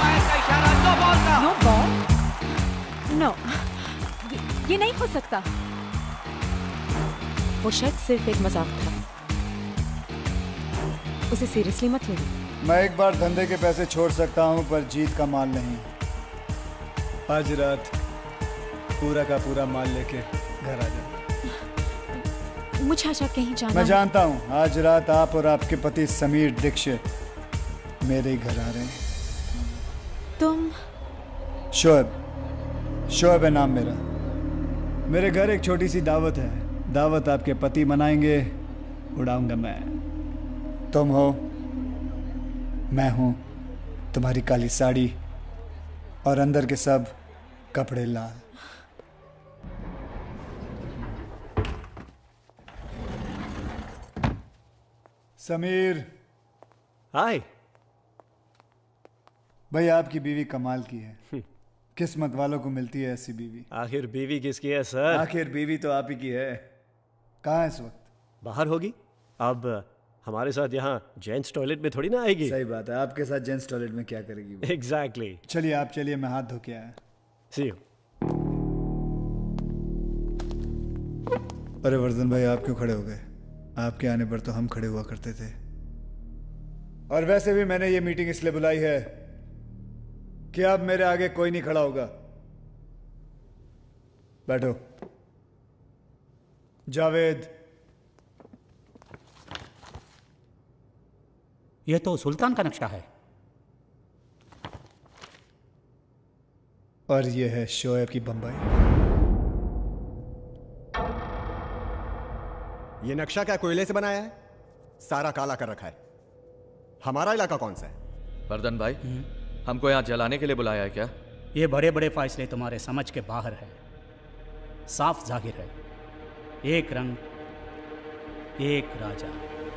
ball. नो, ये नहीं हो सकता। वो शर्त सिर्फ एक मजाक था, उसे सीरियसली मत लेना। मैं एक बार धंधे के पैसे छोड़ सकता हूँ, पर जीत का माल नहीं। आज रात पूरा का पूरा माल लेके घर आ जाओ। मुझे आशा कहीं जाना मैं है। जानता हूँ आज रात आप और आपके पति समीर दीक्षित मेरे ही घर आ रहे हैं। तुम? शोएब है नाम मेरा। मेरे घर एक छोटी सी दावत है। दावत आपके पति मनाएंगे, उड़ाऊंगा मैं। तुम हो, मैं हूं, तुम्हारी काली साड़ी और अंदर के सब कपड़े लाल। समीर। हाय। भाई आपकी बीवी कमाल की है। किस्मत वालों को मिलती है ऐसी बीवी। आखिर बीवी किसकी है सर? आखिर बीवी तो आप ही की है। कहाँ है इस वक्त? बाहर होगी। अब हमारे साथ यहाँ जेंट्स टॉयलेट में थोड़ी ना आएगी। सही बात है, आपके साथ जेंट्स टॉयलेट में क्या करेगी वो? एग्जैक्टली। चलिए आप चलिए, मैं हाथ धो के आया। See you. अरे वर्धन भाई आप क्यों खड़े हो गए? आपके आने पर तो हम खड़े हुआ करते थे। और वैसे भी मैंने ये मीटिंग इसलिए बुलाई है कि अब मेरे आगे कोई नहीं खड़ा होगा। बैठो। जावेद। यह तो सुल्तान का नक्शा है। और यह है शोएब की बम्बई। ये नक्शा क्या कोयले से बनाया है? सारा काला कर रखा है। हमारा इलाका कौन सा है? वर्धन भाई, हमको यहाँ जलाने के लिए बुलाया है क्या? ये बड़े बड़े फैसले तुम्हारे समझ के बाहर है। साफ जाहिर है, एक रंग एक राजा।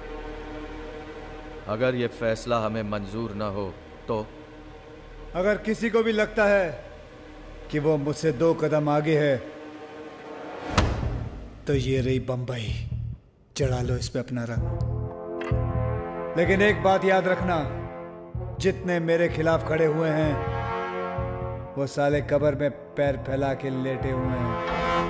अगर ये फैसला हमें मंजूर न हो तो? अगर किसी को भी लगता है कि वो मुझसे 2 कदम आगे है तो ये रही बंबई, चढ़ा लो इस पे अपना रंग। लेकिन एक बात याद रखना, जितने मेरे खिलाफ खड़े हुए हैं वो साले कब्र में पैर फैला के लेटे हुए हैं।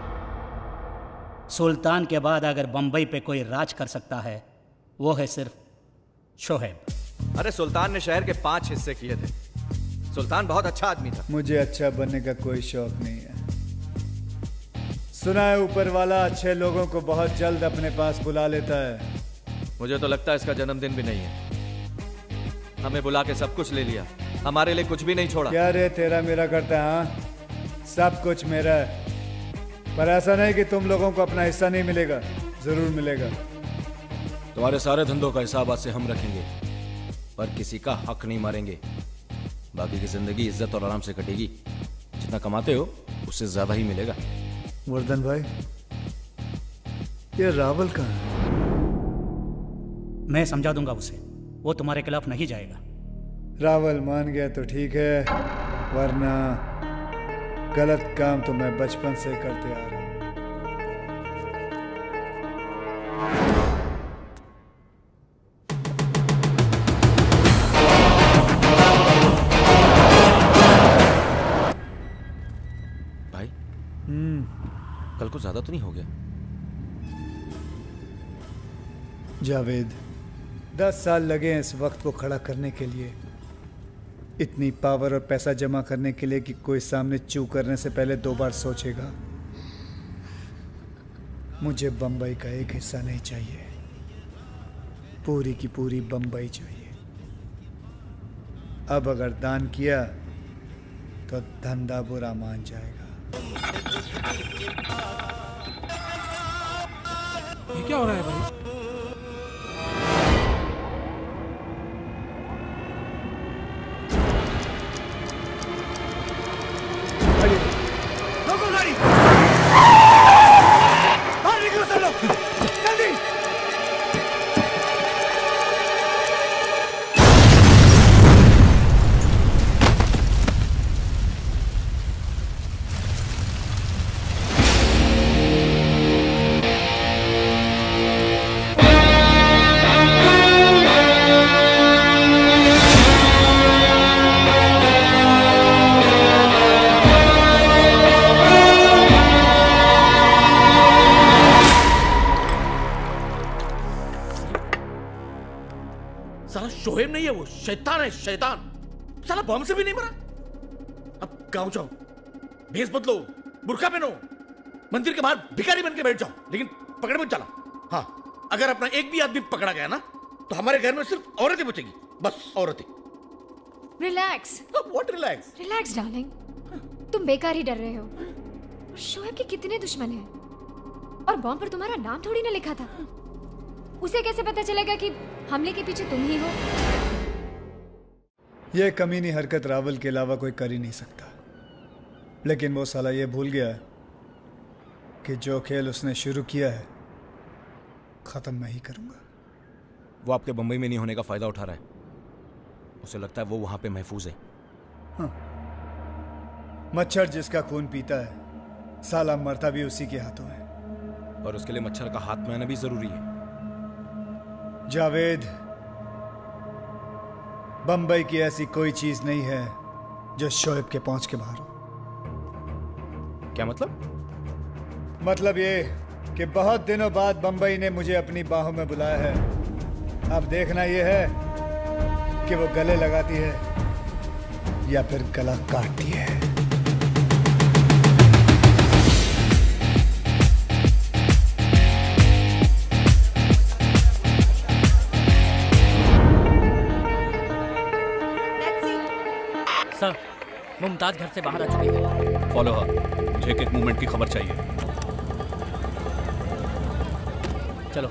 सुल्तान के बाद अगर बंबई पे कोई राज कर सकता है वो है सिर्फ शोएब। अरे सुल्तान ने शहर के 5 हिस्से किए थे। सुल्तान बहुत अच्छा आदमी था। मुझे अच्छा बनने का कोई शौक नहीं है। सुना है ऊपर वाला अच्छे लोगों को बहुत जल्द अपने पास बुला लेता है। मुझे तो लगता है इसका जन्मदिन भी नहीं है। हमें बुला के सब कुछ ले लिया, हमारे लिए कुछ भी नहीं छोड़ा। क्या रे तेरा मेरा करता है? हाँ, सब कुछ मेरा है। पर ऐसा नहीं कि तुम लोगों को अपना हिस्सा नहीं मिलेगा, जरूर मिलेगा। तुम्हारे सारे धंधों का हिसाब आज से हम रखेंगे, पर किसी का हक नहीं मारेंगे। बाकी की जिंदगी इज्जत और आराम से कटेगी। जितना कमाते हो उससे ज्यादा ही मिलेगा। वर्धन भाई, ये रावल कहाँ है? मैं समझा दूंगा उसे, वो तुम्हारे खिलाफ नहीं जाएगा। रावल मान गया तो ठीक है, वरना गलत काम तो मैं बचपन से करते आ रहा हूं। भाई, कल को ज्यादा तो नहीं हो गया? जावेद, 10 साल लगे हैं इस वक्त को खड़ा करने के लिए। इतनी पावर और पैसा जमा करने के लिए कि कोई सामने चू करने से पहले 2 बार सोचेगा। मुझे बंबई का एक हिस्सा नहीं चाहिए, पूरी की पूरी बंबई चाहिए। अब अगर दान किया तो धंधा बुरा मान जाएगा। ये क्या हो रहा है भाई? रोको गाड़ी! बाहर निकलो सब लोग! जल्दी! साला शोएब नहीं है, वो शैतान है, शैतान। साला बम से भी नहीं मरा। अब गाँव जाओ, भेष बदलो, बुर्का पहनो, मंदिर के बाहर भिखारी बन के बैठ जाओ, लेकिन पकड़ मत चला। हाँ, अगर अपना एक भी आदमी पकड़ा गया ना तो हमारे घर में सिर्फ औरतें बचेगी, बस औरतें। Relax. What relax? Relax darling, तुम बेकार ही डर रहे हो। शोएब के कितने दुश्मन हैं, और बॉम्ब पर तुम्हारा नाम थोड़ी ना लिखा था। उसे कैसे पता चलेगा कि हमले के पीछे तुम ही हो? ये कमीनी हरकत रावल के अलावा कोई कर ही नहीं सकता, लेकिन वो साला ये भूल गया है कि जो खेल उसने शुरू किया है खत्म मैं ही करूंगा। वो आपके बंबई में नहीं होने का फायदा उठा रहा है। उसे लगता है वो वहां पे महफूज है। हाँ। मच्छर जिसका खून पीता है साला मरता भी उसी के हाथों है। और उसके लिए मच्छर का हाथ में आना भी जरूरी है। जावेद, बंबई की ऐसी कोई चीज नहीं है जो शोएब के पहुंच के बाहर हो। क्या मतलब? मतलब ये कि बहुत दिनों बाद बंबई ने मुझे अपनी बाहों में बुलाया है। अब देखना यह है कि वो गले लगाती है या फिर गला काटती है। सर, मुमताज घर से बाहर आ चुकी है। फॉलो हर, मुझे एक मूवमेंट की खबर चाहिए। चलो।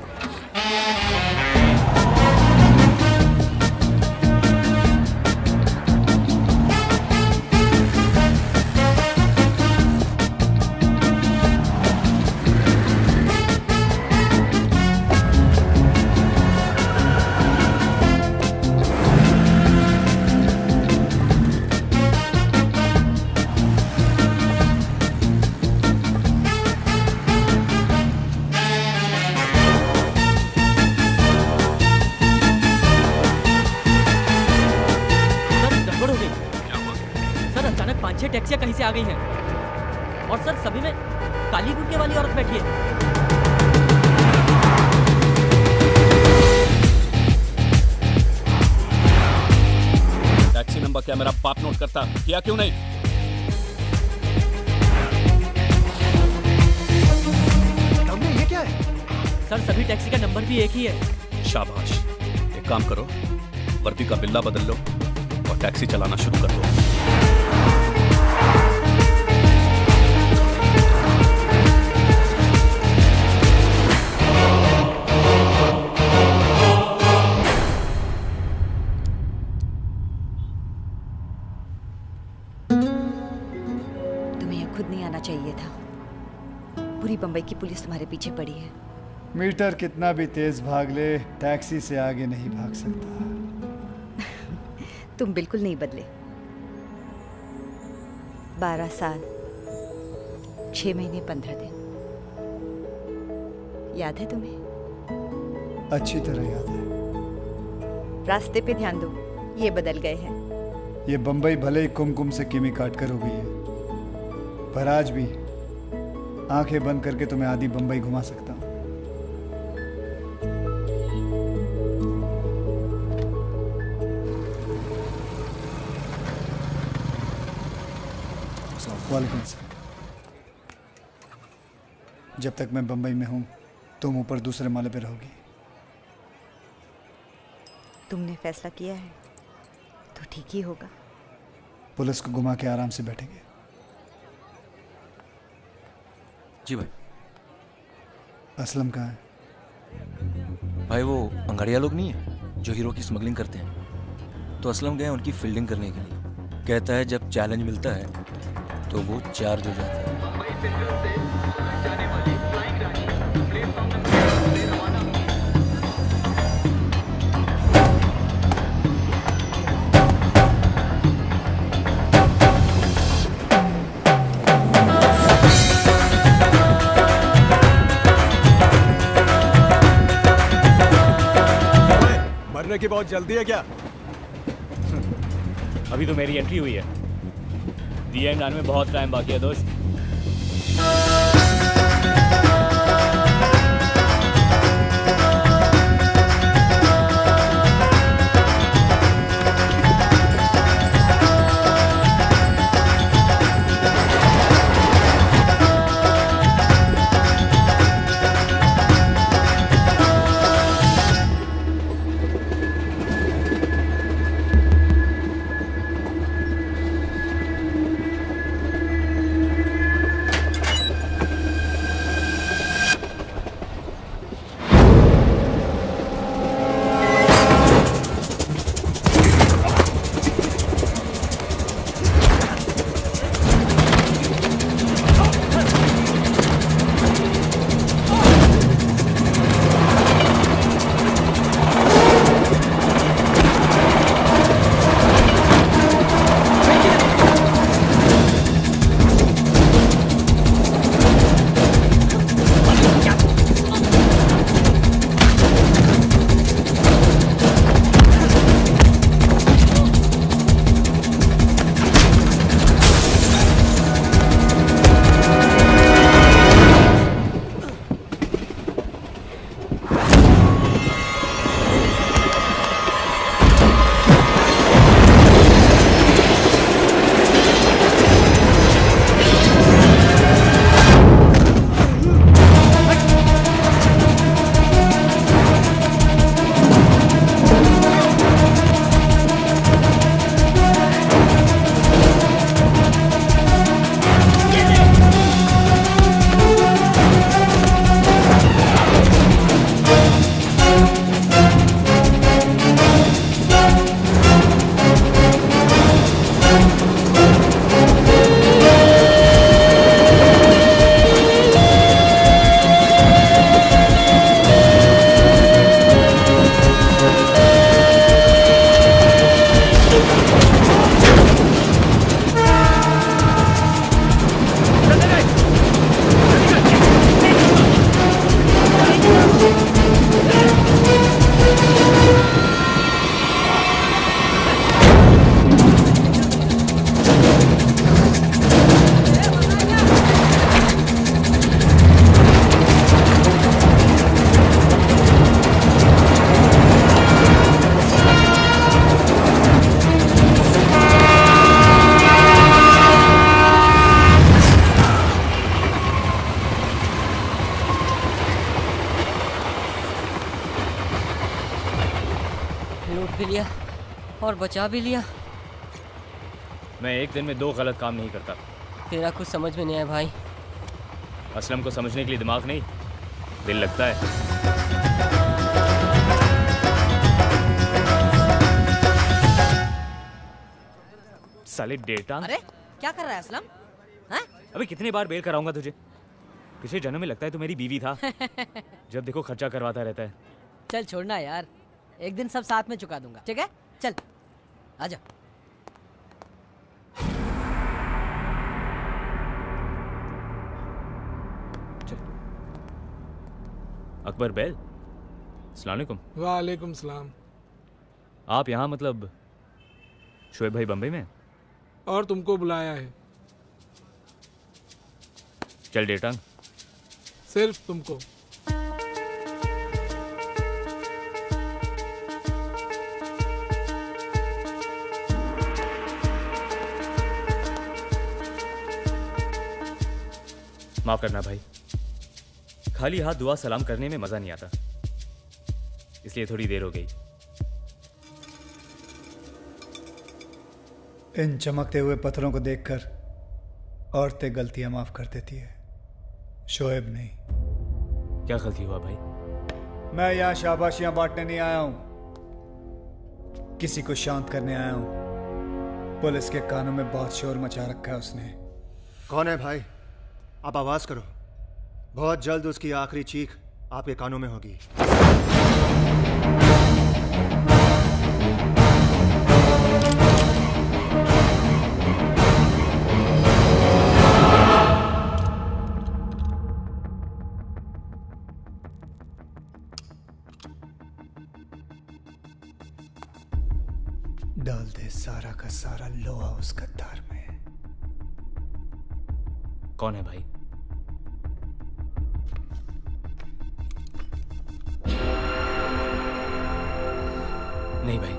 टैक्सियां कहीं से आ गई हैं और सर सभी में काली गुर्के वाली औरत बैठी है। टैक्सी नंबर क्या मेरा बाप नोट करता, किया क्यों नहीं? ये क्या है? सर सभी टैक्सी का नंबर भी एक ही है। शाबाश, एक काम करो, वर्दी का बिल्ला बदल लो और टैक्सी चलाना शुरू कर दो। खुद नहीं आना चाहिए था। पूरी बंबई की पुलिस तुम्हारे पीछे पड़ी है। मीटर कितना भी तेज भाग ले, टैक्सी से आगे नहीं भाग सकता। तुम बिल्कुल नहीं बदले। 12 साल 6 महीने 15 दिन, याद है तुम्हें? अच्छी तरह याद है। रास्ते पे ध्यान दो, ये बदल गए हैं। ये बंबई भले ही कुमकुम से किमी काट कर हो गई है, पर आज भी आंखें बंद करके तुम्हें आधी बंबई घुमा सकता हूं। वालेकुम सलाम। जब तक मैं बंबई में हूं तुम ऊपर दूसरे माले पे रहोगी। तुमने फैसला किया है तो ठीक ही होगा। पुलिस को घुमा के आराम से बैठेंगे। जी भाई। असलम कहाँ है? भाई वो अंगाड़िया लोग नहीं है जो हीरो की स्मगलिंग करते हैं, तो असलम गए उनकी फील्डिंग करने के लिए। कहता है जब चैलेंज मिलता है तो वो चार्ज हो जाता है। मरने की बहुत जल्दी है क्या? अभी तो मेरी एंट्री हुई है। दी एंड आने में बहुत टाइम बाकी है दोस्त। और बचा भी लिया। मैं एक दिन में 2 गलत काम नहीं करता। तेरा कुछ समझ में नहीं आया भाई। असलम को समझने के लिए दिमाग नहीं, दिल लगता है। साले डेटा। अरे क्या कर रहा है असलम? हाँ? अबे कितने बार बेल कराऊंगा तुझे? पिछले जन्म में लगता है तू मेरी बीवी था। जब देखो खर्चा करवाता रहता है। चल छोड़ना यार, एक दिन सब साथ में चुका दूंगा, ठीक है? चल आजा। अकबर बैल, अस्सलाम वालेकुम। वालेकुम सलाम। आप यहाँ मतलब शोएब भाई बम्बई में? और तुमको बुलाया है। चल डेटांग। सिर्फ तुमको। माफ करना भाई, खाली हाथ दुआ सलाम करने में मजा नहीं आता, इसलिए थोड़ी देर हो गई। इन चमकते हुए पत्थरों को देखकर औरतें गलतियां माफ कर देती है, शोएब नहीं। क्या गलती हुआ भाई? मैं यहाँ शाबाशियां बांटने नहीं आया हूं, किसी को शांत करने आया हूं। पुलिस के कानों में बहुत शोर मचा रखा है उसने। कौन है भाई? आप आवाज करो, बहुत जल्द उसकी आखिरी चीख आपके कानों में होगी। डाल दे सारा का सारा लोहा उस गद्दार में। कौन है भाई? नहीं भाई,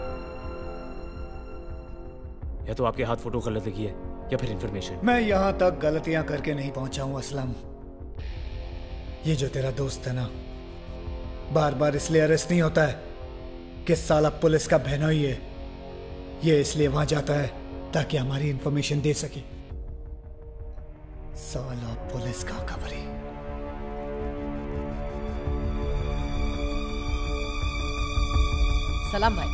या तो आपके हाथ फोटो गलत लगी है या फिर इंफॉर्मेशन। मैं यहां तक गलतियां करके नहीं पहुंचा हूं असलम। ये जो तेरा दोस्त है ना, बार बार इसलिए अरेस्ट नहीं होता है कि साला पुलिस का बहनोई है। ये इसलिए वहां जाता है ताकि हमारी इंफॉर्मेशन दे सके। साला पुलिस का खबरी। सलाम भाई।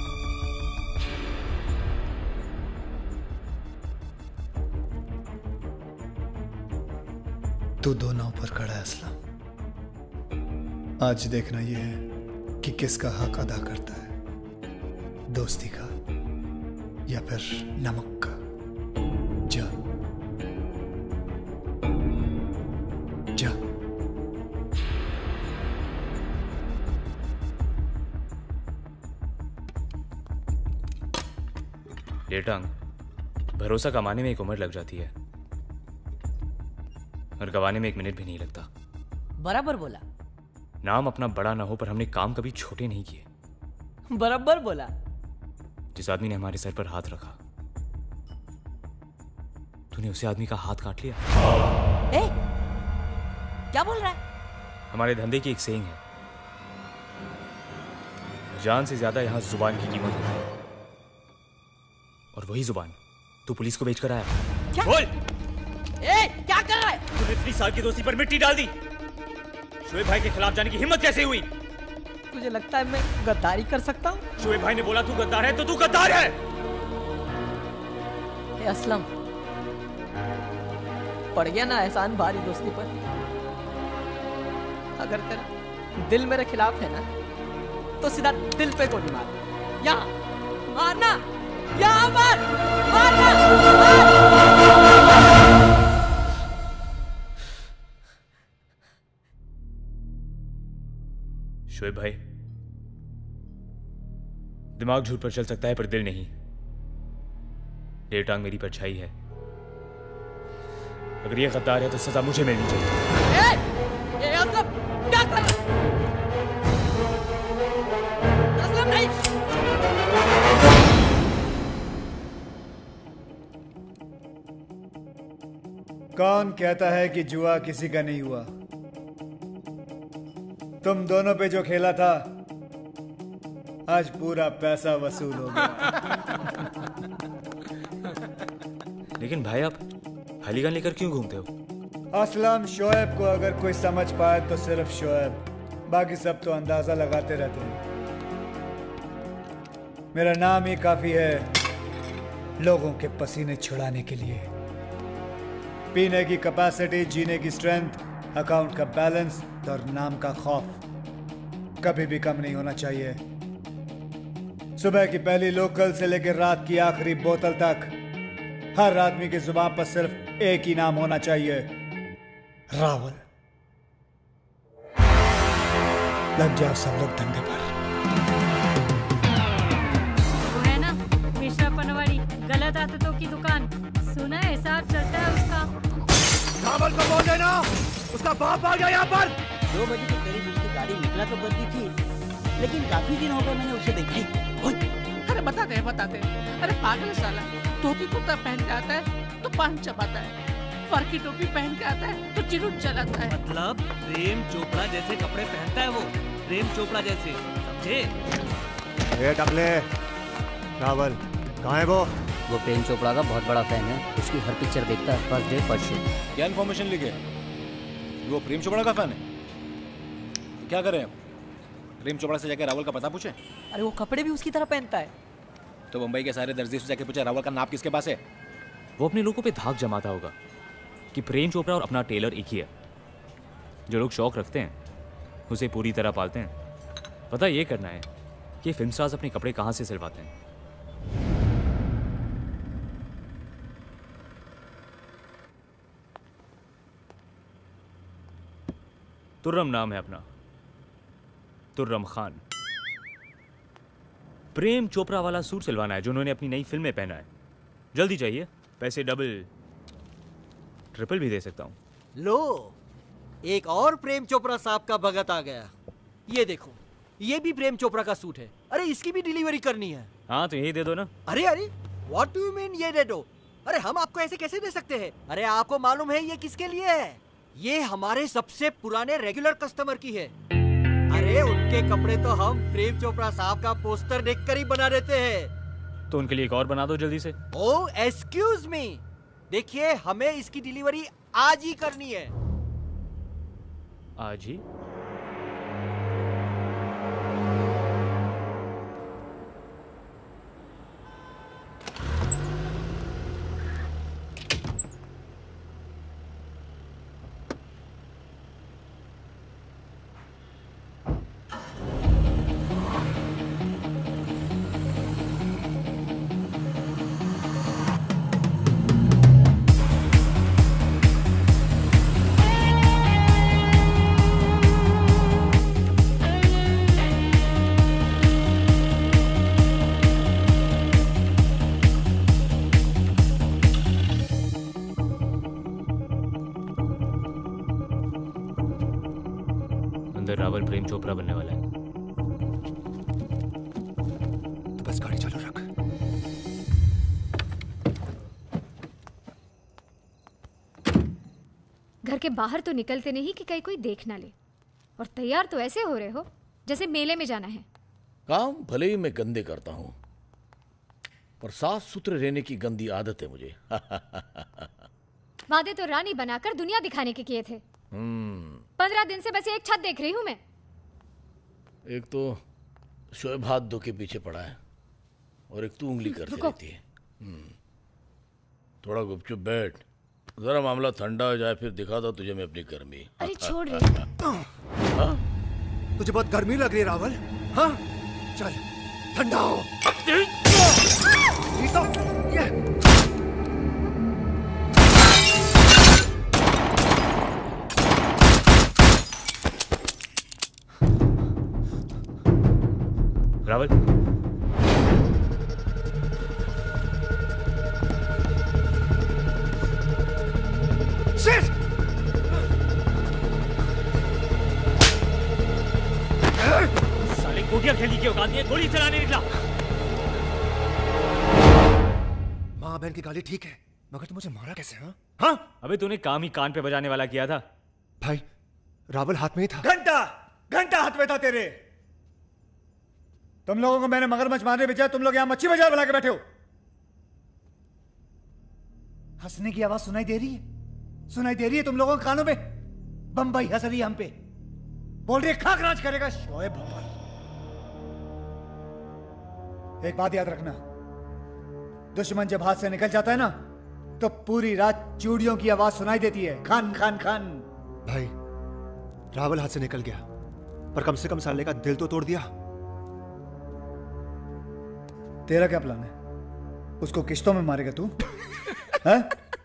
तू दो नाव पर खड़ा है असलम। आज देखना यह है कि किसका हक अदा करता है, दोस्ती का या फिर नमक का। जा जा। डेटांग, भरोसा कमाने में एक उम्र लग जाती है और गवाने में 1 मिनट भी नहीं लगता। बराबर बोला। नाम अपना बड़ा ना हो पर हमने काम कभी छोटे नहीं किए। बराबर बोला। जिस आदमी ने हमारे सर पर हाथ रखा, तूने उसे आदमी का हाथ काट लिया। ए, क्या बोल रहा है? हमारे धंधे की एक सेइंग है, जान से ज्यादा यहां जुबान की कीमत होती है, और वही जुबान तू पुलिस को बेचकर आया। क्या? बोल। ए, क्या कर रहा है? तूने इतनी साल की दोस्ती पर मिट्टी डाल दी। शोएब भाई के खिलाफ जाने की हिम्मत कैसे हुई? तुझे लगता है मैं गद्दारी कर सकता हूँ? शोएब भाई ने बोला तू गद्दार है तो तू गद्दार है। ए असलम, पड़ गया ना एहसान भारी दोस्ती पर। अगर तेरा दिल मेरे खिलाफ है ना, तो सीधा दिल पे गोली मार। यहाँ मारना, यहाँ मार, मारना, मार। शोएब भाई, दिमाग झूठ पर चल सकता है पर दिल नहीं। ये टांग मेरी परछाई है। अगर ये गद्दार है तो सजा मुझे मिलनी चाहिए। ये असलम क्या कर रहा है? असलम नहीं। कौन कहता है कि जुआ किसी का नहीं हुआ? तुम दोनों पे जो खेला था, आज पूरा पैसा वसूल हो गया। लेकिन भाई आप हलीगन लेकर क्यों घूमते हो? असलम शोएब को अगर कोई समझ पाए तो सिर्फ शोएब, बाकी सब तो अंदाजा लगाते रहते हैं। मेरा नाम ही काफी है लोगों के पसीने छुड़ाने के लिए। पीने की कैपेसिटी, जीने की स्ट्रेंथ, अकाउंट का बैलेंस और नाम का खौफ कभी भी कम नहीं होना चाहिए। सुबह की पहली लोकल से लेकर रात की आखिरी बोतल तक हर आदमी की जुबान पर सिर्फ एक ही नाम होना चाहिए, रावल। लग जाओ सब लोग धंधे पर। वो है ना मिश्रा पनवाड़ी, गलत आदतों की दुकान, सुना है हिसाब चलता है उसका। रावल को बोल देना उसका बाप आ गया यहाँ पर। 2 बजे के करीब उसकी गाड़ी निकला तो करती थी, लेकिन काफी दिन हो गए मैंने उसे देखा ही। अरे बताते हैं। अरे पागल साला, धोती कुर्ता पहन के आता है तो पान चबाता है, फर की टोपी पहन के आता है तो चिरुट जलाता है। मतलब प्रेम चोपड़ा जैसे कपड़े पहनता है वो, प्रेम चोपड़ा जैसे, समझे? ए टकले, रावल कहाँ है वो? प्रेम चोपड़ा का बहुत बड़ा फैन है, उसकी हर पिक्चर देखता है, फर्स्ट डे फर्स्ट शो। क्या इन्फॉर्मेशन लिखे? वो प्रेम चोपड़ा का फैन है? तो क्या करें? प्रेम चोपड़ा से जाकर रावल का पता पूछे? अरे वो कपड़े भी उसकी तरह पहनता है। तो मुंबई के सारे दर्जी से जाके पूछे रावल का नाप किसके पास है? वो अपने लोगों पे धाक जमाता होगा कि प्रेम चोपड़ा और अपना टेलर एक ही है। जो लोग शौक रखते हैं उसे पूरी तरह पालते हैं। पता ये करना है कि फिल्म स्टार्स अपने कपड़े कहाँ से सिलवाते हैं। तुर्रम नाम है अपना, तुर्रम खान। प्रेम चोपड़ा वाला सूट सिलवाना है जो उन्होंने अपनी नई फिल्म में पहना है। जल्दी चाहिए, पैसे डबल ट्रिपल भी दे सकता हूँ। लो, एक और प्रेम चोपड़ा साहब का भगत आ गया। ये देखो, ये भी प्रेम चोपड़ा का सूट है। अरे इसकी भी डिलीवरी करनी है। हाँ तो यही दे दो ना। अरे व्हाट डू यू मीन ये दे दो? अरे हम आपको ऐसे कैसे दे सकते हैं? अरे आपको मालूम है ये किसके लिए है? ये हमारे सबसे पुराने रेगुलर कस्टमर की है। अरे उनके कपड़े तो हम प्रेम चोपड़ा साहब का पोस्टर देखकर ही बना देते हैं। तो उनके लिए एक और बना दो जल्दी से। ओह एक्सक्यूज मी, देखिए हमें इसकी डिलीवरी आज ही करनी है। आज ही? रावल प्रेम चोपड़ा बनने वाला है। तो बस गाड़ी चालू रख। घर के बाहर तो निकलते नहीं कि कहीं कोई देख ना ले, और तैयार तो ऐसे हो रहे हो जैसे मेले में जाना है। काम भले ही मैं गंदे करता हूँ, पर साफ सुथरे रहने की गंदी आदत है मुझे। वादे तो रानी बनाकर दुनिया दिखाने के किए थे। 15 दिन से बस एक छत देख रही हूँ मैं। एक तो शोएब हाथ धो के पीछे पड़ा है और एक तू उंगली करती रहती है। थोड़ा गुपचुप बैठ, जरा मामला ठंडा हो जाए फिर दिखा दो तुझे मैं अपनी गर्मी। अरे छोड़ रे। तुझे बहुत गर्मी लग रही है रावल? हाँ चल ठंडा हो। रावल, साले गोटियां खेली की औकात है, गोली चलाने निकला। माँ बहन की गाली ठीक है, मगर तुम मुझे मारा कैसे? हाँ? अबे तूने काम ही कान पे बजाने वाला किया था। भाई रावल हाथ में ही था। घंटा हाथ में था तेरे। तुम लोगों को मैंने मगरमच्छ मारने भेजा, तुम लोग यहाँ मच्छी बाजार बना के बैठे हो। हंसने की आवाज सुनाई दे रही है? सुनाई दे रही है तुम लोगों के कानों में? बम्बई हंस रही है हम पे, बोल रही है खाक राज करेगा शोएब भोपाल। एक बात याद रखना, दुश्मन जब हाथ से निकल जाता है ना तो पूरी रात चूड़ियों की आवाज सुनाई देती है, खान खान खान। भाई रावल हाथ से निकल गया, पर कम से कम साले का दिल तो तोड़ दिया। तेरा क्या प्लान है? उसको किश्तों में मारेगा तू? हैं?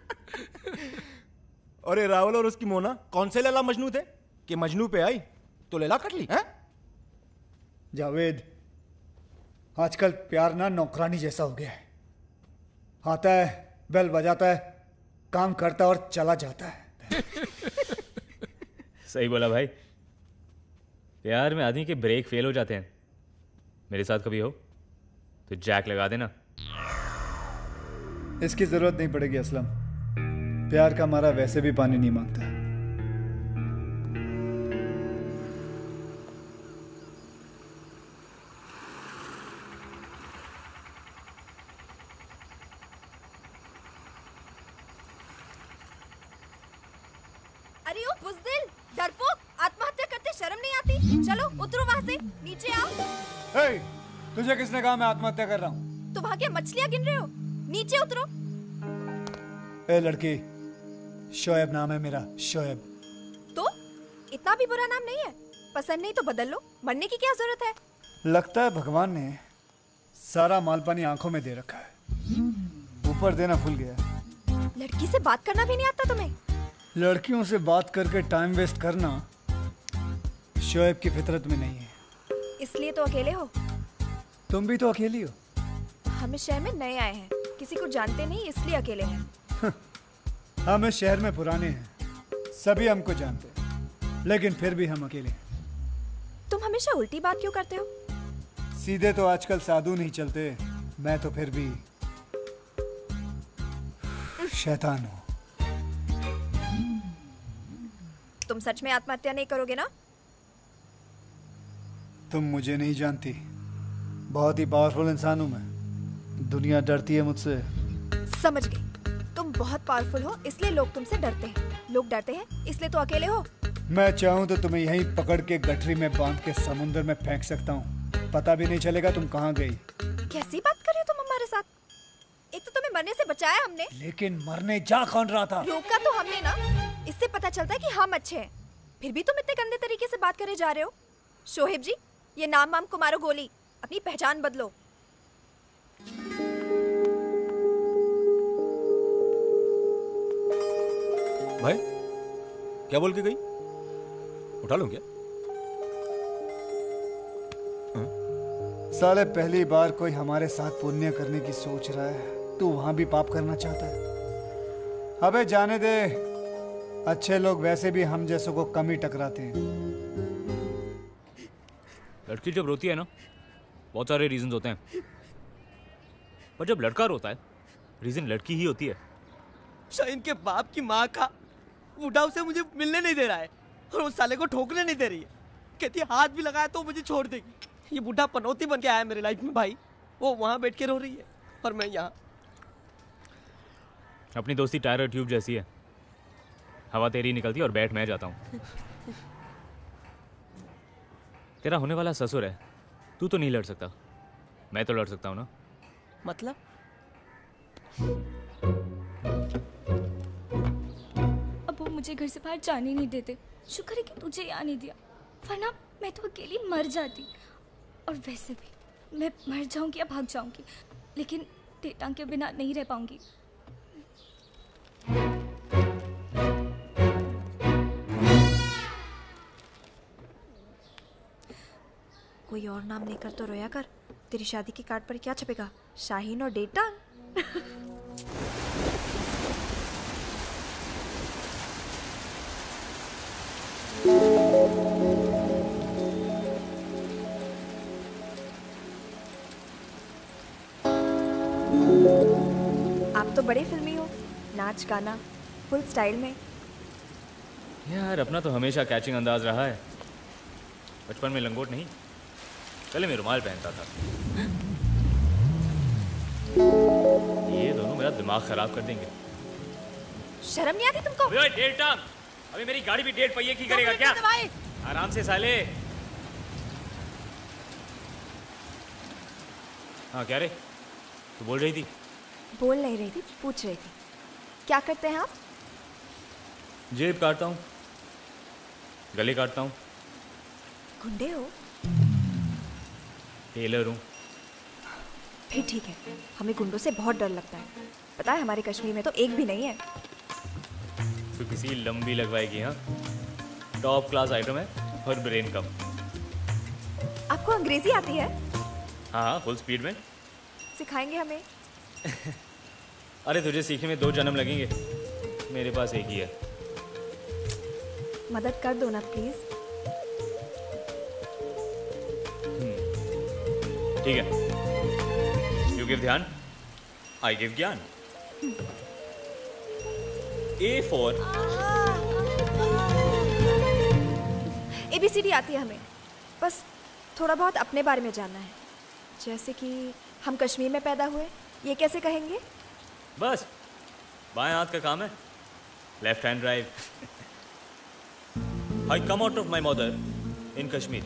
अरे रावल और उसकी मोना कौन से लैला मजनू थे कि मजनू पे आई तो लैला कट ली हैं? जावेद, आजकल प्यार ना नौकरानी जैसा हो गया है। आता है, बेल बजाता है, काम करता है और चला जाता है। सही बोला भाई। प्यार में आदमी के ब्रेक फेल हो जाते हैं। मेरे साथ कभी हो तो जैक लगा देना। इसकी जरूरत नहीं पड़ेगी असलम, प्यार का मारा वैसे भी पानी नहीं मांगता। अरे ओ बुज़दिल, डरपोक, आत्महत्या करते शर्म नहीं आती? चलो उतरो वहाँ से, नीचे आओ। ए, तुझे किसने कहा मैं आत्महत्या कर रहा हूँ? तो वहाँ क्या मछलियाँ गिन रहे हो? नीचे उतरो। ए लड़की, शोएब नाम है मेरा, शोएब। तो इतना भी बुरा नाम नहीं है। पसंद नहीं तो बदल लो, मरने की क्या जरूरत है? लगता है भगवान ने सारा माल पानी आंखों में दे रखा है, ऊपर देना भूल गया। लड़की से बात करना भी नहीं आता तुम्हें? लड़कियों से बात करके टाइम वेस्ट करना शोएब की फितरत में नहीं है। इसलिए तो अकेले हो? तुम भी तो अकेली हो। हम इस शहर में नए आए हैं, किसी को जानते नहीं इसलिए अकेले हैं। हम इस शहर में पुराने हैं, सभी हमको जानते हैं, लेकिन फिर भी हम अकेले हैं। तुम हमेशा उल्टी बात क्यों करते हो? सीधे तो आजकल साधु नहीं चलते, मैं तो फिर भी शैतान हूँ। तुम सच में आत्महत्या नहीं करोगे ना? तुम मुझे नहीं जानती, बहुत ही पावरफुल इंसान हूँ मैं, दुनिया डरती है मुझसे। समझ गई, तुम बहुत पावरफुल हो इसलिए लोग तुमसे डरते हैं। लोग डरते हैं इसलिए तो अकेले हो। मैं चाहूँ तो तुम्हें यहीं पकड़ के गठरी में बांध के समुद्र में फेंक सकता हूँ, पता भी नहीं चलेगा तुम कहाँ गई। कैसी बात कर रहे हो तुम हमारे साथ? एक तो तुम्हें मरने से बचाया हमने, लेकिन मरने जा कौन रहा था? रोका तो हमने ना। इससे पता चलता है कि हम अच्छे हैं, फिर भी तुम इतने गंदे तरीके से बात करे जा रहे हो। शोहेब जी, ये नाम वाम को मारो गोली, अपनी पहचान बदलो। भाई क्या बोल के गई? उठा लूं क्या? साले पहली बार कोई हमारे साथ पुण्य करने की सोच रहा है, तू वहां भी पाप करना चाहता है? अबे जाने दे, अच्छे लोग वैसे भी हम जैसों को कम ही टकराते हैं। लड़की जब रोती है ना, बहुत सारे रीजन होते हैं, पर जब लड़का रोता है रीजन लड़की ही होती है। शाहीन के बाप की माँ का बूढ़ा उसे मुझे मिलने नहीं दे रहा है और उस साले को ठोकने नहीं दे रही है। कहती है हाथ भी लगाया तो मुझे छोड़ देगी। ये बूढ़ा पनौती बन के आया मेरे लाइफ में भाई। वो वहाँ बैठ के रो रही है और मैं यहाँ। अपनी दोस्ती टायर और ट्यूब जैसी है, हवा तेरी निकलती है और बैठ मैं जाता हूँ। तेरा होने वाला ससुर है, तू तो नहीं लड़ सकता, मैं तो लड़ सकता हूँ ना। मतलब? अब वो मुझे घर से बाहर जाने नहीं देते। शुक्र है कि तुझे यहाँ नहीं दिया, वरना मैं तो अकेली मर जाती। और वैसे भी मैं मर जाऊंगी या भाग जाऊंगी, लेकिन टेटांग के बिना नहीं रह पाऊंगी। कोई और नाम लेकर तो रोया कर। तेरी शादी के कार्ड पर क्या छपेगा? शाहीन और डेटांग। आप तो बड़े फिल्मी हो, नाच गाना फुल स्टाइल में। यार अपना तो हमेशा कैचिंग अंदाज रहा है। बचपन में लंगोट नहीं, पहले मैं रुमाल पहनता था। ये दोनों मेरा दिमाग खराब कर देंगे। शर्म नहीं आती तुमको? ओए डेढ़ टांग, अभी मेरी गाड़ी भी डेढ़ पहिए की करेगा क्या? आराम से साले। हाँ क्या रे, तू बोल रही थी? बोल नहीं रही थी, पूछ रही थी। क्या करते हैं आप? जेब काटता हूँ, गले काटता हूँ। गुंडे हो? टेलर हूँ। फिर ठीक है, हमें गुंडों से बहुत डर लगता है। पता है हमारे कश्मीर में तो एक भी नहीं है। तो किसी लंबी लगवाएगी? हाँ, टॉप क्लास आइटम है और ब्रेन कम। आपको अंग्रेजी आती है? हाँ, फुल स्पीड में। सिखाएंगे हमें? अरे तुझे सीखने में 2 जन्म लगेंगे, मेरे पास एक ही है। मदद कर दो ना प्लीज। ठीक है, यू गिव ध्यान, आई गिव ज्ञान। A for ABCD आती है हमें, बस थोड़ा बहुत अपने बारे में जानना है। जैसे कि हम कश्मीर में पैदा हुए, ये कैसे कहेंगे? बस बाएं हाथ का काम है, left hand drive. I come out of my mother in Kashmir.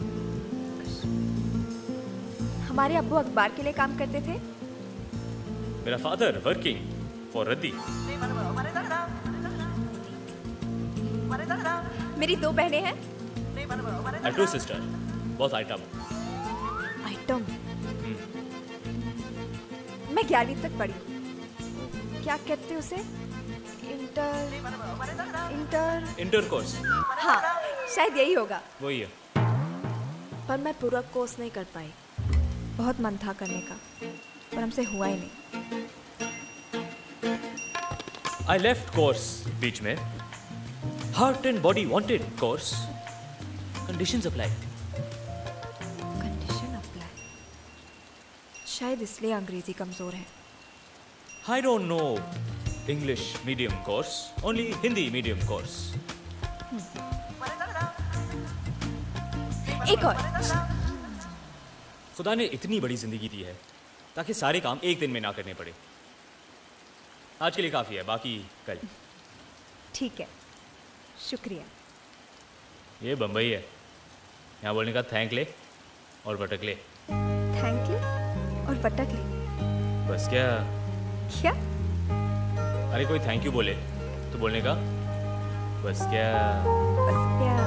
हमारे अब्बू अखबार के लिए काम करते थे। मेरा फादर वर्किंग फॉर रद्दी। मेरी 2 बहनें हैं। My 2 sisters, बहुत आइटम। आइटम? मैं 11वीं तक पढ़ी। क्या कहते हैं उसे? Inter course. हाँ, शायद यही होगा। वही है। पर मैं पूरा कोर्स नहीं कर पाई। बहुत मन था करने का, पर हमसे हुआ ही नहीं। I left course बीच में। Heart and body wanted course. Conditions apply. Condition apply. शायद इसलिए अंग्रेजी कमजोर है। I don't know English medium course, only Hindi medium course. एक और। खुदा ने इतनी बड़ी जिंदगी दी है ताकि सारे काम एक दिन में ना करने पड़े। आज के लिए काफी है, बाकी कल। ठीक है, शुक्रिया। ये बम्बई है, यहाँ बोलने का थैंक ले और वटक ले। थैंक ले और वटक ले? बस क्या? क्या? अरे कोई थैंक यू बोले तो बोलने का बस क्या? बस क्या?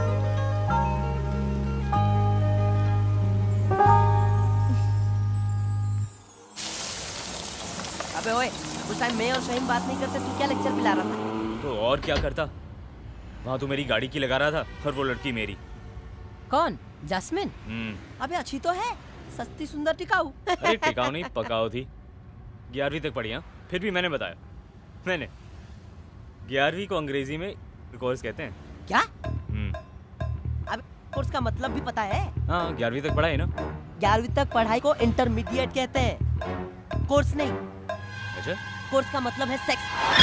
अबे ओए, उस टाइम मैं और शाहीन बात नहीं करते, तू क्या लेक्चर पिला रहा था? तो और क्या करता? वहाँ तो मेरी गाड़ी की लगा रहा था और वो लड़की मेरी। कौन? जैस्मिन? अबे अच्छी तो है, सस्ती सुंदर टिकाऊ। अरे टिकाऊ नहीं, पकाऊ थी। 11वीं तक पढ़ी। हाँ, फिर भी मैंने बताया, मैंने 11वीं को अंग्रेजी में कोर्स कहते हैं। क्या? अब कोर्स का मतलब भी पता है? हाँ, 11वीं तक पढ़ा है ना। 11वीं तक पढ़ाई को इंटरमीडिएट कहते हैं, कोर्स नहीं। अच्छा, कोर्स का मतलब है सेक्स।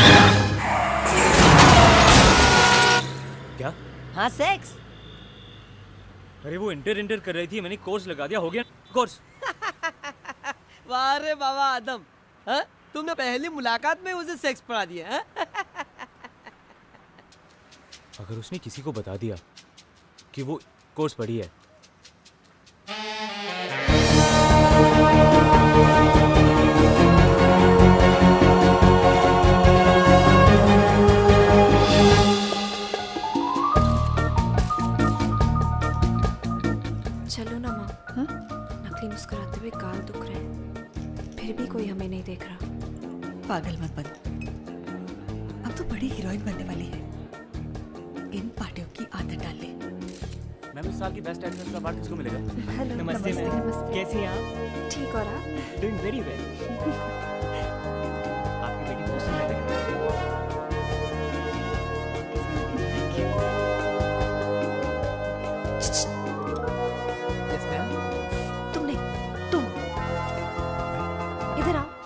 क्या? हाँ, सेक्स। अरे वो इंटर कर रही थी, मैंने कोर्स लगा दिया, हो गया कोर्स। वाह रे बाबा आदम, हाँ? तुमने पहली मुलाकात में उसे सेक्स पढ़ा दिया है? अगर उसने किसी को बता दिया कि वो कोर्स पढ़ी है, चलो ना माँ। नकली मुस्कुराते हुए गाल दुख रहे हैं, फिर भी कोई हमें नहीं देख रहा। पागल मत बन, अब तो बड़ी हीरोइन बनने वाली है। इन पार्टियों की आदत डाल ले। मैम, इस साल की बेस्ट एक्ट्रेस का अवार्ड किसको मिलेगा? हेलो, नमस्ते मैम। कैसी हैं आप? ठीक हो रहा? Doing very well. आपकी बेटी बहुत सुंदर लग रही है। Yes ma'am. तुम नहीं, तुम इधर आओ।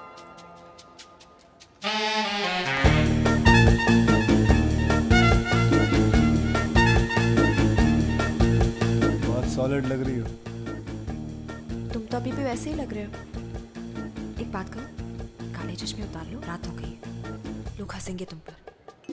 बहुत सॉलिड लग रही हो। तुम तो अभी भी वैसे ही लग रहे हो। एक बात करो, काले चश्मे उतार लो, रात हो गई है, लोग हंसेंगे तुम पर।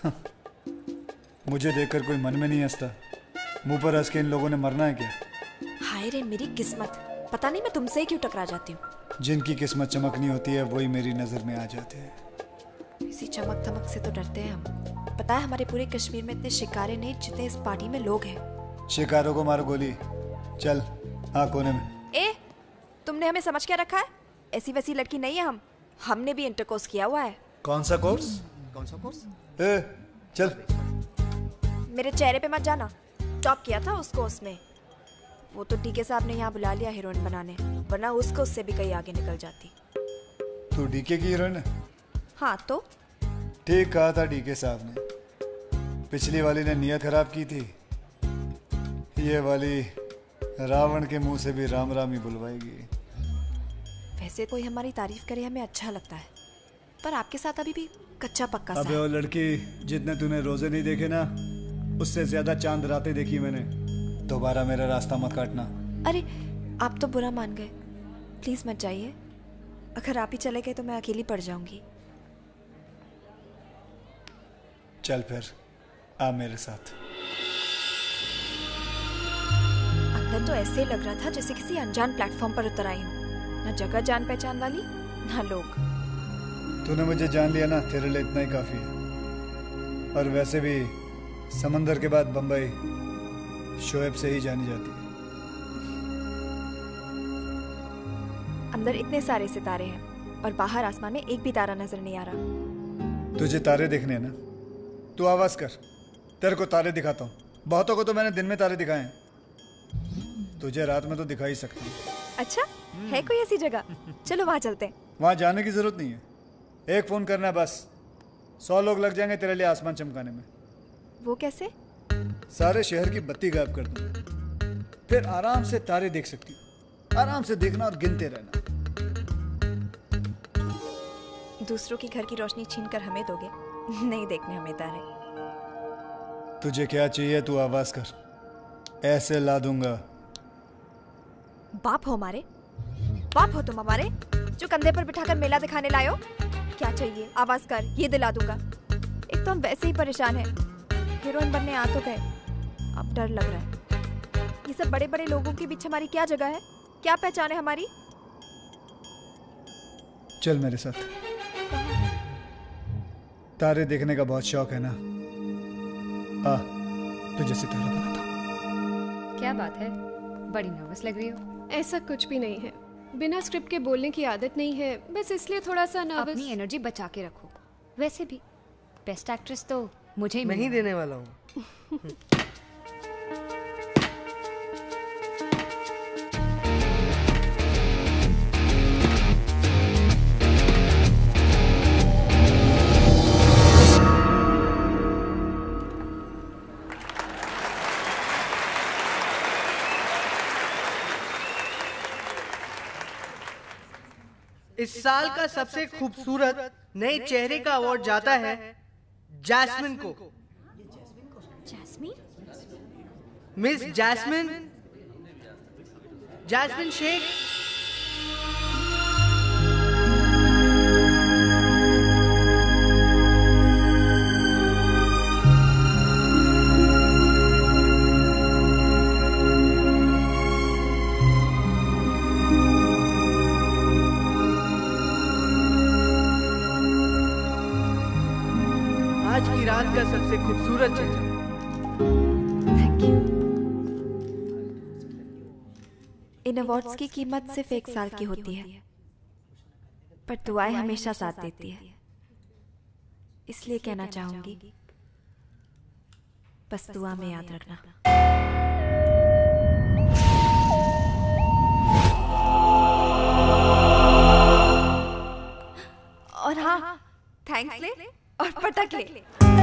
मुझे देखकर कोई मन में नहीं हंसता। मुंह पर हंस के इन लोगों ने मरना है क्या? हाय रे मेरी किस्मत, पता नहीं मैं तुमसे ही क्यों टकरा जाती हूँ। जिनकी किस्मत चमकनी होती है वही मेरी नजर में आ जाते हैं। इसी चमक धमक से तो डरते हैं हम। पता है हमारे पूरे कश्मीर में इतने शिकारे नहीं जितने इस पार्टी में लोग हैं। शिकारों को मारो गोली। चल हाँ कोने में। ए, तुमने हमें समझ क्या रखा है? ऐसी वैसी लड़की नहीं है हम। हमने भी इंटरकोर्स किया हुआ है। कौन सा कोर्स? कौन सा कोर्स? ए, चल। मेरे चेहरे पे मत जाना। टॉप किया था उस कोर्स में। वो तो डीके साहब ने यहाँ बुला लिया हीरोइन बनाने, वरना उसको उससे भी कहीं आगे निकल जाती। तू डीके की हीरोइन है? हाँ तो ठीक कहा था डीके साहब ने। पिछली वाली ने नियत खराब की थी, ये वाली रावण के मुंह से भी राम राम ही बुलवाएगी। वैसे कोई हमारी तारीफ करे हमें अच्छा लगता है, पर आपके साथ अभी भी कच्चा पक्का सा अबे ओ लड़की, जितने तूने रोजे नहीं देखे ना, उससे ज्यादा चांद रातें देखी मैंने। दोबारा मेरा रास्ता मत काटना। अरे आप तो बुरा मान गए, प्लीज मत जाइए। अगर आप ही चले गए तो मैं अकेली पड़ जाऊंगी। चल फिर आ मेरे साथ। अंदर तो ऐसे ही लग रहा था जैसे किसी अनजान प्लेटफॉर्म पर उतर आई हूँ। ना जगह जान पहचान वाली, ना लोग। तूने मुझे जान लिया ना, तेरे लिए इतना ही काफी है। और वैसे भी समंदर के बाद बंबई शोएब से ही जानी जाती है। अंदर इतने सारे सितारे हैं और बाहर आसमान में एक भी तारा नजर नहीं आ रहा। तुझे तारे देखने हैं ना, तू आवाज कर, तेरे को तारे दिखाता हूँ। बहुतों को तो मैंने दिन में तारे दिखाए हैं, तुझे रात में तो दिखा ही सकती हूँ। अच्छा है कोई ऐसी जगह? चलो वहाँ चलते हैं। वहाँ जाने की जरूरत नहीं है, एक फोन करना है बस। 100 लोग लग जाएंगे तेरे लिए आसमान चमकाने में। वो कैसे? सारे शहर की बत्ती गायब कर दूंगा, फिर आराम से तारे देख सकती हो। आराम से देखना और गिनते रहना। दूसरों की घर की रोशनी छीनकर हमें दोगे? नहीं देखने हमें तारे। तुझे क्या चाहिए तू आवाज कर, ऐसे ला दूंगा। बाप हो हमारे? बाप हो तुम हमारे, जो कंधे पर बिठाकर मेला दिखाने लायो? क्या चाहिए? आवाज कर, ये दिला दूंगा। एक तो हम वैसे ही परेशान हैं, हीरोइन बनने आ तो गए, अब डर लग रहा है। ये सब बड़े बड़े लोगों के बीच हमारी क्या जगह है? क्या पहचान है हमारी? चल मेरे साथ। तारे देखने का बहुत शौक है ना, आ तुझे सितारा बनाता। क्या बात है, बड़ी नर्वस लग रही हो। ऐसा कुछ भी नहीं है, बिना स्क्रिप्ट के बोलने की आदत नहीं है, बस इसलिए थोड़ा सा नर्वस। अपनी एनर्जी बचा के रखो। वैसे भी बेस्ट एक्ट्रेस तो मुझे ही मैं ही देने वाला हूँ। इस साल का सबसे खूबसूरत नए चेहरे का अवार्ड जाता है जैस्मिन को। Jasmine? Miss Jasmine, Jasmine Sheikh. आज की रात का सबसे खूबसूरत चेहरा। इन अवार्ड्स की कीमत सिर्फ 1 साल की होती है, पर दुआएं हमेशा साथ देती है। इसलिए कहना चाहूंगी, बस दुआ में याद रखना। और हाँ, थैंक्स ले और पटक ले।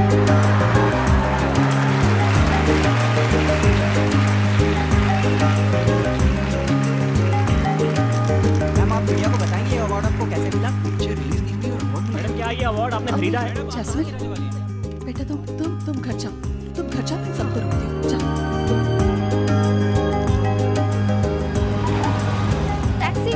मैम आप मीडिया को बताएंगे ये अवार्ड आपको कैसे मिला? पिक्चर रिलीज नहीं हुई और अवार्ड। मैडम क्या ये अवार्ड आपने खरीदा है? जैस्मिन बेटा तुम घर जाओ, तुम घर जाओ, मैं सबको रोकती हूँ। जाओ। टैक्सी।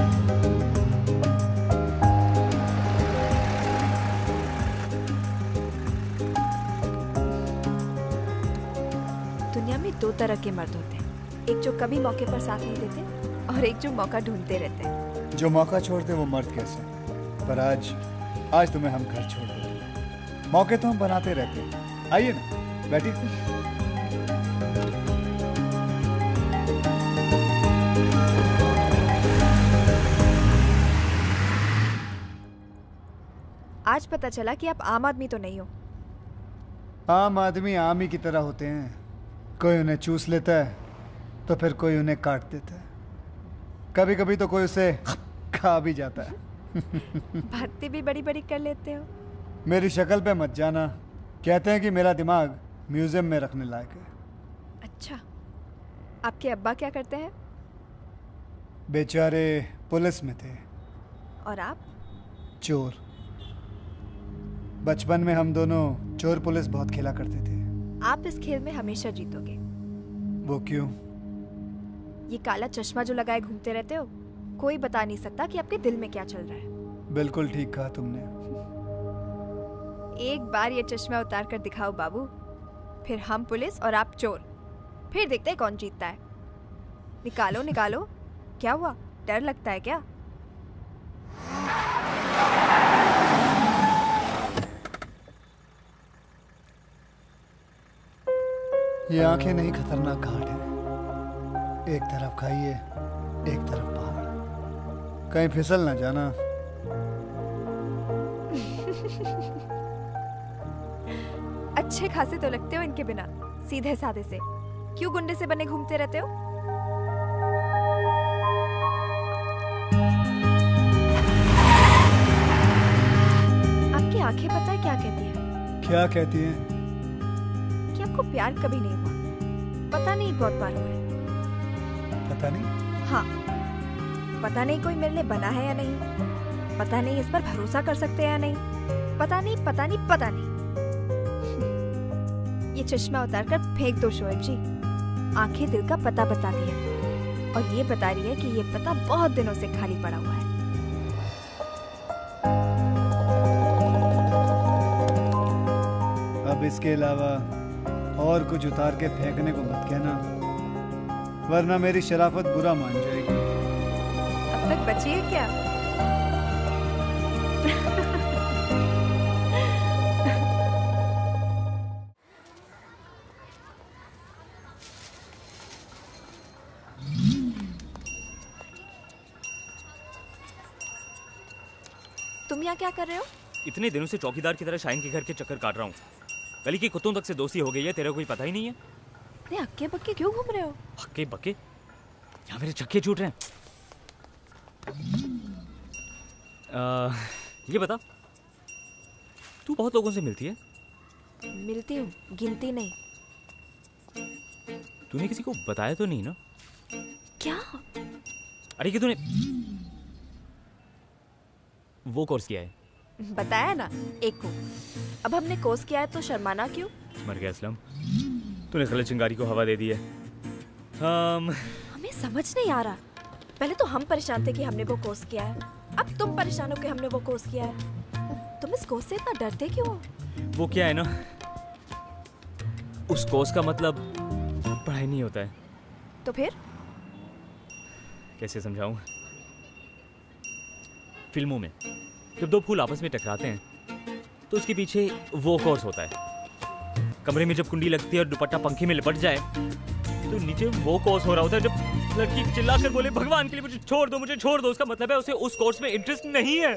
दो तरह के मर्द होते हैं, एक जो कभी मौके पर साथ नहीं देते और एक जो मौका ढूंढते रहते हैं। जो मौका छोड़ते वो मर्द कैसे, पर आज तुम्हें हम घर छोड़ देते। मौके तो हम बनाते रहते हैं। आइए ना, बैठिए। आज पता चला कि आप आम आदमी तो नहीं हो। आम आदमी आम ही की तरह होते हैं, कोई उन्हें चूस लेता है तो फिर कोई उन्हें काट देता है, कभी कभी तो कोई उसे खा भी जाता है। बातें भी बड़ी बड़ी कर लेते हो। मेरी शक्ल पे मत जाना, कहते हैं कि मेरा दिमाग म्यूजियम में रखने लायक है। अच्छा, आपके अब्बा क्या करते हैं? बेचारे पुलिस में थे। और आप? चोर। बचपन में हम दोनों चोर पुलिस बहुत खेला करते थे। आप इस खेल में हमेशा जीतोगे। वो क्यों? ये काला चश्मा जो लगाए घूमते रहते हो, कोई बता नहीं सकता कि आपके दिल में क्या चल रहा है। बिल्कुल ठीक कहा तुमने। एक बार ये चश्मा उतार कर दिखाओ बाबू, फिर हम पुलिस और आप चोर, फिर देखते हैं कौन जीतता है। निकालो निकालो। क्या हुआ, डर लगता है क्या? ये आंखें नहीं खतरनाक घाट है, एक तरफ खाइए एक तरफ पहाड़, कहीं फिसल ना जाना। अच्छे खासे तो लगते हो इनके बिना, सीधे साधे से। क्यों गुंडे से बने घूमते रहते हो? आपकी आंखें पता है क्या कहती है? क्या कहती हैं? कि आपको प्यार कभी नहीं हुआ। पता नहीं बहुत बार हुआ है। पता नहीं? हाँ, पता नहीं कोई मेरे लिए बना है या नहीं, पता नहीं इस पर भरोसा कर सकते हैं या नहीं, पता नहीं पता नहीं पता नहीं। ये चश्मा उतार कर फेंक दो शोएब जी। आंखें दिल का पता बताती है, और ये बता रही है कि ये पता बहुत दिनों से खाली पड़ा हुआ है। अब इसके अलावा और कुछ उतार के फेंकने को मत कहना, वरना मेरी शराफत बुरा मान जाएगी। अब तक बची है क्या? तुम यहाँ क्या कर रहे हो? इतने दिनों से चौकीदार की तरह शाहीन के घर के चक्कर काट रहा हूँ। गली के कुत्तों तक से दोस्ती हो गई है, तेरा कोई पता ही नहीं है। अरे हक्के बक्के क्यों घूम रहे हो? हक्के बक्के? यहाँ मेरे चक्के छूट रहे हैं। ये बता, तू बहुत लोगों से मिलती है? मिलती हूँ, गिनती नहीं। तूने किसी को बताया तो नहीं ना? क्या? अरे कि तूने वो कोर्स किया है? बताया ना, एक को। अब हमने कोर्स किया है तो शर्माना क्यों? मर गया असलम, तूने गलत चिंगारी को हवा दे दी है। हमें समझ नहीं आ रहा। पहले तो हम परेशान थे कि हमने वो कोर्स किया है, अब तुम परेशान हो कि हमने वो कोर्स किया है। तुम इस कोर्स से इतना डरते क्यों हो? वो क्या है ना, उस कोर्स का मतलब पढ़ाई नहीं होता है। तो फिर? कैसे समझाऊं? फिल्मों में जब दो फूल आपस में टकराते हैं तो उसके पीछे वो कोर्स होता है। कमरे में जब कुंडी लगती है और दुपट्टा पंखे में लिपट जाए तो नीचे वो कोर्स हो रहा होता है। जब लड़की चिल्लाकर बोले भगवान के लिए मुझे छोड़ दो, मुझे छोड़ दो, उसका मतलब है उसे उस कोर्स में इंटरेस्ट नहीं है।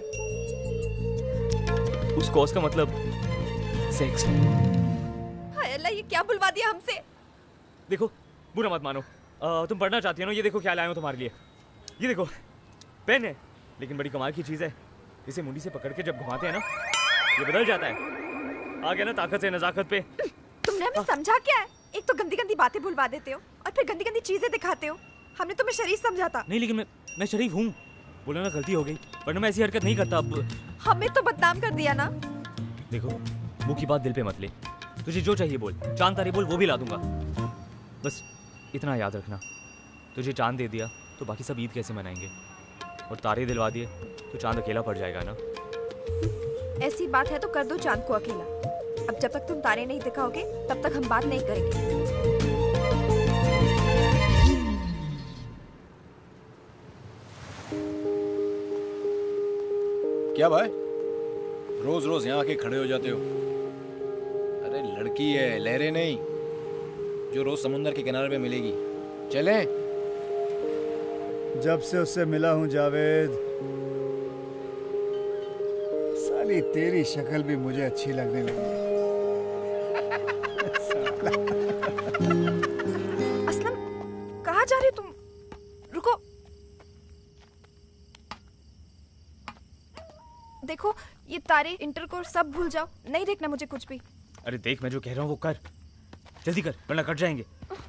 उस कोर्स का मतलब सेक्स। हाय अल्लाह, ये क्या बुलवा दिया हमसे? देखो, बुरा मत मानो, तुम पढ़ना चाहती हो ना? ये देखो क्या लाया हूं तुम्हारे लिए। ये देखो, पेन है, लेकिन बड़ी कमाल की चीज है। इसे मुंडी से पकड़ के जब घुमाते हैं ना, ये बदल जाता है। आ गया ना ताकत से नजाकत पे। तुमने हमें समझा क्या है? एक तो गंदी गंदी बातें बुलवा देते हो और फिर गंदी गंदी चीजें दिखाते हो। हमने तुम्हें शरीफ समझा था। नहीं, लेकिन मैं शरीफ हूँ। बोलो ना, गलती हो गई, वरना मैं ऐसी हरकत नहीं करता। अब हमें तो बदनाम कर दिया ना। देखो, मुंह की बात दिल पे मत ले। तुझे जो चाहिए बोल, चांद तारे बोल, वो भी ला दूंगा। बस इतना याद रखना, तुझे चांद दे दिया तो बाकी सब ईद कैसे मनाएंगे, और तारे दिलवा दिए तो चांद अकेला पड़ जाएगा ना। ऐसी बात है तो कर दो चांद को अकेला। अब जब तक तुम तारे नहीं दिखाओगे तब तक हम बात नहीं करेंगे। क्या भाई, रोज रोज यहाँ आके खड़े हो जाते हो? अरे लड़की है, लहरें नहीं, जो रोज समुंदर के किनारे पे मिलेगी। चलें? जब से उससे मिला हूं जावेद, साली तेरी शक्ल भी मुझे अच्छी लगने लगी है। असलम, कहाँ जा रही हो तुम? रुको। देखो ये तारे, इंटरकोर्स सब भूल जाओ, नहीं देखना मुझे कुछ भी। अरे देख, मैं जो कह रहा हूँ वो कर, जल्दी कर वरना कट जाएंगे।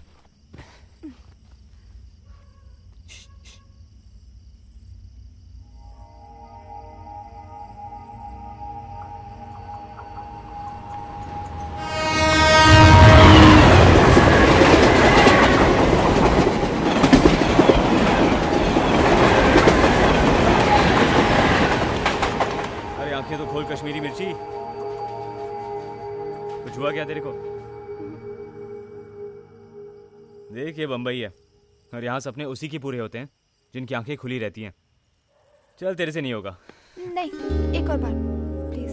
तो खोल कश्मीरी मिर्ची, कुछ हुआ क्या तेरे को? देख ये बंबई है और यहाँ सपने उसी की पूरे होते हैं जिनकी आंखें खुली रहती हैं। चल तेरे से नहीं होगा। नहीं, एक और बार प्लीज।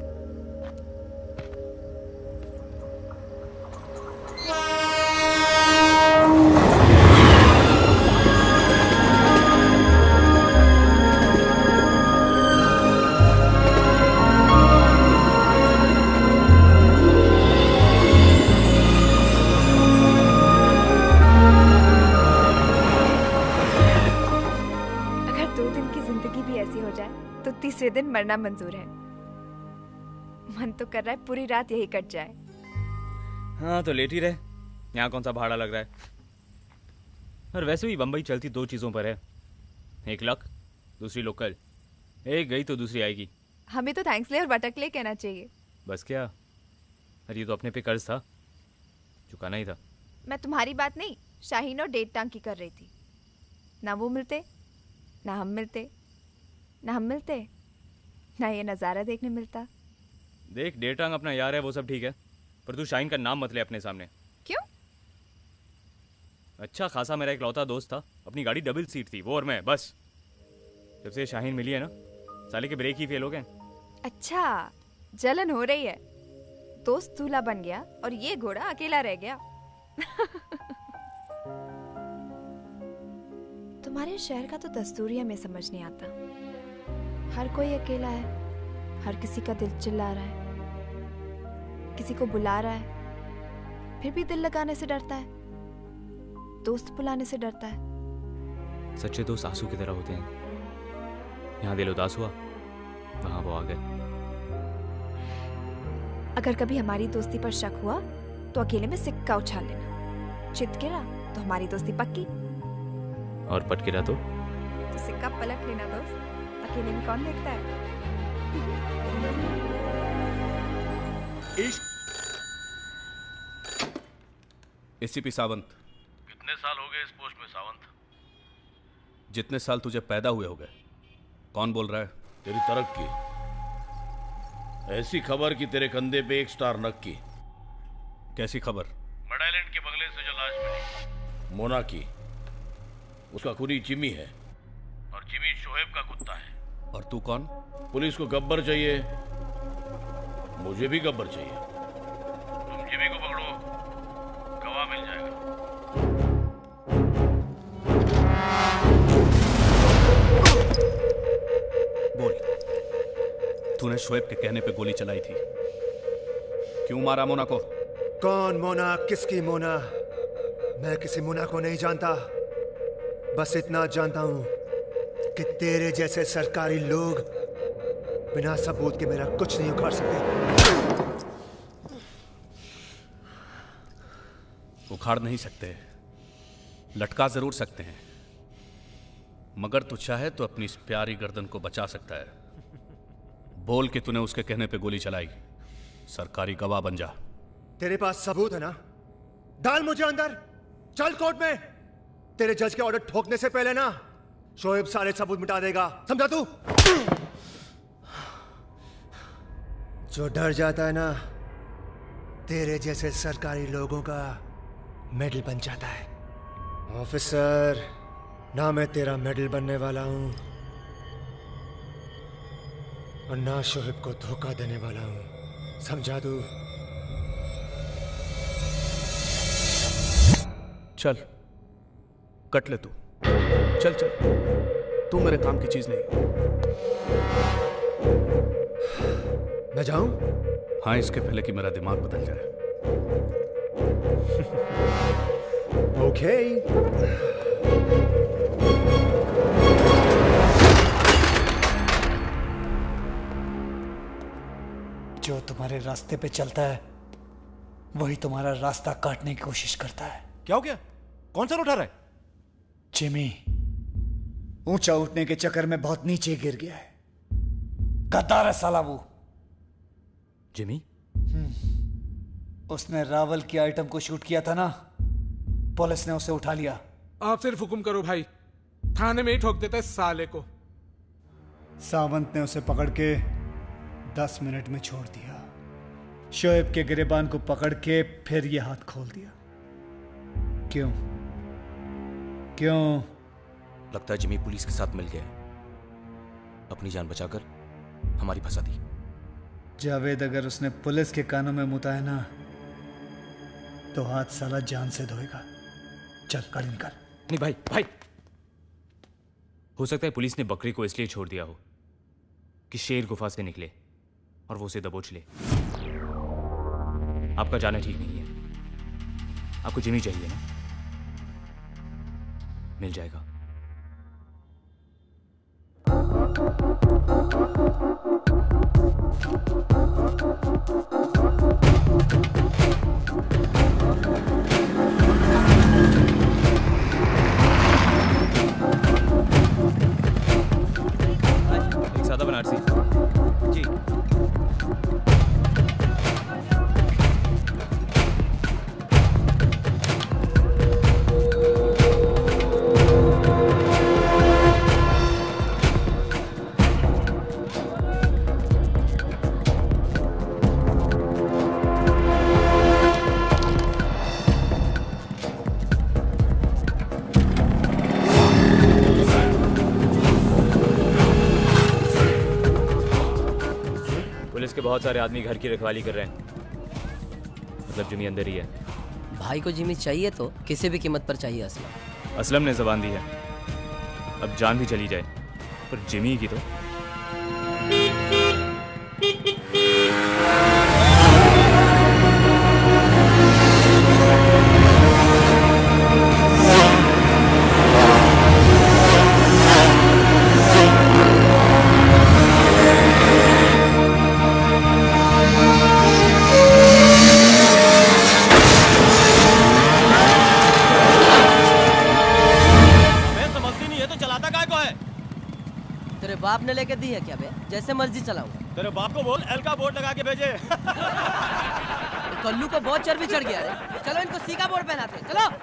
तीसरे दिन मरना मंजूर है। मन तो कर रहा है पूरी रात यही कट जाए। हाँ तो लेट ही रहे, यहाँ कौन सा भाड़ा लग रहा है। और वैसे भी बंबई चलती दो चीजों पर है, एक लक, दूसरी लोकल। एक गई तो दूसरी आएगी। हमें तो थैंक्स ले और बटक ले कहना चाहिए। बस क्या, अरे ये तो अपने पे कर्ज था, चुकाना ही था। मैं तुम्हारी बात नहीं, शाहीन और डेट टांग की कर रही थी। ना वो मिलते, ना हम मिलते, ना हम मिलते, ना ये नज़ारा देखने मिलता। देख डेटांग अपना यार है, वो सब ठीक है, पर तू शाहीन का नाम मत ले अपने सामने। क्यों? अच्छा खासा मेरा एक लौता दोस्त था, अपनी गाड़ी डबल सीट थी, वो और मैं, बस। जब से शाहीन मिली है ना, साले के ब्रेक ही फेल हो गए। अच्छा, जलन हो रही है। दोस्त दूल्हा बन गया और ये घोड़ा अकेला रह गया। तुम्हारे शहर का तो दस्तूर ही हमें समझ नहीं आता। हर कोई अकेला है, हर किसी का दिल चिल्ला रहा है, किसी को बुला रहा है, फिर भी दिल लगाने से डरता है, दोस्त बुलाने से डरता है। सच्चे दोस्त आंसू की तरह होते हैं, यहाँ दिल उदास हुआ, वहां वो आ गए। अगर कभी हमारी दोस्ती पर शक हुआ तो अकेले में सिक्का उछाल लेना, चित गिरा तो हमारी दोस्ती पक्की, और पट गिरा तो सिक्का पलट लेना दोस्त, अकेले में कौन देखता है। एसीपी सावंत। कितने साल हो गए इस पोस्ट में सावंत? जितने साल तुझे पैदा हुए हो गए। कौन बोल रहा है? तेरी तरक्की, ऐसी खबर कि तेरे कंधे पे एक स्टार नक्की। कैसी खबर? मड आइलैंड के बंगले से जो लाश मिली, मोना की, उसका खूनी जिमी है और जिमी शोएब का कुत्ता है। और तू कौन? पुलिस को गब्बर चाहिए, मुझे भी गब्बर चाहिए। तुम जिमी को पकड़ो, गवाह मिल जाएगा। बोल, तूने शोएब के कहने पे गोली चलाई थी, क्यों मारा मोना को? कौन मोना, किसकी मोना? मैं किसी मोना को नहीं जानता, बस इतना जानता हूं कि तेरे जैसे सरकारी लोग बिना सबूत के मेरा कुछ नहीं उखाड़ सकते। उखाड़ नहीं सकते, लटका जरूर सकते हैं, मगर तू चाहे तो अपनी इस प्यारी गर्दन को बचा सकता है। बोल कि तूने उसके कहने पे गोली चलाई, सरकारी गवाह बन जा। तेरे पास सबूत है ना? डाल मुझे अंदर, चल कोर्ट में। तेरे जज के ऑर्डर ठोकने से पहले ना शोएब सारे सबूत मिटा देगा, समझा तू? जो डर जाता है ना, तेरे जैसे सरकारी लोगों का मेडल बन जाता है। ऑफिसर, ना मैं तेरा मेडल बनने वाला हूं, और ना शोएब को धोखा देने वाला हूं, समझा तू? चल कट ले तू, चल चल, तू मेरे काम की चीज नहीं। मैं जाऊं? हाँ, इसके पहले कि मेरा दिमाग बदल जाए। ओके। जो तुम्हारे रास्ते पे चलता है वही तुम्हारा रास्ता काटने की कोशिश करता है। क्या हो गया? कौन सा उठा रहा है? जिमी ऊंचा उठने के चक्कर में बहुत नीचे गिर गया है। गद्दार है साला वो। जिमी? उसने रावल की आइटम को शूट किया था ना, पुलिस ने उसे उठा लिया। आप सिर्फ हुक्म करो भाई, थाने में ही ठोक देता है साले को। सावंत ने उसे पकड़ के 10 मिनट में छोड़ दिया। शोएब के गिरेबान को पकड़ के फिर ये हाथ खोल दिया। क्यों? लगता है जिमी पुलिस के साथ मिल गया, अपनी जान बचाकर हमारी फंसा दी। जावेद अगर उसने पुलिस के कानों में मुता है ना, तो हाथ साला जान से धोएगा। चल गाड़ी निकाल। नहीं भाई, हो सकता है पुलिस ने बकरी को इसलिए छोड़ दिया हो कि शेर गुफा से निकले और वो उसे दबोच ले। आपका जाना ठीक नहीं है। आपको जिमी चाहिए ना? मिल जाएगा। एक सादा बनारसी जी। पुलिस के बहुत सारे आदमी घर की रखवाली कर रहे हैं, मतलब जिमी अंदर ही है। भाई को जिमी चाहिए तो किसी भी कीमत पर चाहिए। असलम असलम ने जबान दी है, अब जान भी चली जाए पर जिमी की तो। बाप ने लेके दी है क्या बे? जैसे मर्जी चलाऊं। तेरे बाप को बोल एल का बोर्ड लगा के भेजे। कल्लू को बहुत चर्बी चढ़ गया है। चलो इनको सी का बोर्ड पहनाते हैं। चलो।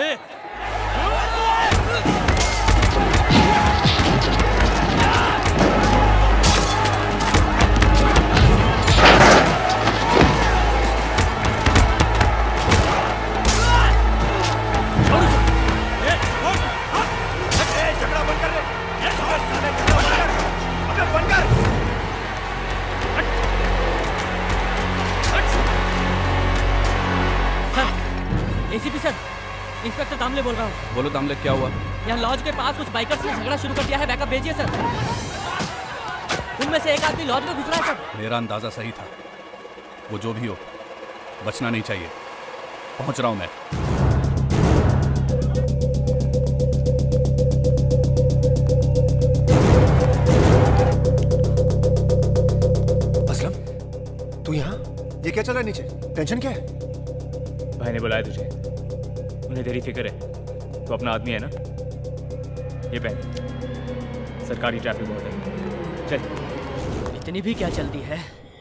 एसीपी सर, इंस्पेक्टर दामले बोल रहा हूँ। बोलो दामले, क्या हुआ? यहाँ लॉज के पास कुछ बाइकर्स ने झगड़ा शुरू कर दिया है, बैकअप भेजिए सर। उनमें से एक आदमी लॉज में घुस रहा है सर। मेरा अंदाजा सही था, वो जो भी हो बचना नहीं चाहिए। पहुंच रहा हूं मैं। असलम, तू यहाँ? ये क्या चल रहा है नीचे? टेंशन क्या है? भाई ने बुलाया तुझे, उन्हें तेरी फिक्र है। तो अपना आदमी है ना, ये पहन। सरकारी ट्रैफिक बहुत है, चल। इतनी भी क्या जल्दी है?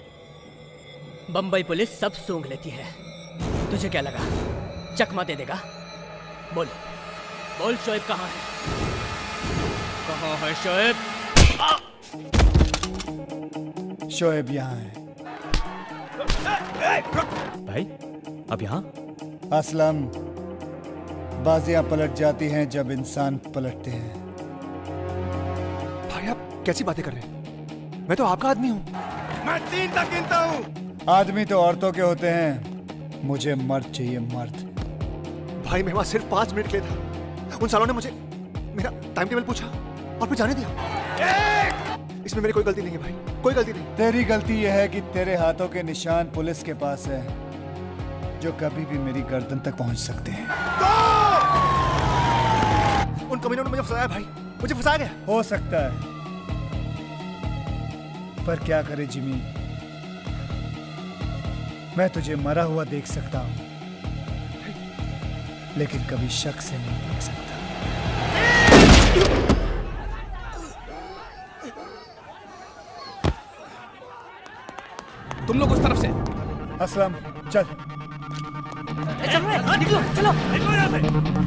बम्बई पुलिस सब सूंघ लेती है। तुझे क्या लगा चकमा दे देगा? बोल बोल, शोएब कहाँ है? कहाँ है शोएब? शोएब यहाँ है। भाई अब यहाँ? असलम, बाजियां पलट जाती हैं जब इंसान पलटते हैं। भाई आप कैसी बातें कर रहे हैं? मैं तो आपका आदमी हूँ। मैं 3 तक गिनता हूँ। आदमी तो औरतों के होते हैं, मुझे मर्द चाहिए, मर्द। भाई मैं वहां सिर्फ 5 मिनट के लिए था। उन सालों ने मुझे मेरा टाइम टेबल पूछा और फिर जाने दिया। इसमें मेरी कोई गलती नहीं है भाई, कोई गलती नहीं। तेरी गलती यह है कि तेरे हाथों के निशान पुलिस के पास है, जो कभी भी मेरी गर्दन तक पहुंच सकते हैं। उन कमीनों ने मुझे फंसाया भाई, मुझे फंसाया गया। हो सकता है, पर क्या करे जिमी, मैं तुझे मरा हुआ देख सकता हूं, लेकिन कभी शक से नहीं देख सकता। तुम लोग उस तरफ से। असलम चल। निकलो, चलो यहाँ से।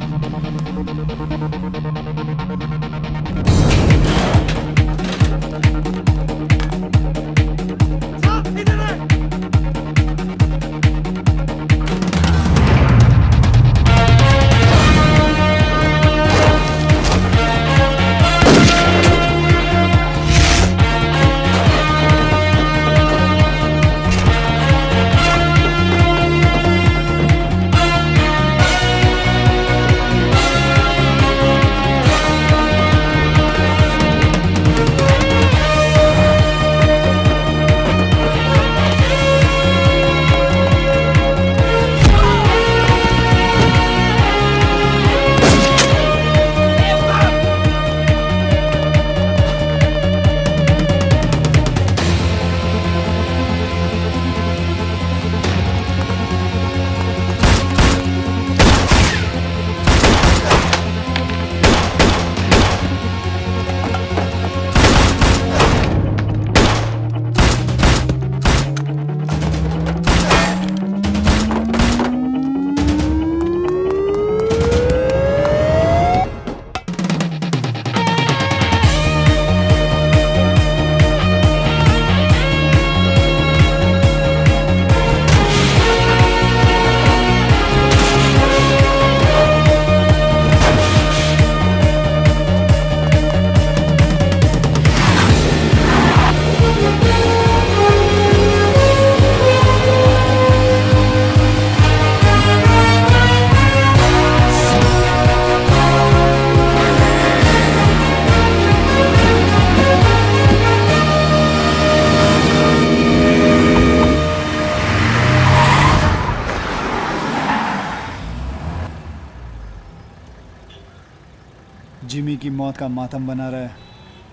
जिमी की मौत का मातम बना रहा है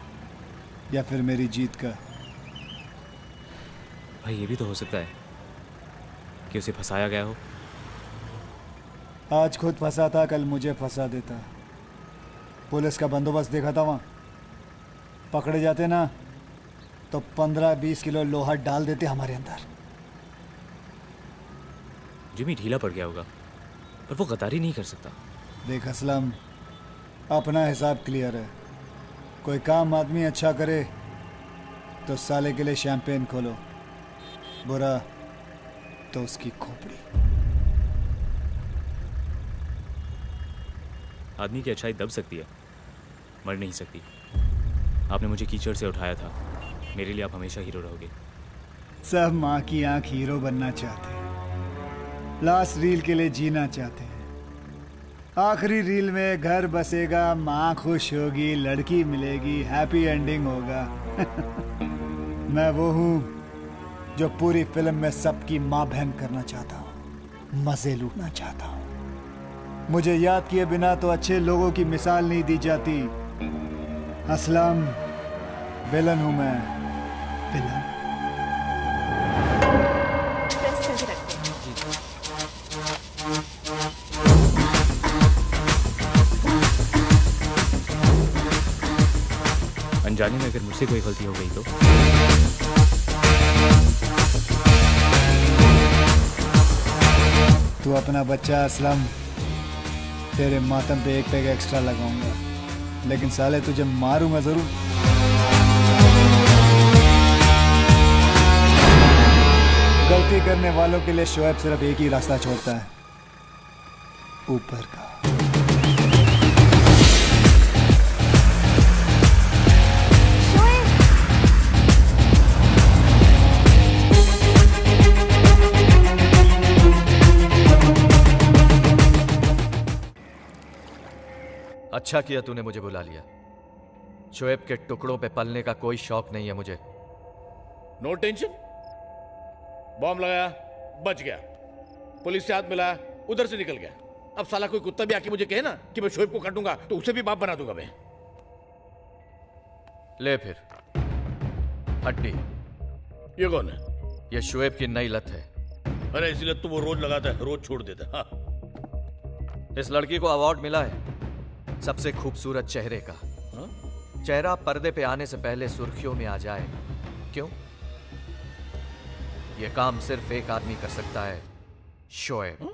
या फिर मेरी जीत का? भाई ये भी तो हो सकता है कि उसे फंसाया गया हो। आज खुद फंसा था, कल मुझे फंसा देता। पुलिस का बंदोबस्त देखा था वहाँ। पकड़े जाते ना तो 15-20 किलो लोहा डाल देते हमारे अंदर। जिमी ढीला पड़ गया होगा, पर वो गद्दारी नहीं कर सकता। देख असलम, अपना हिसाब क्लियर है। कोई काम आदमी अच्छा करे तो साले के लिए शैंपेन खोलो, बुरा तो उसकी खोपड़ी। आदमी की अच्छाई दब सकती है, मर नहीं सकती। आपने मुझे कीचड़ से उठाया था, मेरे लिए आप हमेशा हीरो रहोगे। सब माँ की आंख हीरो बनना चाहते हैं, लास्ट रील के लिए जीना चाहते हैं। आखिरी रील में घर बसेगा, माँ खुश होगी, लड़की मिलेगी, हैप्पी एंडिंग होगा। मैं वो हूँ जो पूरी फिल्म में सबकी माँ बहन करना चाहता हूँ, मजे लूटना चाहता हूँ। मुझे याद किए बिना तो अच्छे लोगों की मिसाल नहीं दी जाती। असलम, विलन हूँ मैं, विलन। अनजाने में अगर मुझसे कोई गलती हो गई तो तू अपना बच्चा असलम, तेरे मातम पे एक पैग एक्स्ट्रा लगाऊंगा, लेकिन साले तुझे मारूंगा जरूर। गलती करने वालों के लिए शोएब सिर्फ एक ही रास्ता छोड़ता है, ऊपर का। अच्छा किया तूने मुझे बुला लिया। शोएब के टुकड़ों पे पलने का कोई शौक नहीं है मुझे। No tension. बॉम्ब लगाया, बच गया, पुलिस से हाथ मिलाया, उधर से निकल गया। अब साला कोई कुत्ता भी आके मुझे कहे ना कि मैं शोएब को काटूंगा तो उसे भी बाप बना दूंगा मैं। ले फिर हड्डी। ये कौन है? ये शोएब की नई लत है। अरे इसी लत तो वो रोज लगाता है, रोज छोड़ देता है। हाँ। इस लड़की को अवार्ड मिला है सबसे खूबसूरत चेहरे का। हाँ? चेहरा पर्दे पे आने से पहले सुर्खियों में आ जाए। क्यों? यह काम सिर्फ एक आदमी कर सकता है, शोएब।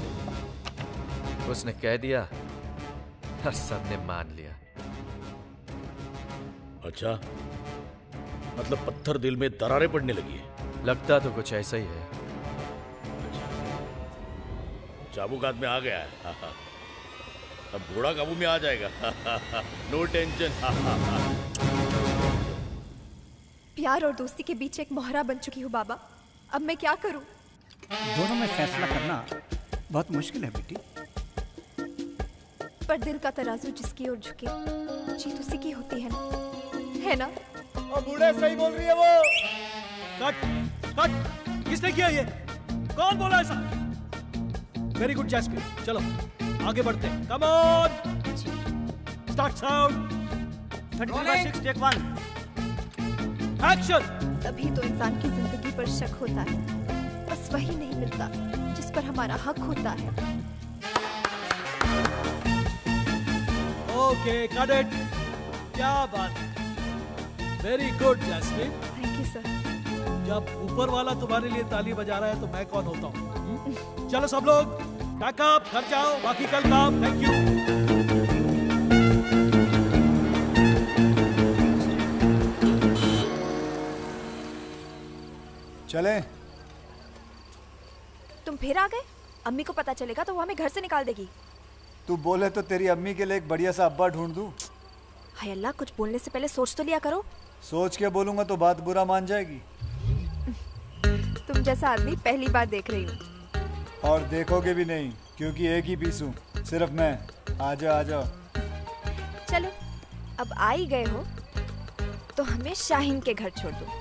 उसने कह दिया और सबने मान लिया। अच्छा, मतलब पत्थर दिल में दरारें पड़ने लगी है। लगता तो कुछ ऐसा ही है। चाबुक हाथ में आ गया है। हाँ, हाँ। अब घोड़ा काबू में आ जाएगा। No tension. प्यार और दोस्ती के बीच एक मोहरा बन चुकी हूँ बाबा। अब मैं क्या करूँ? दोनों में फैसला करना बहुत मुश्किल है बेटी। पर दिल का तराजू जिसकी ओर झुके जीत उसी की होती है ना, है ना? और बूढ़े सही बोल रही है वो। Cut cut. किसने किया ये? कौन बोला ऐसा? वेरी गुड जैस्मिन, चलो आगे बढ़ते हैं। Come on, start sound. 33/6 take 1 action. तभी तो इंसान की जिंदगी पर शक होता है, बस वही नहीं मिलता जिस पर हमारा हक होता है। Okay cut it. क्या बात है, very good Jasmine. Thank you sir. जब ऊपर वाला तुम्हारे लिए ताली बजा रहा है तो मैं कौन होता हूँ? चलो सब लोग पैकअप, घर जाओ, बाकी कल काम। Thank you. चले। तुम फिर आ गए? अम्मी को पता चलेगा तो वो हमें घर से निकाल देगी। तू बोले तो तेरी अम्मी के लिए एक बढ़िया सा अब्बा ढूंढ दूं। हाय अल्लाह, कुछ बोलने से पहले सोच तो लिया करो। सोच के बोलूंगा तो बात बुरा मान जाएगी। तुम जैसा आदमी पहली बार देख रही हूँ। और देखोगे भी नहीं, क्योंकि एक ही पीस हूँ, सिर्फ मैं। आ जाओ आ जाओ। चलो, अब आ ही गए हो तो हमें शाहीन के घर छोड़ दो।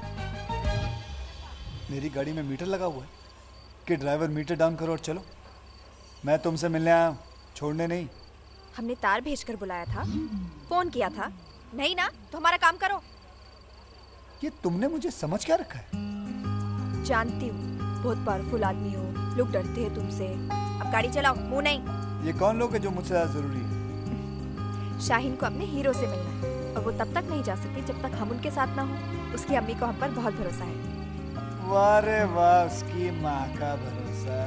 मेरी गाड़ी में मीटर लगा हुआ है कि ड्राइवर मीटर डाउन करो और चलो। मैं तुमसे मिलने आया हूँ, छोड़ने नहीं। हमने तार भेजकर बुलाया था, फोन किया था नहीं ना, तो हमारा काम करो। ये तुमने मुझे समझ क्या रखा है? जानती हूँ बहुत पावरफुल आदमी हो, लोग डरते हैं तुमसे। अब गाड़ी चलाओ, मुंह नहीं। ये कौन लोग है जो मुझसे ज्यादा जरूरी है? शाहीन को अपने हीरो से मिलना है और वो तब तक नहीं जा सकती जब तक हम उनके साथ ना हो। उसकी अम्मी को हम पर बहुत भरोसा है। वाह रे वाह, उसकी माँ का भरोसा।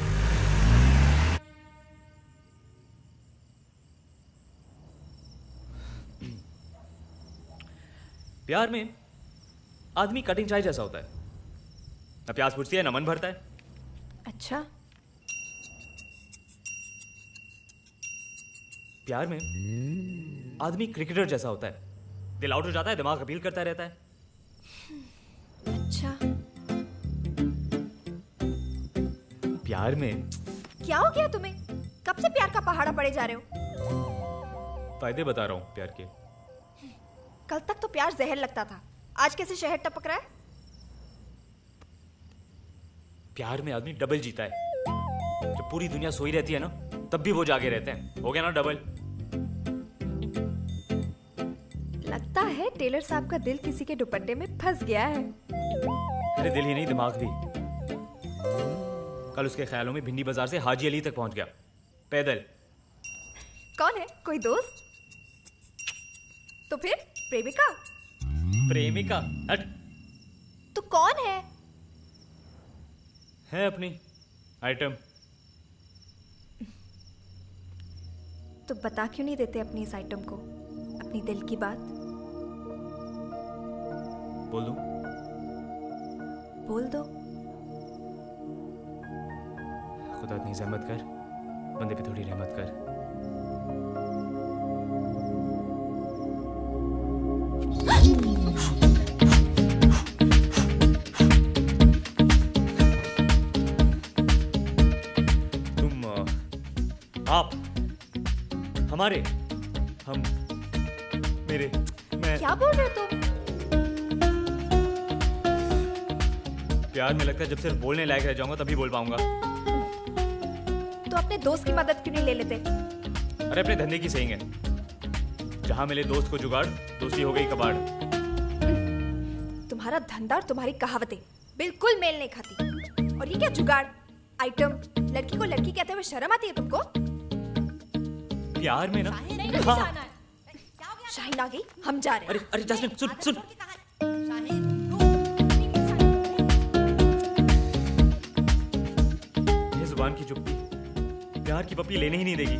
प्यार में आदमी कटिंग चाय जैसा होता है, न प्यास बुझती है न मन भरता है। अच्छा, प्यार में आदमी क्रिकेटर जैसा होता है, दिल आउट हो जाता है, दिमाग अपील करता रहता है। अच्छा, प्यार में क्या हो गया तुम्हें? कब से प्यार का पहाड़ा पड़े जा रहे हो? फायदे बता रहा हूं प्यार के। कल तक तो प्यार जहर लगता था, आज कैसे शहद टपक रहा है? प्यार में आदमी डबल जीता है। जब पूरी दुनिया सोई रहती है ना, तब भी वो जागे रहते हैं। हो गया ना डबल। लगता है टेलर साहब का दिल किसी के दुपट्टे में फंस गया है। अरे दिल ही नहीं, दिमाग भी। कल उसके ख्यालों में भिंडी बाजार से हाजी अली तक पहुंच गया, पैदल। कौन है? कोई दोस्त? तो फिर प्रेमिका? प्रेमिका? हट। तो कौन है? है अपनी आइटम। तो बता क्यों नहीं देते अपनी इस आइटम को, अपनी दिल की बात? बोल दूं? बोल दो। खुदा इतनी जहमत कर, बंदे पे थोड़ी रहमत कर। तुम आप हमारे हम मेरे मैं क्या बोल रहे हो तुम? प्यार में लगता है जब सिर्फ बोलने लायक रह जाऊंगा तभी बोल पाऊंगा। तो अपने दोस्त की मदद क्यों नहीं ले लेते? अरे अपने धंधे की सही है, जहां मिले दोस्त को जुगाड़, दोस्ती हो गई कबाड़। तुम्हारा धंधा और तुम्हारी कहावतें बिल्कुल मेल नहीं खाती। और ये क्या जुगाड़ आइटम? लड़की को लड़की कहते हुए शर्म आती है तुमको? प्यार में ना शाहीन आ गई, हम जा रहे हैं। अरे जास्मिन सुन सुन। ये जुबान की चुप्पी प्यार की पप्पी लेने ही नहीं देगी।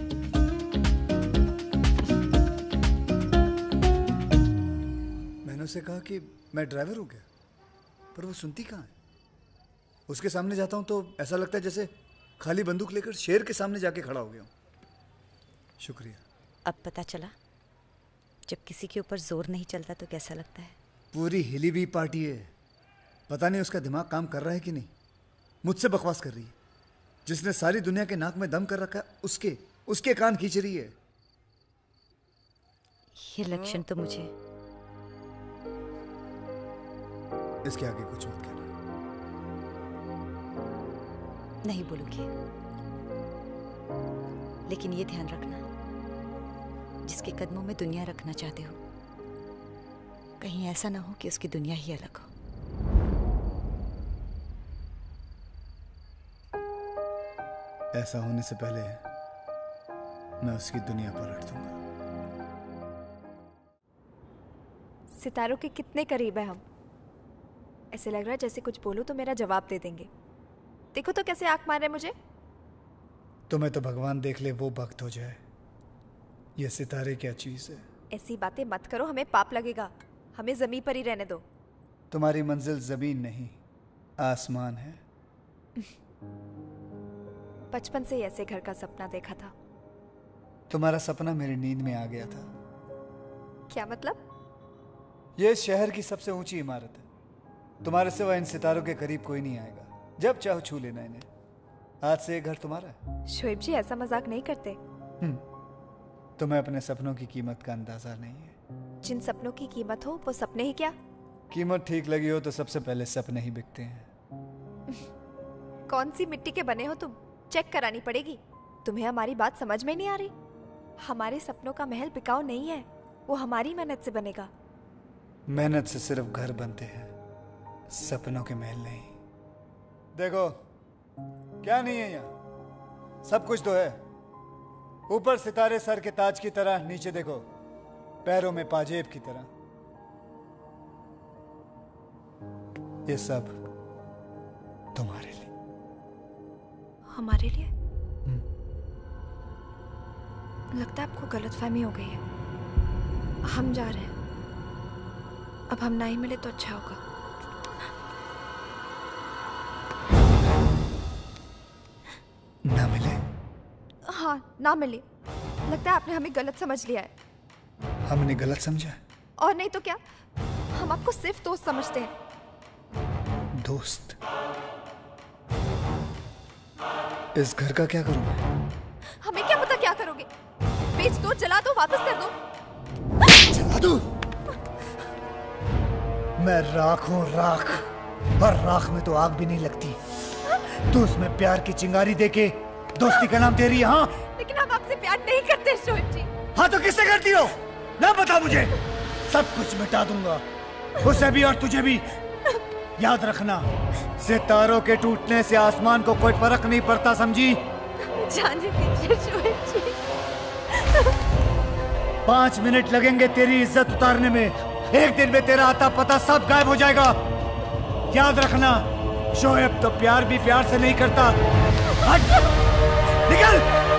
मैंने उसे कहा कि मैं ड्राइवर हूँ क्या, पर वो सुनती कहाँ है। उसके सामने जाता हूँ तो ऐसा लगता है जैसे खाली बंदूक लेकर शेर के सामने जाके खड़ा हो गया हूँ। शुक्रिया। अब पता चला जब किसी के ऊपर जोर नहीं चलता तो कैसा लगता है। पूरी हिली भी पार्टी है, पता नहीं उसका दिमाग काम कर रहा है कि नहीं। मुझसे बकवास कर रही है, जिसने सारी दुनिया के नाक में दम कर रखा उसके कान खींच रही है। ये लक्षण तो मुझे इसके आगे कुछ मत कहना। नहीं बोलूंगी, लेकिन ये ध्यान रखना, जिसके कदमों में दुनिया रखना चाहते हो, कहीं ऐसा ना हो कि उसकी दुनिया ही अलग हो। ऐसा होने से पहले मैं उसकी दुनिया पलट दूंगा। सितारों के कितने करीब है हम। ऐसे लग रहा है जैसे कुछ बोलूं तो मेरा जवाब दे देंगे। देखो तो कैसे आंख मार रहे मुझे। तुम्हें तो भगवान देख ले वो भक्त हो जाए। ये सितारे क्या चीज है। ऐसी बातें मत करो, हमें पाप लगेगा। हमें जमीन पर ही रहने दो। तुम्हारी मंजिल जमीन नहीं आसमान है। बचपन से ही ऐसे घर का सपना देखा था। तुम्हारा सपना मेरी नींद में आ गया था। क्या मतलब? ये शहर की सबसे ऊंची इमारत है। तुम्हारे सिवा इन सितारों के करीब कोई नहीं आएगा। जब चाहो छू लेना इन्हें। आज से ये घर तुम्हारा है। शोएब जी ऐसा मजाक नहीं करते। तुम्हें अपने सपनों की कीमत का अंदाजा नहीं है। जिन सपनों की कीमत हो वो सपने ही क्या। कीमत ठीक लगी हो तो सबसे पहले सपने ही बिकते हैं। कौन सी मिट्टी के बने हो तुम? चेक करानी पड़ेगी। तुम्हें हमारी बात समझ में नहीं आ रही? हमारे सपनों का महल बिकाऊ नहीं है, वो हमारी मेहनत से बनेगा। मेहनत से सिर्फ घर बनते हैं, सपनों के महल नहीं। देखो क्या नहीं है यहाँ, सब कुछ तो है। ऊपर सितारे सर के ताज की तरह, नीचे देखो पैरों में पाजेब की तरह। ये सब तुम्हारे लिए। हमारे लिए? लगता है आपको गलतफहमी हो गई है। हम जा रहे हैं। अब हम ना ही मिले तो अच्छा होगा। ना मिले? हाँ, ना मिले। लगता है आपने हमें गलत समझ लिया है। हमने गलत समझा? और नहीं तो क्या, हम आपको सिर्फ दोस्त समझते हैं। दोस्त? इस घर का क्या करूं मैं? हमें क्या पता क्या करोगे। बेच दो, जला दो, वापस कर दो। जला दो? मैं राख हूं, राख। और राख में तो आग भी नहीं लगती। तू उसमें प्यार की चिंगारी देके दोस्ती का नाम दे रही है। हाँ, लेकिन हम आपसे प्यार नहीं करते शोएब जी। हाँ तो किससे करती हो? ना बता मुझे, सब कुछ मिटा दूंगा, उसे भी और तुझे भी। याद रखना, सितारों के टूटने से आसमान को कोई फर्क नहीं पड़ता, समझी? जाने दीजिए शोएब जी। 5 मिनट लगेंगे तेरी इज्जत उतारने में। एक दिन में तेरा आता पता सब गायब हो जाएगा। याद रखना, शोएब तो प्यार भी प्यार से नहीं करता। हट, निकल।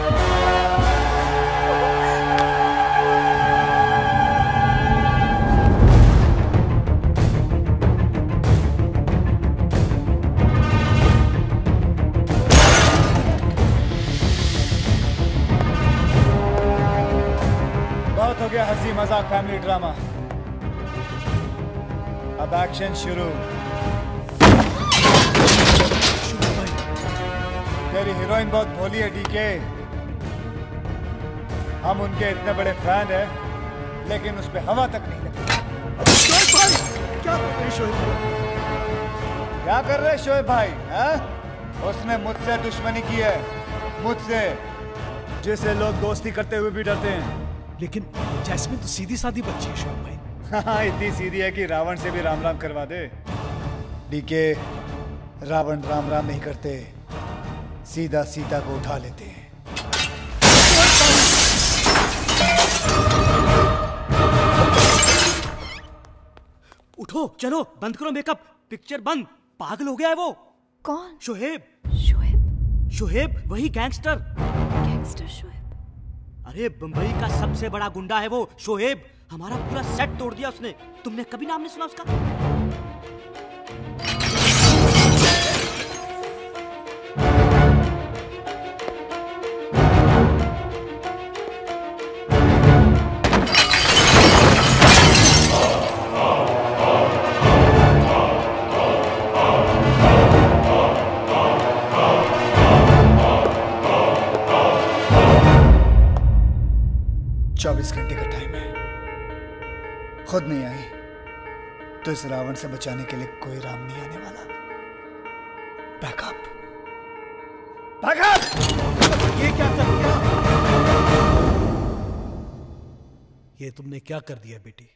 बहुत हो गया हंसी मजाक फैमिली ड्रामा। अब एक्शन शुरू। तेरी हीरोइन बहुत भोली है डीके। हम उनके इतने बड़े फैन हैं, लेकिन उस पे हवा तक नहीं लगती। शोएब भाई, क्या कर रहे शोएब भाई? क्या कर रहे शोएब भाई? उसने मुझसे दुश्मनी की है, मुझसे, जिसे लोग दोस्ती करते हुए भी डरते हैं। लेकिन जैस्मिन तो सीधी सादी बच्ची है शोएब भाई। हाँ, इतनी सीधी है कि रावण से भी राम राम करवा दे। डीके, रावण राम राम नहीं करते, सीधा सीता को उठा लेते हैं। उठो, चलो, बंद करो मेकअप, पिक्चर बंद। पागल हो गया है वो। कौन? शोएब। शोएब? शोएब, वही गैंगस्टर। गैंगस्टर शोएब? अरे बंबई का सबसे बड़ा गुंडा है वो शोएब। हमारा पूरा सेट तोड़ दिया उसने। तुमने कभी नाम नहीं सुना उसका? 24 घंटे का टाइम है। खुद नहीं आई तो इस रावण से बचाने के लिए कोई राम नहीं आने वाला। Backup, backup! ये क्या कर दिया? ये तुमने क्या कर दिया बेटी?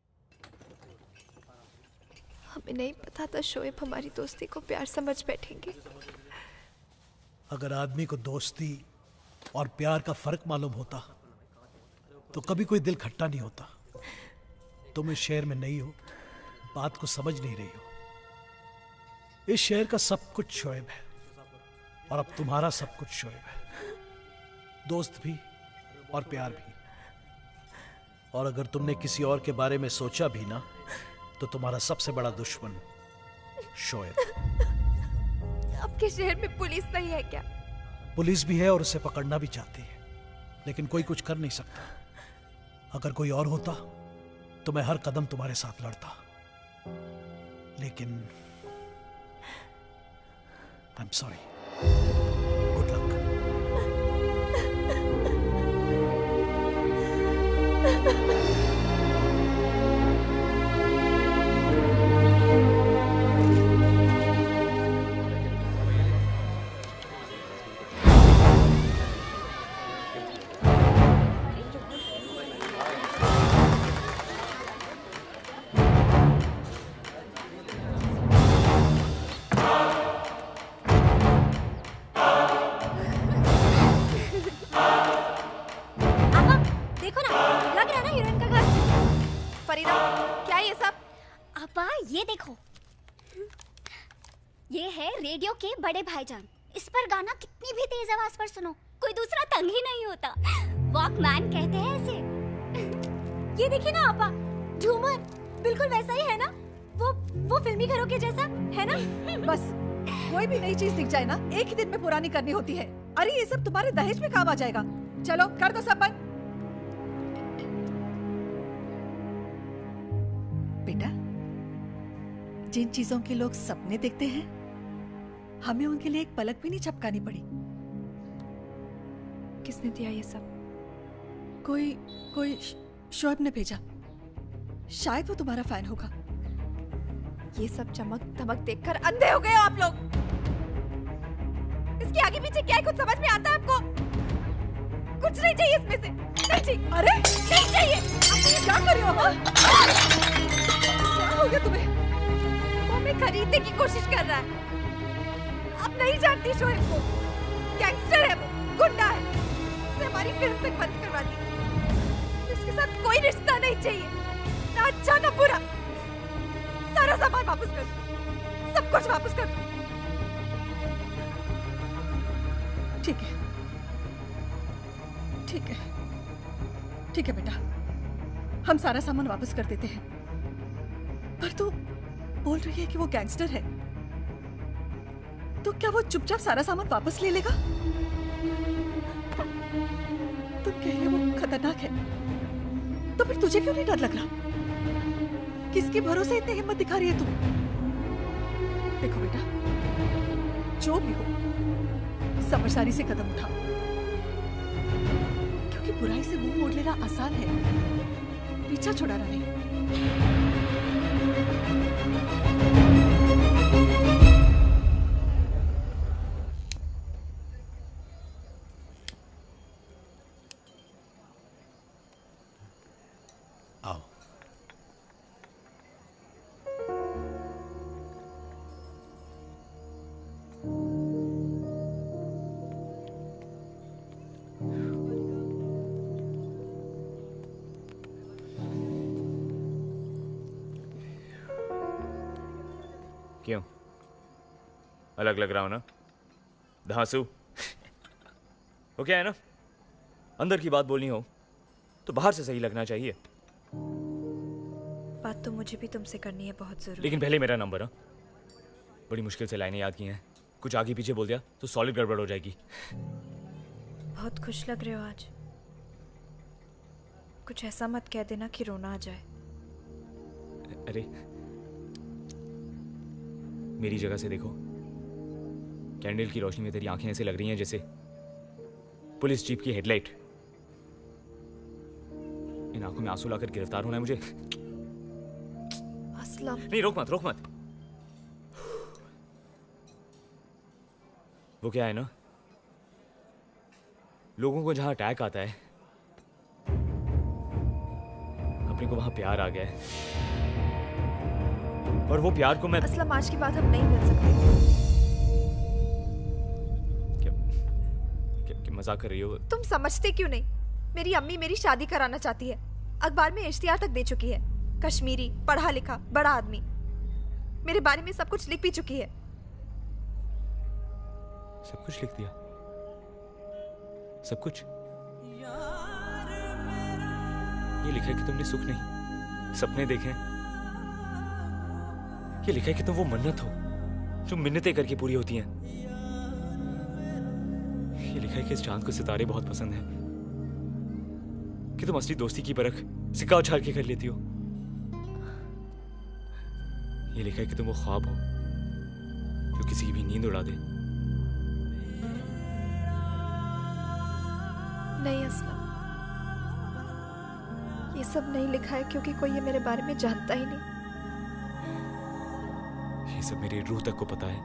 हमें नहीं पता था शोएब हमारी दोस्ती को प्यार समझ बैठेंगे। अगर आदमी को दोस्ती और प्यार का फर्क मालूम होता तो कभी कोई दिल खट्टा नहीं होता। तुम इस शहर में नहीं हो, बात को समझ नहीं रही हो। इस शहर का सब कुछ शोएब है और अब तुम्हारा सब कुछ शोएब है, दोस्त भी और प्यार भी। और अगर तुमने किसी और के बारे में सोचा भी ना तो तुम्हारा सबसे बड़ा दुश्मन शोएब। आपके शहर में पुलिस नहीं है क्या? पुलिस भी है और उसे पकड़ना भी चाहती है, लेकिन कोई कुछ कर नहीं सकता। अगर कोई और होता तो मैं हर कदम तुम्हारे साथ लड़ता, लेकिन I am sorry. Good luck. Radio के बड़े भाईजान, इस पर गाना कितनी भी तेज आवाज पर सुनो कोई दूसरा तंग ही नहीं होता। वॉकमैन कहते हैं इसे। ये देखिए ना आपा, झूमर बिल्कुल वैसा ही है ना, वो फिल्मी घरों के जैसा है ना। बस कोई भी नई चीज दिख जाए ना एक ही दिन में पुरानी करनी होती है। अरे ये सब तुम्हारे दहेज में काम आ जाएगा। चलो कर दो सब बंद। बेटा, जिन चीजों के लोग सपने देखते हैं हमें उनके लिए एक पलक भी नहीं झपकानी पड़ी। किसने दिया ये सब? कोई शोएब ने भेजा। शायद वो तुम्हारा फैन होगा। ये सब चमक धमक देखकर अंधे हो गए हो आप लोग। इसके आगे पीछे क्या है कुछ समझ में आता है आपको? कुछ नहीं चाहिए इसमें से। नहीं चाहिए। अरे नहीं चाहिए। आप क्या कर रहे हो? क्या हो गया तुम्हें? वो हमें खरीदने की कोशिश कर रहा है। अब नहीं जानती शोएब को। गैंगस्टर है वो, गुंडा है। उसे हमारी फिल्म तक बंद करवा दी। इसके साथ कोई रिश्ता नहीं चाहिए, ना अच्छा ना बुरा। सारा सामान वापस कर दो, सब कुछ वापस कर दो। ठीक है, ठीक है, ठीक है बेटा, हम सारा सामान वापस कर देते हैं। पर तू बोल रही है कि वो गैंगस्टर है, तो क्या वो चुपचाप सारा सामान वापस ले लेगा? तुम कह रहे हो वो खतरनाक है, तो फिर तुझे क्यों नहीं डर लग रहा? किसके भरोसे इतनी हिम्मत दिखा रही है तू? देखो बेटा, जो भी हो समझदारी से कदम उठाओ, क्योंकि बुराई से मुंह मोड़ लेना आसान है, पीछा छुड़ाना नहीं। आओ। क्यों अलग लग रहा हूं ना धांसू? वो क्या है ना, अंदर की बात बोलनी हो तो बाहर से सही लगना चाहिए। बात तो मुझे भी तुमसे करनी है बहुत जरूरी। लेकिन पहले मेरा नंबर। बड़ी मुश्किल से लाइनें याद की हैं, कुछ आगे पीछे बोल दिया तो सॉलिड गड़बड़ हो जाएगी। बहुत खुश लग रहे हो आज। कुछ ऐसा मत कह देना कि रोना आ जाए। अरे मेरी जगह से देखो, कैंडल की रोशनी में तेरी आंखें ऐसे लग रही हैं जैसे पुलिस जीप की हेडलाइट। इन आंखों में आंसू लाकर गिरफ्तार होना है मुझे। असलम। नहीं, रोक मत रोक मत। वो क्या है ना, लोगों को जहां अटैक आता है अपने को वहां प्यार आ गया है, और वो प्यार को मैं असलम आज के बाद हम नहीं मिल सकते। क्या मजाक कर रही हो? तुम समझते क्यों नहीं? मेरी अम्मी मेरी शादी कराना चाहती है, अखबार में इश्तिहार तक दे चुकी है। कश्मीरी, पढ़ा लिखा, बड़ा आदमी, मेरे बारे में सब कुछ लिख भी चुकी है। सब कुछ लिख दिया? सब कुछ? ये लिखा है कि तुमने सुख नहीं सपने देखे हैं। ये लिखा है कि तुम वो मन्नत हो जो मिन्नतें करके पूरी होती हैं। ये लिखा है कि इस चांद को सितारे बहुत पसंद हैं, कि तुम असली दोस्ती की परख सिक्का उछाल के कर लेती हो। ये लिखा है कि तुम वो ख्वाब हो जो किसी की भी नींद उड़ा दे। नहीं असलम, ये सब नहीं लिखा है क्योंकि कोई ये मेरे बारे में जानता ही नहीं। ये सब मेरी रूह तक को पता है।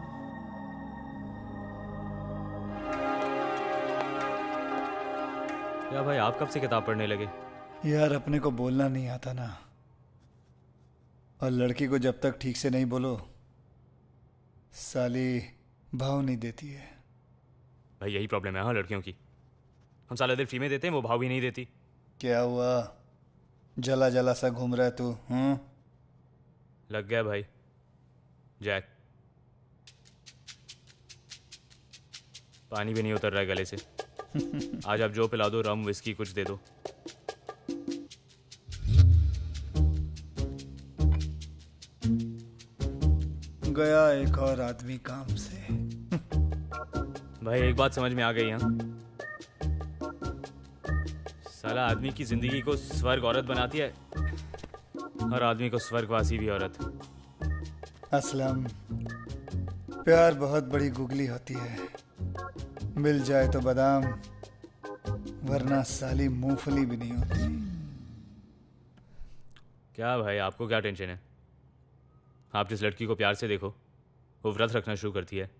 या भाई, आप कब से किताब पढ़ने लगे? यार अपने को बोलना नहीं आता ना, और लड़की को जब तक ठीक से नहीं बोलो साली भाव नहीं देती है। भाई यही प्रॉब्लम है हाँ लड़कियों की। हम साला दिल फ्री में देते हैं, वो भाव भी नहीं देती। क्या हुआ, जला जला सा घूम रहा है तू? लग गया भाई जैक। पानी भी नहीं उतर रहा है गले से। आज आप जो पिला दो, रम विस्की कुछ दे दो। गया एक और आदमी काम से। भाई एक बात समझ में आ गई हाँ, साला आदमी की जिंदगी को स्वर्ग औरत बनाती है और आदमी को स्वर्गवासी भी औरत। असलम, प्यार बहुत बड़ी गुगली होती है, मिल जाए तो बादाम वरना साली मूंगफली भी नहीं होती। क्या भाई आपको क्या टेंशन है? आप जिस लड़की को प्यार से देखो वो व्रत रखना शुरू करती है।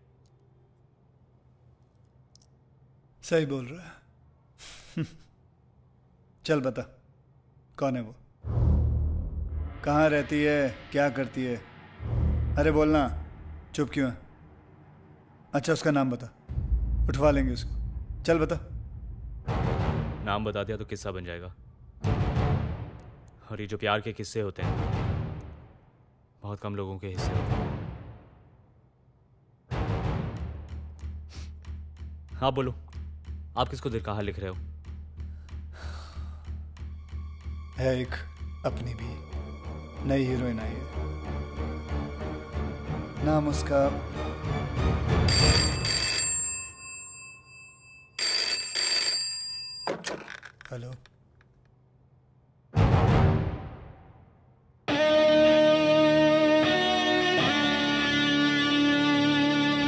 सही बोल रहा है। चल बता कौन है वो, कहाँ रहती है, क्या करती है? अरे बोलना, चुप क्यों है? अच्छा उसका नाम बता, उठवा लेंगे उसको। चल बता। नाम बता दिया तो किस्सा बन जाएगा, और ये जो प्यार के किस्से होते हैं बहुत कम लोगों के हिस्से होते हैं। हाँ बोलो, आप किसको दिल कहाँ लिख रहे हो? है एक अपनी भी नई हीरोइन आई है, नाम उसका हेलो।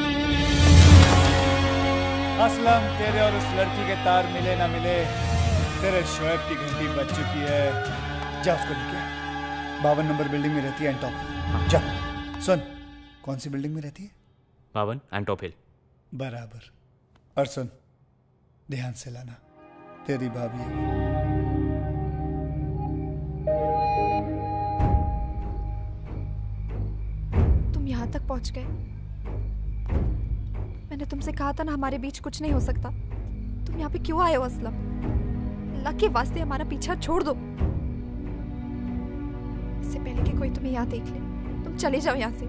असलम, तेरे और उस लड़की के तार मिले ना मिले तेरे शोएब की घंटी बज चुकी है, जा उसको लेके आ। 52 नंबर बिल्डिंग में रहती है एंटॉप। जा। सुन, कौन सी बिल्डिंग में रहती है? 52 एंटॉप हिल। बराबर। और सुन, ध्यान से लाना, तेरी भाभी है। तुम यहाँ तक पहुँच गए। मैंने तुमसे कहा था ना हमारे बीच कुछ नहीं हो सकता। तुम यहाँ पे क्यों आए हो असलम? अल्लाह के वास्ते हमारा पीछा छोड़ दो। इससे पहले कि कोई तुम्हें यहाँ देख ले, तुम चले जाओ यहाँ से।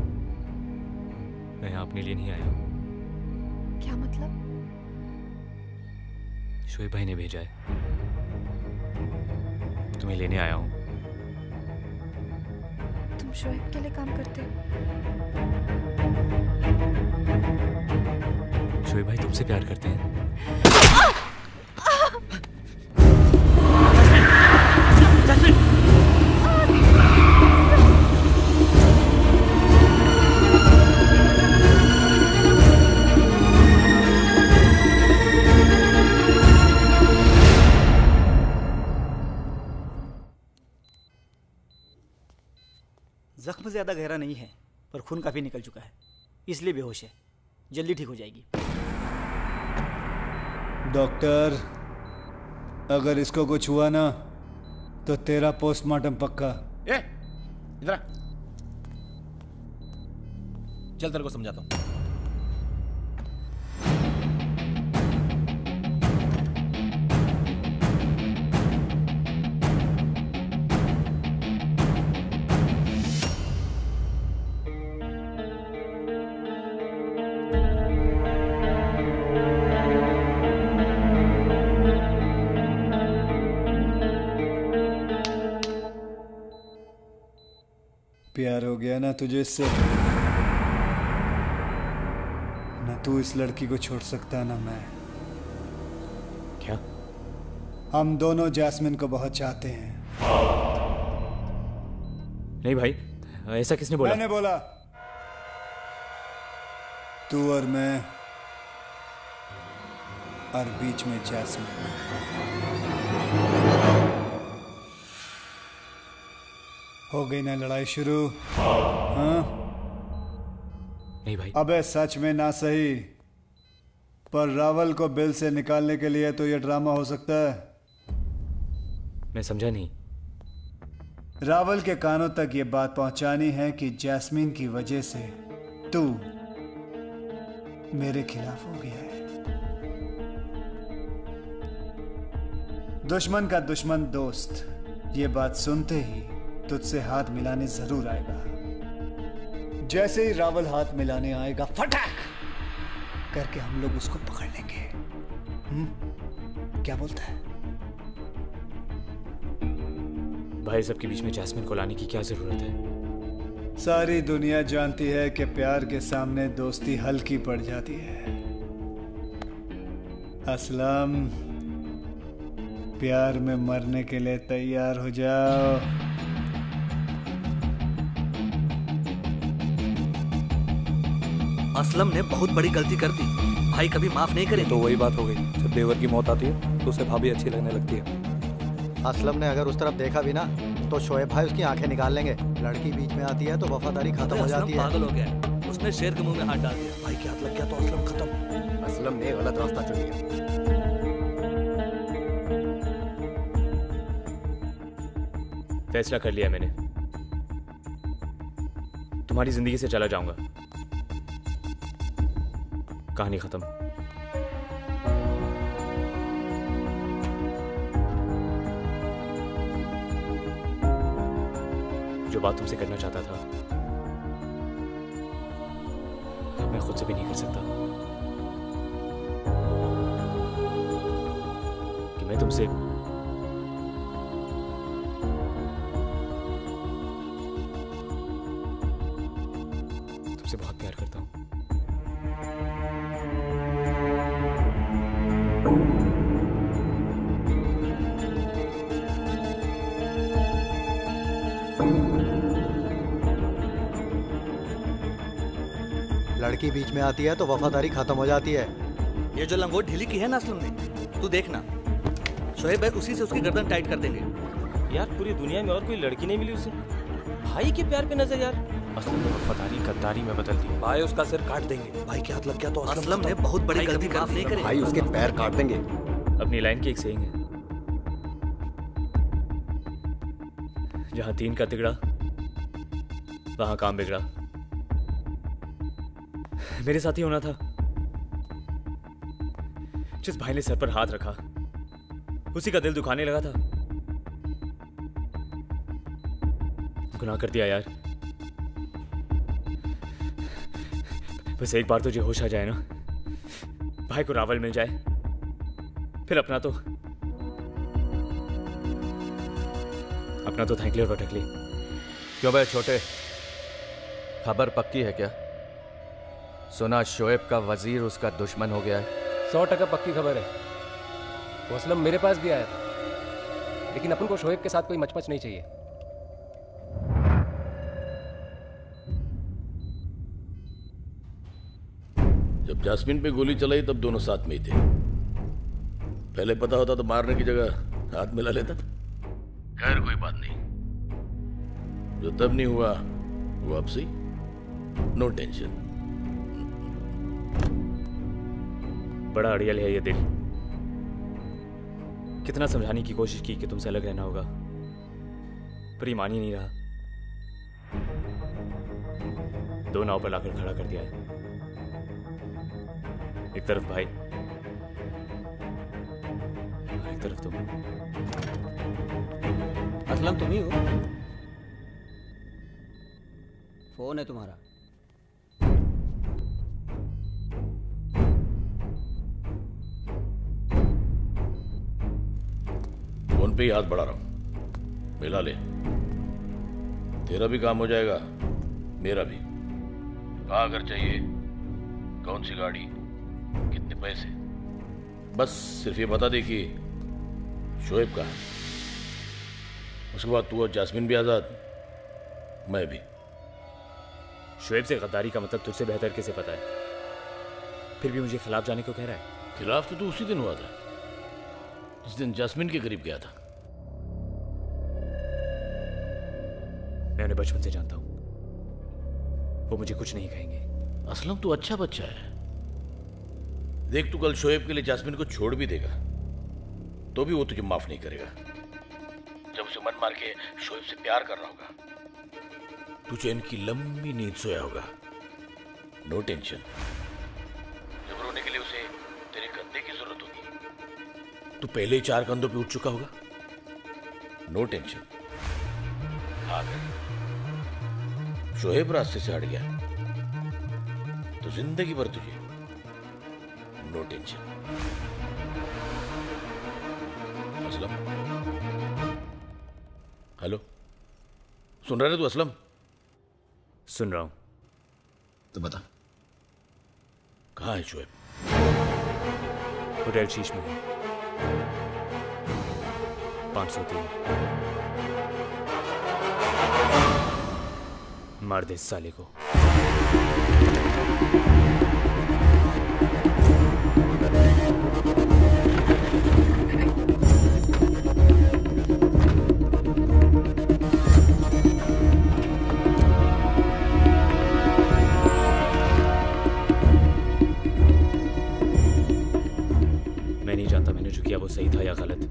मैं यहाँ अपने लिए नहीं आया। क्या मतलब? शोएब भाई ने भेजा है, तुम्हें लेने आया हूँ। तुम शोएब के लिए काम करते हो? शोएब भाई तुमसे प्यार करते हैं। जख्म ज्यादा गहरा नहीं है, पर खून काफी निकल चुका है, इसलिए बेहोश है। जल्दी ठीक हो जाएगी। डॉक्टर, अगर इसको कुछ हुआ ना तो तेरा पोस्टमार्टम पक्का। इधर चल, तेरे को समझाता हूँ। प्यार हो गया ना तुझे इससे? ना तू इस लड़की को छोड़ सकता ना मैं। क्या? हम दोनों जैस्मिन को बहुत चाहते हैं। नहीं भाई, ऐसा किसने बोला? मैंने बोला। तू और मैं, और बीच में जैस्मिन। हो गई ना लड़ाई शुरू? हाँ? नहीं भाई। अबे सच में ना सही, पर रावल को बिल से निकालने के लिए तो ये ड्रामा हो सकता है। मैं समझा नहीं। रावल के कानों तक ये बात पहुंचानी है कि जैस्मीन की वजह से तू मेरे खिलाफ हो गया है। दुश्मन का दुश्मन दोस्त ये बात सुनते ही तुझसे हाथ मिलाने जरूर आएगा। जैसे ही रावल हाथ मिलाने आएगा, फटाक करके हम लोग उसको पकड़ लेंगे। क्या बोलता है? भाई सबके बीच में जैस्मिन को लाने की क्या जरूरत है? सारी दुनिया जानती है कि प्यार के सामने दोस्ती हल्की पड़ जाती है। असलम, प्यार में मरने के लिए तैयार हो जाओ। असलम ने बहुत बड़ी गलती कर दी, भाई कभी माफ नहीं करेंगे। तो वही बात हो गई, जब देवर की मौत आती है तो उसे भाभी अच्छी लगने लगती है। असलम ने अगर उस तरफ देखा भी ना तो शोएब भाई उसकी आंखें निकाल लेंगे। लड़की बीच में आती है तो वफादारी खत्म हो जाती है। पागल हो गया, उसने शेर के मुंह में हाथ डाल दिया। भाई के हाथ लग गया तो असलम खत्म। असलम ने गलत रास्ता चुन लिया। फैसला कर लिया मैंने, तुम्हारी जिंदगी से चला जाऊंगा। कहानी खत्म। जो बात तुमसे करना चाहता था मैं खुद से भी नहीं कर सकता कि मैं तुमसे बहुत प्यार करता हूं। लड़की बीच में आती है तो वफादारी खत्म हो जाती है। ये जो लंगोट ढीली की है ना असलम ने, तू देखना शोएब है, उसी से उसकी गर्दन टाइट कर देंगे। यार पूरी दुनिया में और कोई लड़की नहीं मिली उसे। भाई के प्यार पे नजर यार। असलम ने वफादारी गद्दारी में बदल दी। भाई उसका सिर काट देंगे। भाई के हाथ लग गया तो असलम ने बहुत बड़ी गलती माफ नहीं करेगा। भाई उसके पैर काट देंगे। अपनी लाइन की एक सेइंग है, जहां 3 का तिगड़ा वहां काम बिगड़ा। मेरे साथ ही होना था। जिस भाई ने सर पर हाथ रखा उसी का दिल दुखाने लगा था। गुनाह कर दिया यार। बस एक बार तुझे होश आ जाए ना, भाई को रावल मिल जाए, फिर अपना तो थैंकली और भटकली। क्यों भाई छोटे, खबर पक्की है क्या? सुना शोएब का वजीर उसका दुश्मन हो गया है। 100% पक्की खबर है। वो असलम मेरे पास भी आया था, लेकिन अपन को शोएब के साथ कोई मचमच नहीं चाहिए। जब जास्मिन पे गोली चलाई तब दोनों साथ में ही थे। पहले पता होता तो मारने की जगह हाथ मिला लेता। खैर कोई बात नहीं, जो तब नहीं हुआ वो अब सही। No tension. बड़ा अड़ियल है ये दिल। कितना समझाने की कोशिश की कि तुमसे अलग रहना होगा, पर ये मान ही नहीं रहा। 2 नाव पर लाकर खड़ा कर दिया है। एक तरफ भाई, एक तरफ तुम। असलम तुम ही हो? फोन है तुम्हारा। फोन पे ही हाथ बढ़ा रहा हूं, मिला ले। तेरा भी काम हो जाएगा, मेरा भी। कहाँ अगर चाहिए, कौन सी गाड़ी, कितने पैसे, बस सिर्फ ये बता दे कि शोएब कहाँ है। उसके बाद तू और जास्मिन भी आजाद, मैं भी। शोएब से गद्दारी का मतलब तुझसे बेहतर किसे पता है? फिर भी मुझे खिलाफ जाने को कह रहा है। खिलाफ तो तू उसी दिन हुआ था जिस दिन जास्मिन के करीब गया था। मैं उन्हें बचपन से जानता हूं, वो मुझे कुछ नहीं कहेंगे। असलम तू अच्छा बच्चा है। देख तू कल शोएब के लिए जास्मिन को छोड़ भी देगा तो भी वो तुझे माफ नहीं करेगा। जब उसे मन मार के शोएब से प्यार कर रहा होगा, तुझे इनकी लंबी नींद सोया होगा। No tension. जब रोने के लिए उसे तेरे कंधे की जरूरत होगी, तू पहले ही 4 कंधों पे उठ चुका होगा। No tension. अगर शोएब रास्ते से हट गया तो जिंदगी भर तुझे नो टेंशन। असलम, हेलो, सुन रहा है तू? असलम सुन रहा हूं। तो बता कहाँ है शोएब? होटल शीश में 503। मार दे साले को। मैं नहीं जानता मैंने जो किया वो सही था या गलत,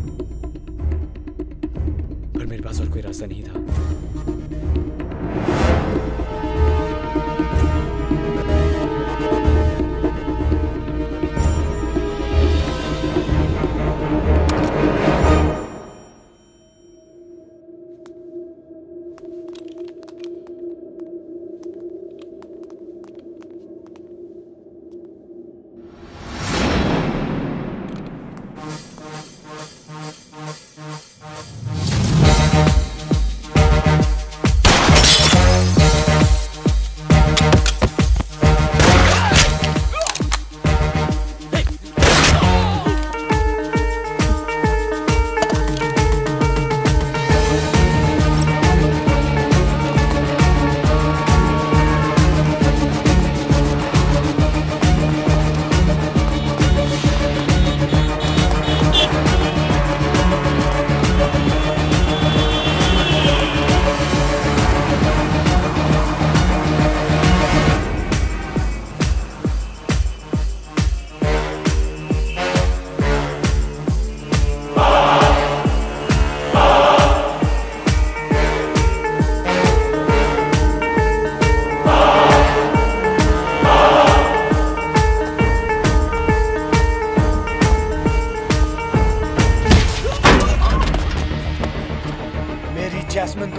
पर मेरे पास और कोई रास्ता नहीं था।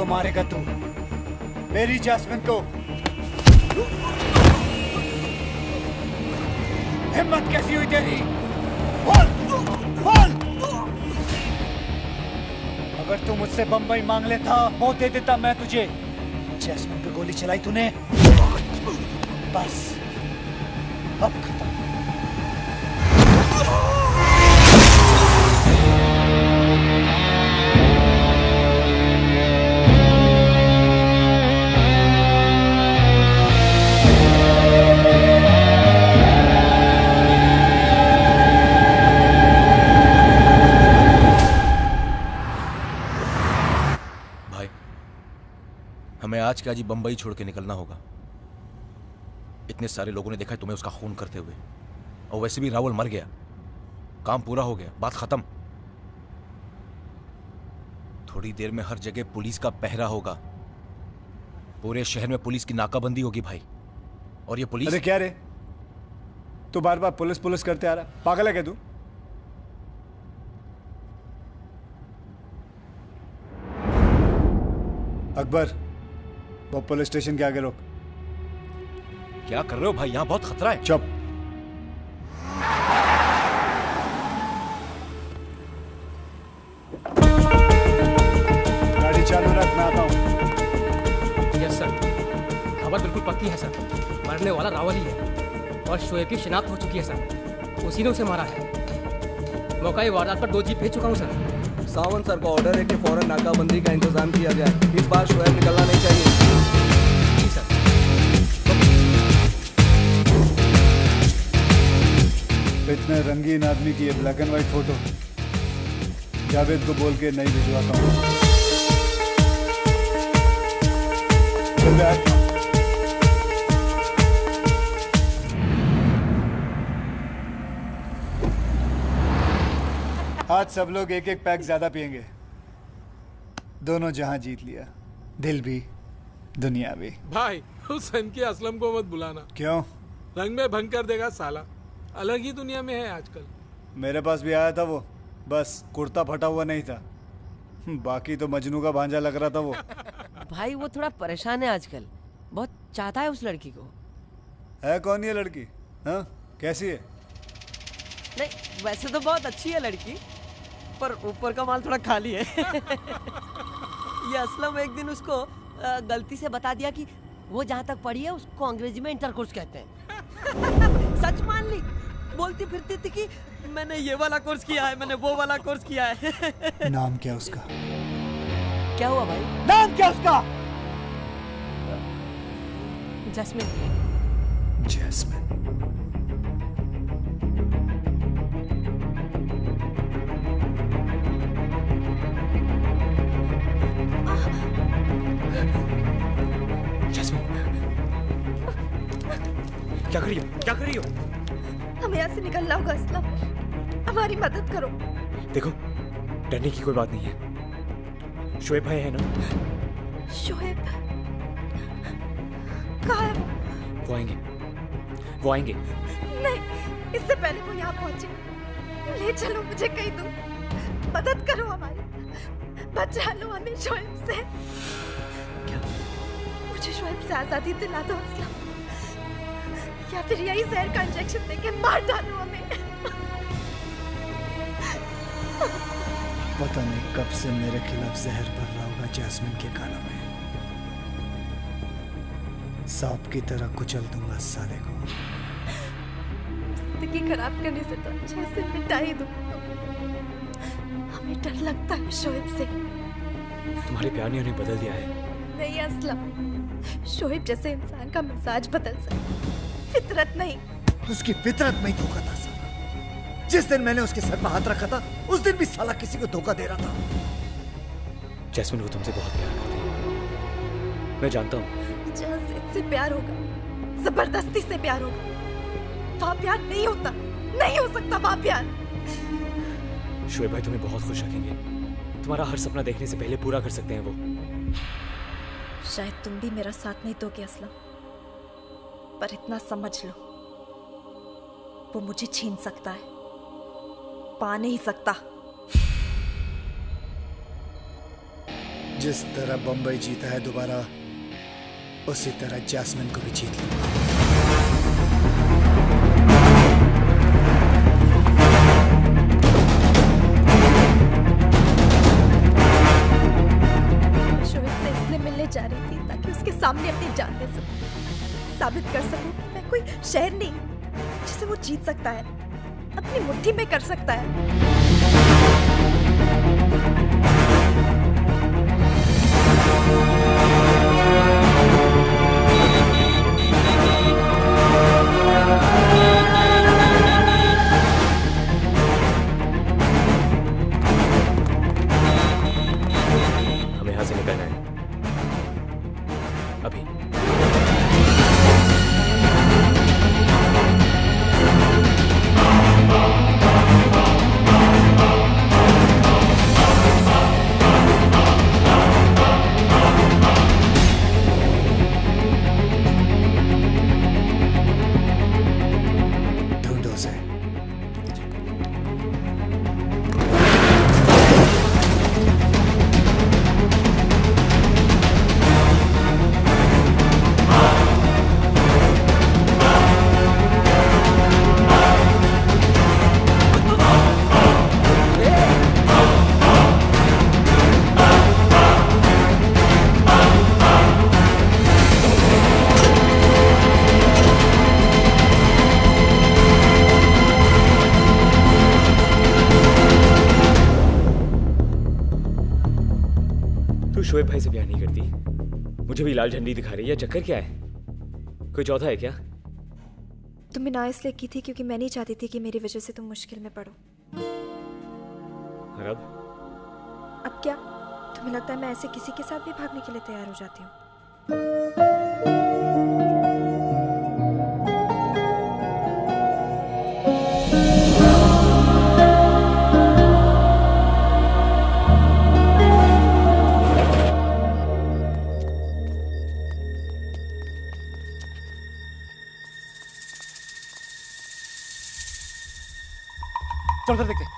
मारेगा तू मेरी जैस्मिन को? हिम्मत कैसी हुई तेरी? बोल बोल। अगर तू मुझसे बम्बई मांग लेता वो दे देता मैं तुझे। जैस्मिन पे गोली चलाई तूने, बस अब खत्म। हमें आज के आज ही बंबई छोड़ के निकलना होगा। इतने सारे लोगों ने देखा है तुम्हें उसका खून करते हुए, और वैसे भी रावल मर गया, काम पूरा हो गया, बात खत्म। थोड़ी देर में हर जगह पुलिस का पहरा होगा, पूरे शहर में पुलिस की नाकाबंदी होगी भाई। और ये पुलिस, अरे क्या रे, तू बार बार पुलिस पुलिस करते आ रहा, पागल है क्या तू? अकबर, वो पुलिस स्टेशन के आगे रोक। क्या कर रहे हो भाई, यहां बहुत खतरा है। चुप। गाड़ी चालू रख, मैं आता हूं। यस सर, खबर बिल्कुल पक्की है सर, मरने वाला रावल ही है और शोएब की शिनाख्त हो चुकी है सर, उसी ने उसे मारा है। मौका वारदात पर 2 जीप भेज चुका हूं सर। सावंत सर का ऑर्डर है कि फौरन नाकाबंदी का इंतजाम किया जाए। इस बार शोएब निकलना नहीं चाहिए। जी सर। इतने रंगीन आदमी की ये black and white photo Javed को बोल के नहीं भिजवाता हूँ। चल बैठ। आज सब लोग एक एक पैक ज्यादा पिएंगे। दोनों जहां जीत लिया, दिल भी दुनिया भी। भाई हुसैन की असलम को मत बुलाना। क्यों? रंग में भंग कर देगा साला, अलग ही दुनिया में है आजकल। मेरे पास भी आया था वो, बस कुर्ता फटा हुआ नहीं था, बाकी तो मजनू का भांजा लग रहा था वो। भाई वो थोड़ा परेशान है आजकल, बहुत चाहता है उस लड़की को। है कौन ये लड़की? हाँ, कैसी है? नहीं वैसे तो बहुत अच्छी है लड़की, पर ऊपर का माल थोड़ा खाली है। ये असलम एक दिन उसको गलती से बता दिया कि वो जहाँ तक पढ़ी है उसको अंग्रेजी में इंटरकोर्स कहते हैं। सच मान ली, बोलती फिरती थी कि मैंने ये वाला कोर्स किया है, मैंने वो वाला कोर्स किया है। नाम क्या उसका? क्या हुआ भाई? नाम क्या उसका? जैस्मिन। जैस्मिन। क्या कर रही हो? क्या कर रही हो? हमें यहाँ से निकलना होगा असलम, हमारी मदद करो। देखो, डरने की कोई बात नहीं है। शोएब भाई है ना? शोएब कहाँ है? वो आएंगे, वो आएंगे। नहीं, इससे पहले वो यहाँ पहुंचे। ले चलो मुझे कहीं दूर, मदद करो हमारी, बचा लो हमें शोएब से। क्या? मुझे शोएब से आजादी दिला दो असलम, या फिर यही जहर का इंजेक्शन देके मार डालो हमें। पता नहीं कब से मेरे खिलाफ जहर भर रहा होगा जैस्मिन के कानों में। सांप की तरह कुचल दूंगा साले को। जिंदगी खराब करने से तो अच्छा से मिटा ही दूं। हमें डर लगता है शोएब से। तुम्हारे प्यार ने उन्हें बदल दिया है। नहीं असलम, शोएब जैसे इंसान का मिजाज बदल सकता, फितरत नहीं। उसकी फितरत में ही धोखा था साला। जिस दिन मैंने उसके सर पर हाथ रखा था उस दिन भी साला किसी को धोखा दे रहा था। जैस्मिन वो तुमसे बहुत प्यार करती है, मैं जानता हूँ। जहाँ से इससे प्यार होगा, जबरदस्ती से प्यार होगा, वहाँ प्यार नहीं होता, नहीं हो सकता वहाँ प्यार। शोएब भाई तुम्हें बहुत खुश रखेंगे, तुम्हारा हर सपना देखने से पहले पूरा कर सकते हैं वो। शायद तुम भी मेरा साथ नहीं दोगे असलम, पर इतना समझ लो, वो मुझे छीन सकता है, पा नहीं सकता। जिस तरह बम्बई जीता है दोबारा, उसी तरह जैस्मिन को भी जीत लूंगा। जा रही थी ताकि उसके सामने अपनी जान दे सकूं, साबित कर सकूं कि मैं कोई शहर नहीं जिसे वो जीत सकता है, अपनी मुट्ठी में कर सकता है। हमें यहाँ से निकलना है अभी। ढूंढो उसे। शोएब भाई से प्यार नहीं करती, मुझे भी लाल झंडी दिखा रही है। चक्कर क्या है? कोई चौथा है क्या? तुमने ना इसलिए की थी क्योंकि मैं नहीं चाहती थी कि मेरी वजह से तुम मुश्किल में पड़ो। और अब क्या तुम्हें लगता है मैं ऐसे किसी के साथ भी भागने के लिए तैयार हो जाती हूँ? चल कर देखते।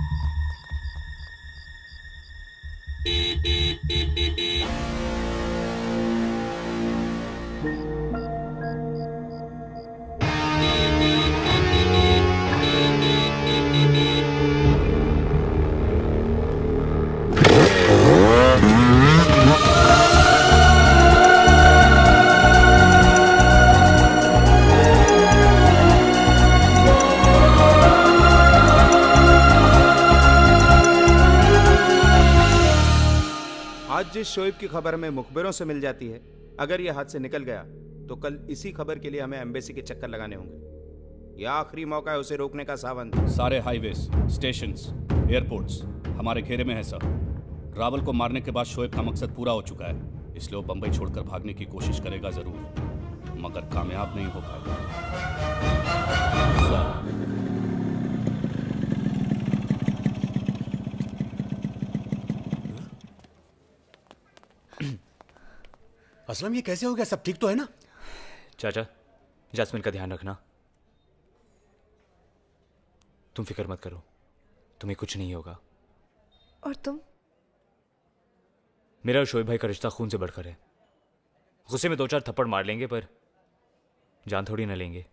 जिस शोएब की खबर हमें मुखबिरों से मिल जाती है, अगर यह हाथ से निकल गया तो कल इसी खबर के लिए हमें एम्बेसी के चक्कर लगाने होंगे। यह आखिरी मौका है उसे रोकने का सावंत। सारे हाईवेज, स्टेशंस, एयरपोर्ट्स हमारे घेरे में है सर। रावल को मारने के बाद शोएब का मकसद पूरा हो चुका है, इसलिए वो बंबई छोड़कर भागने की कोशिश करेगा जरूर, मगर कामयाब नहीं हो पाएगा। असलम, ये कैसे हो गया? सब ठीक तो है ना? चाचा, जैस्मिन का ध्यान रखना। तुम फिक्र मत करो, तुम्हें कुछ नहीं होगा। और तुम? मेरा और शोएब भाई का रिश्ता खून से बढ़कर है। गुस्से में 2-4 थप्पड़ मार लेंगे पर जान थोड़ी ना लेंगे।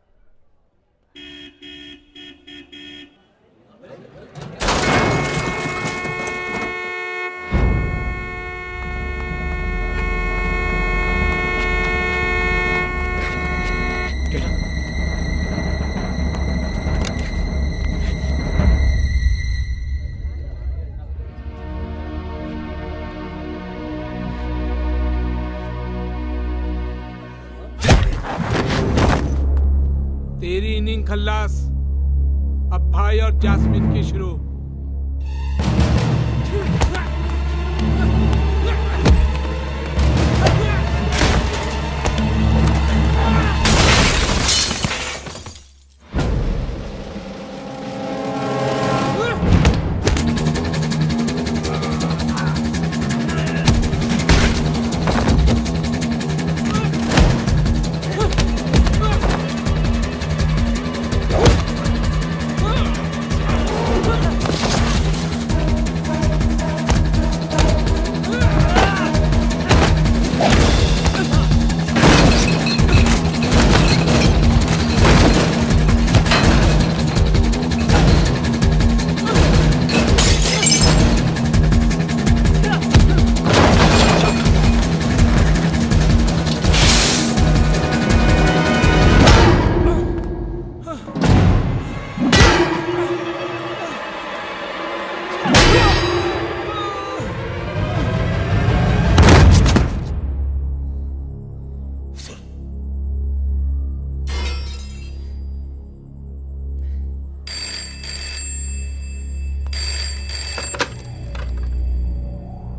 तेरी इनिंग खल्लास, अब भाई और जैस्मिन की शुरू।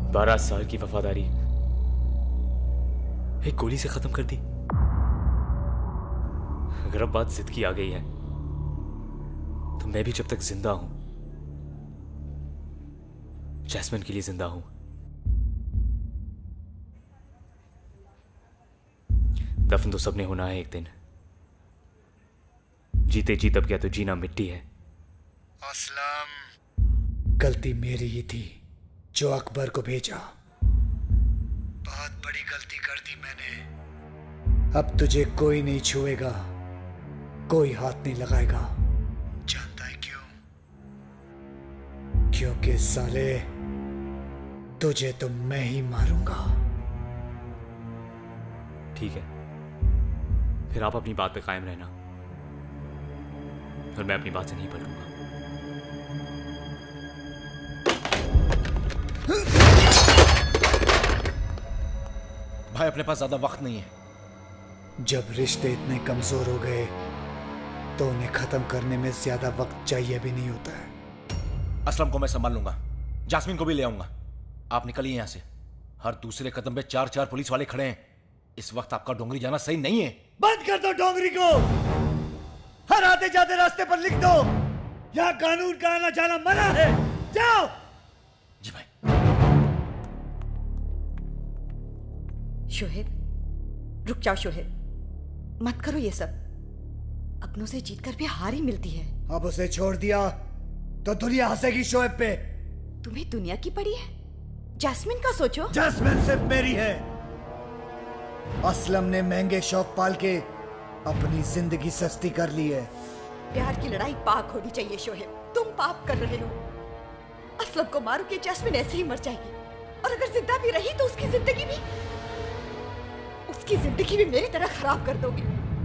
12 साल की वफादारी एक गोली से खत्म कर दी। अगर अब बात जिद की आ गई है तो मैं भी जब तक जिंदा हूं जैस्मिन के लिए जिंदा हूं। दफन तो सबने होना है एक दिन। जीते जी तब क्या तो जीना मिट्टी है। असलम, गलती मेरी ही थी जो अकबर को भेजा। बहुत बड़ी गलती कर दी मैंने। अब तुझे कोई नहीं छुएगा, कोई हाथ नहीं लगाएगा। जानता है क्यों? क्योंकि साले तुझे तो मैं ही मारूंगा। ठीक है, फिर आप अपनी बात पे कायम रहना और मैं अपनी बात से नहीं पलटूंगा। भाई अपने पास ज्यादा वक्त नहीं है। जब रिश्ते इतने कमजोर हो गए तो उन्हें खत्म करने में ज्यादा वक्त चाहिए भी नहीं होता है। असलम को मैं संभाल लूंगा, जास्मिन को भी ले आऊंगा। आप निकलिए यहां से। हर दूसरे कदम पे 4-4 पुलिस वाले खड़े हैं। इस वक्त आपका डोंगरी जाना सही नहीं है। बंद कर दो डोंगरी को। हर आते जाते रास्ते पर लिख दो, यहाँ कानून का आना जाना मना है। जाओ। जी भाई। शोहेब, रुक जाओ शोहेब, मत करो ये सब। अपनों से जीतकर भी हार ही मिलती है। अब उसे छोड़ दिया तो दुनिया हंसेगी शोएब पे। तुम्हें दुनिया की पड़ी है? जैस्मिन का सोचो। जैस्मिन सिर्फ मेरी है। असलम ने महंगे शौक पाल के अपनी जिंदगी सस्ती कर ली है। प्यार की लड़ाई पाक होनी चाहिए शोहेब, तुम पाप कर रहे हो। असलम को मारो कि जैस्मिन ऐसे ही मर जाएगी, और अगर जिंदा भी रही तो उसकी जिंदगी भी मेरी तरह खराब कर दोगे।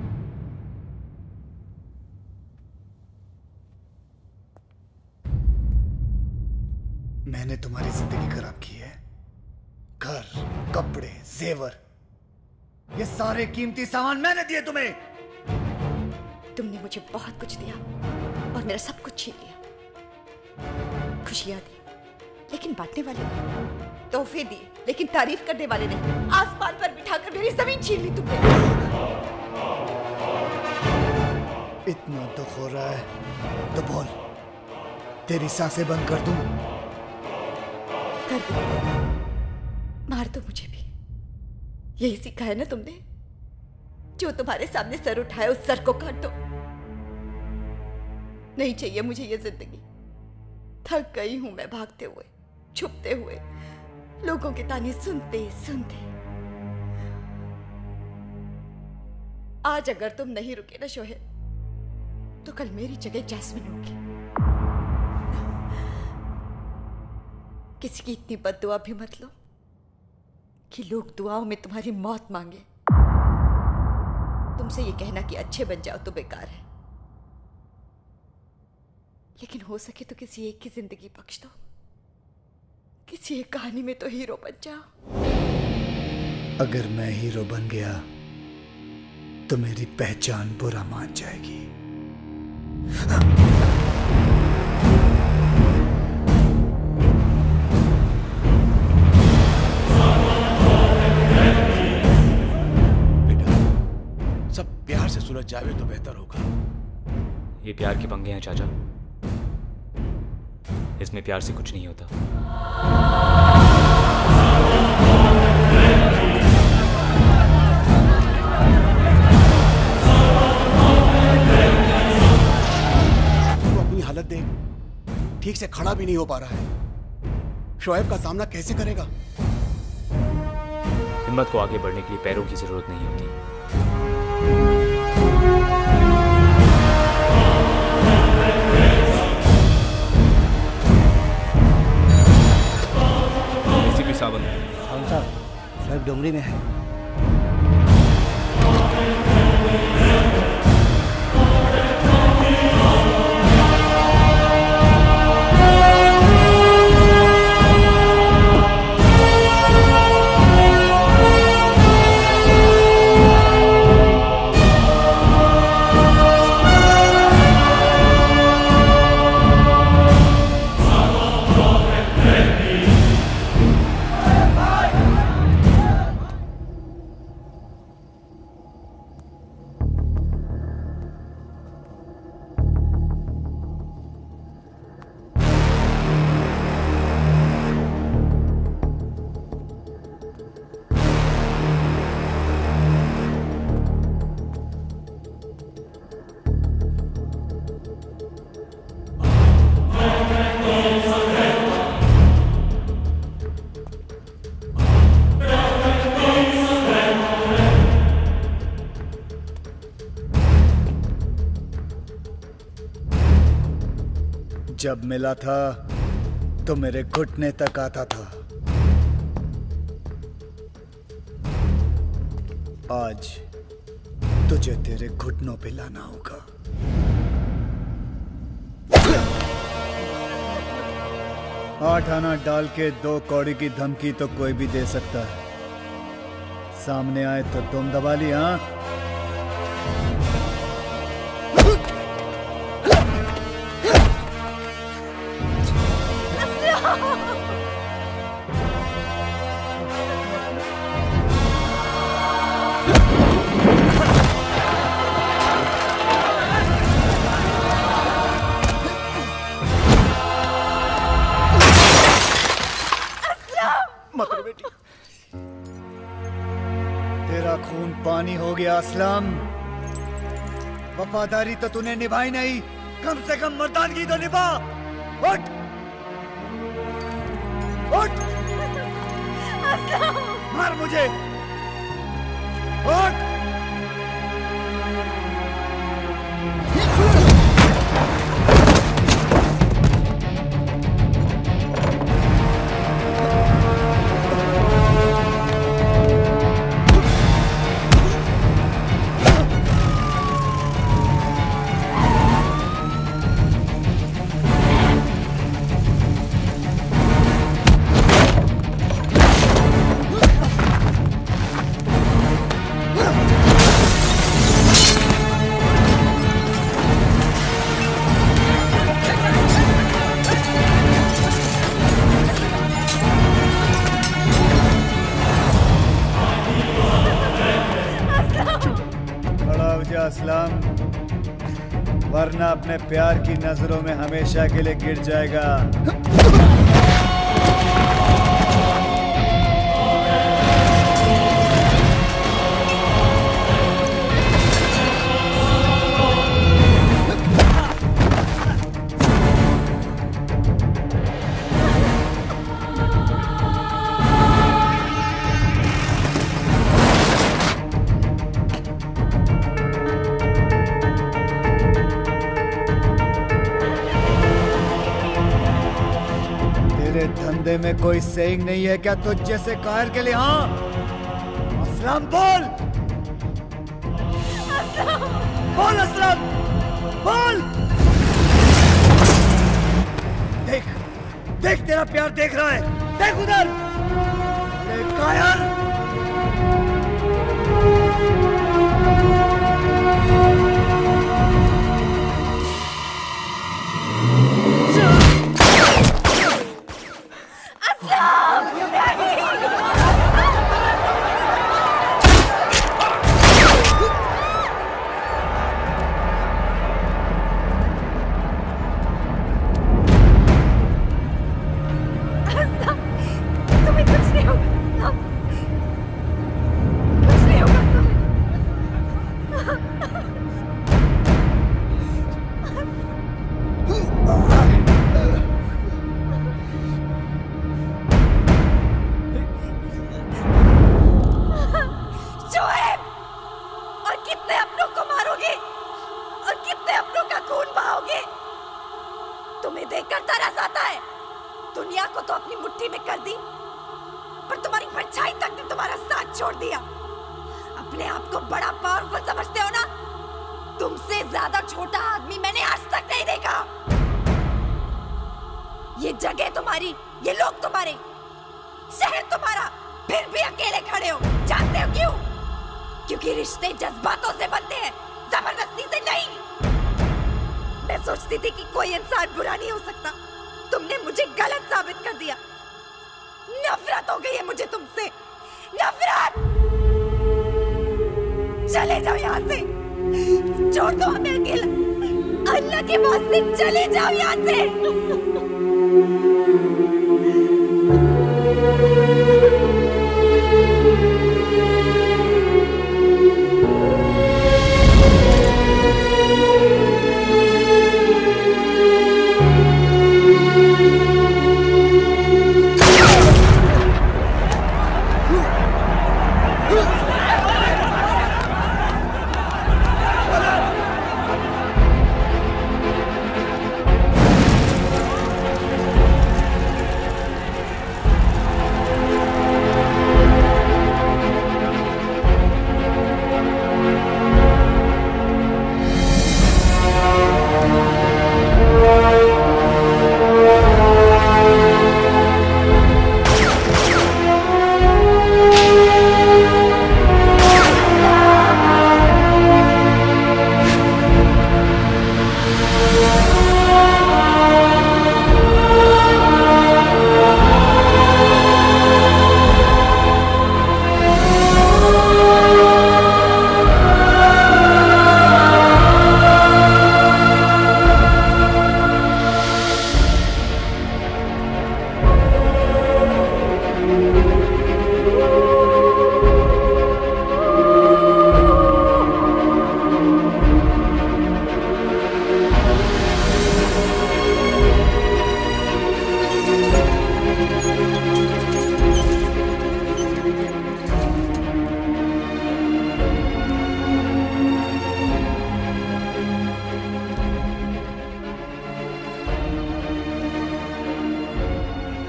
मैंने तुम्हारी जिंदगी खराब की है। घर, कपड़े, जेवर, ये सारे कीमती सामान मैंने दिए तुम्हें। तुमने मुझे बहुत कुछ दिया और मेरा सब कुछ छीन लिया। खुशियां दी लेकिन बांटने वाले नहीं, तोहफे दिए लेकिन तारीफ करने वाले नहीं। आसमान पर बिठाकर मेरी जमीन छीन ली तुमने। इतना दुख हो रहा है तो बोल, तेरी सांसें बंद कर दूं? कर दो, मार दो मुझे भी। यही सीखा है ना तुमने? जो तुम्हारे सामने सर उठाए उस सर को काट दो। नहीं चाहिए मुझे ये जिंदगी। थक गई हूं मैं भागते हुए, छुपते हुए, लोगों के ताने सुनते सुनते। आज अगर तुम नहीं रुके ना शोहेब, तो कल मेरी जगह जैस्मिन होगी। किसी की इतनी बद्दुआ भी मत लो कि लोग दुआओं में तुम्हारी मौत मांगे। तुमसे ये कहना कि अच्छे बन जाओ तो बेकार है, लेकिन हो सके तो किसी एक की जिंदगी बख्श दो। किसी एक कहानी में तो हीरो बन जाओ। अगर मैं हीरो बन गया तो मेरी पहचान बुरा मान जाएगी। सब प्यार से सुलझ जावे तो बेहतर होगा। ये प्यार के पंगे हैं चाचा, इसमें प्यार से कुछ नहीं होता। तू अपनी हालत देख, ठीक से खड़ा भी नहीं हो पा रहा है। शोएब का सामना कैसे करेगा? हिम्मत को आगे बढ़ने के लिए पैरों की जरूरत नहीं होती। सावन साहब, शोएब डोंगरी में है। जब मिला था तो मेरे घुटने तक आता था। आज तुझे तेरे घुटनों पे लाना होगा। 8 आना डाल के 2 कौड़ी की धमकी तो कोई भी दे सकता है, सामने आए तो तुम दबा ली। हाँ, तेरा खून पानी हो गया असलम। वफादारी तो तूने निभाई नहीं, कम से कम मर्दानगी तो निभा। उठ उठ, मार मुझे, उठ। असलम, वरना अपने प्यार की नजरों में हमेशा के लिए गिर जाएगा। धंधे में कोई सेइंग नहीं है क्या तुझ जैसे कायर के लिए? हाँ, असलम बोल, बोल असलम, बोल। देख देख, तेरा प्यार देख रहा है, देख उधर, कायर।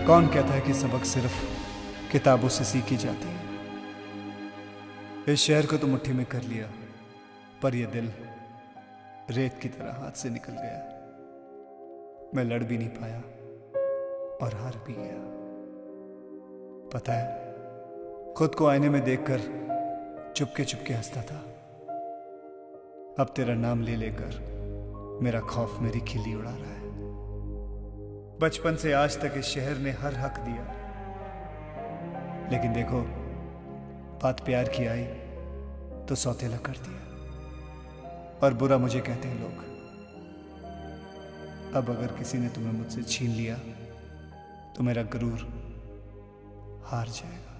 कौन कहता है कि सबक सिर्फ किताबों से सीखी जाती है? इस शहर को तो मुट्ठी में कर लिया, पर यह दिल रेत की तरह हाथ से निकल गया। मैं लड़ भी नहीं पाया और हार भी गया। पता है, खुद को आईने में देखकर चुपके चुपके हंसता था। अब तेरा नाम ले लेकर मेरा खौफ मेरी खिल्ली उड़ा रहा है। बचपन से आज तक इस शहर ने हर हक दिया, लेकिन देखो, बात प्यार की आई तो सौतेला कर दिया, और बुरा मुझे कहते हैं लोग। अब अगर किसी ने तुम्हें मुझसे छीन लिया तो मेरा गरूर हार जाएगा।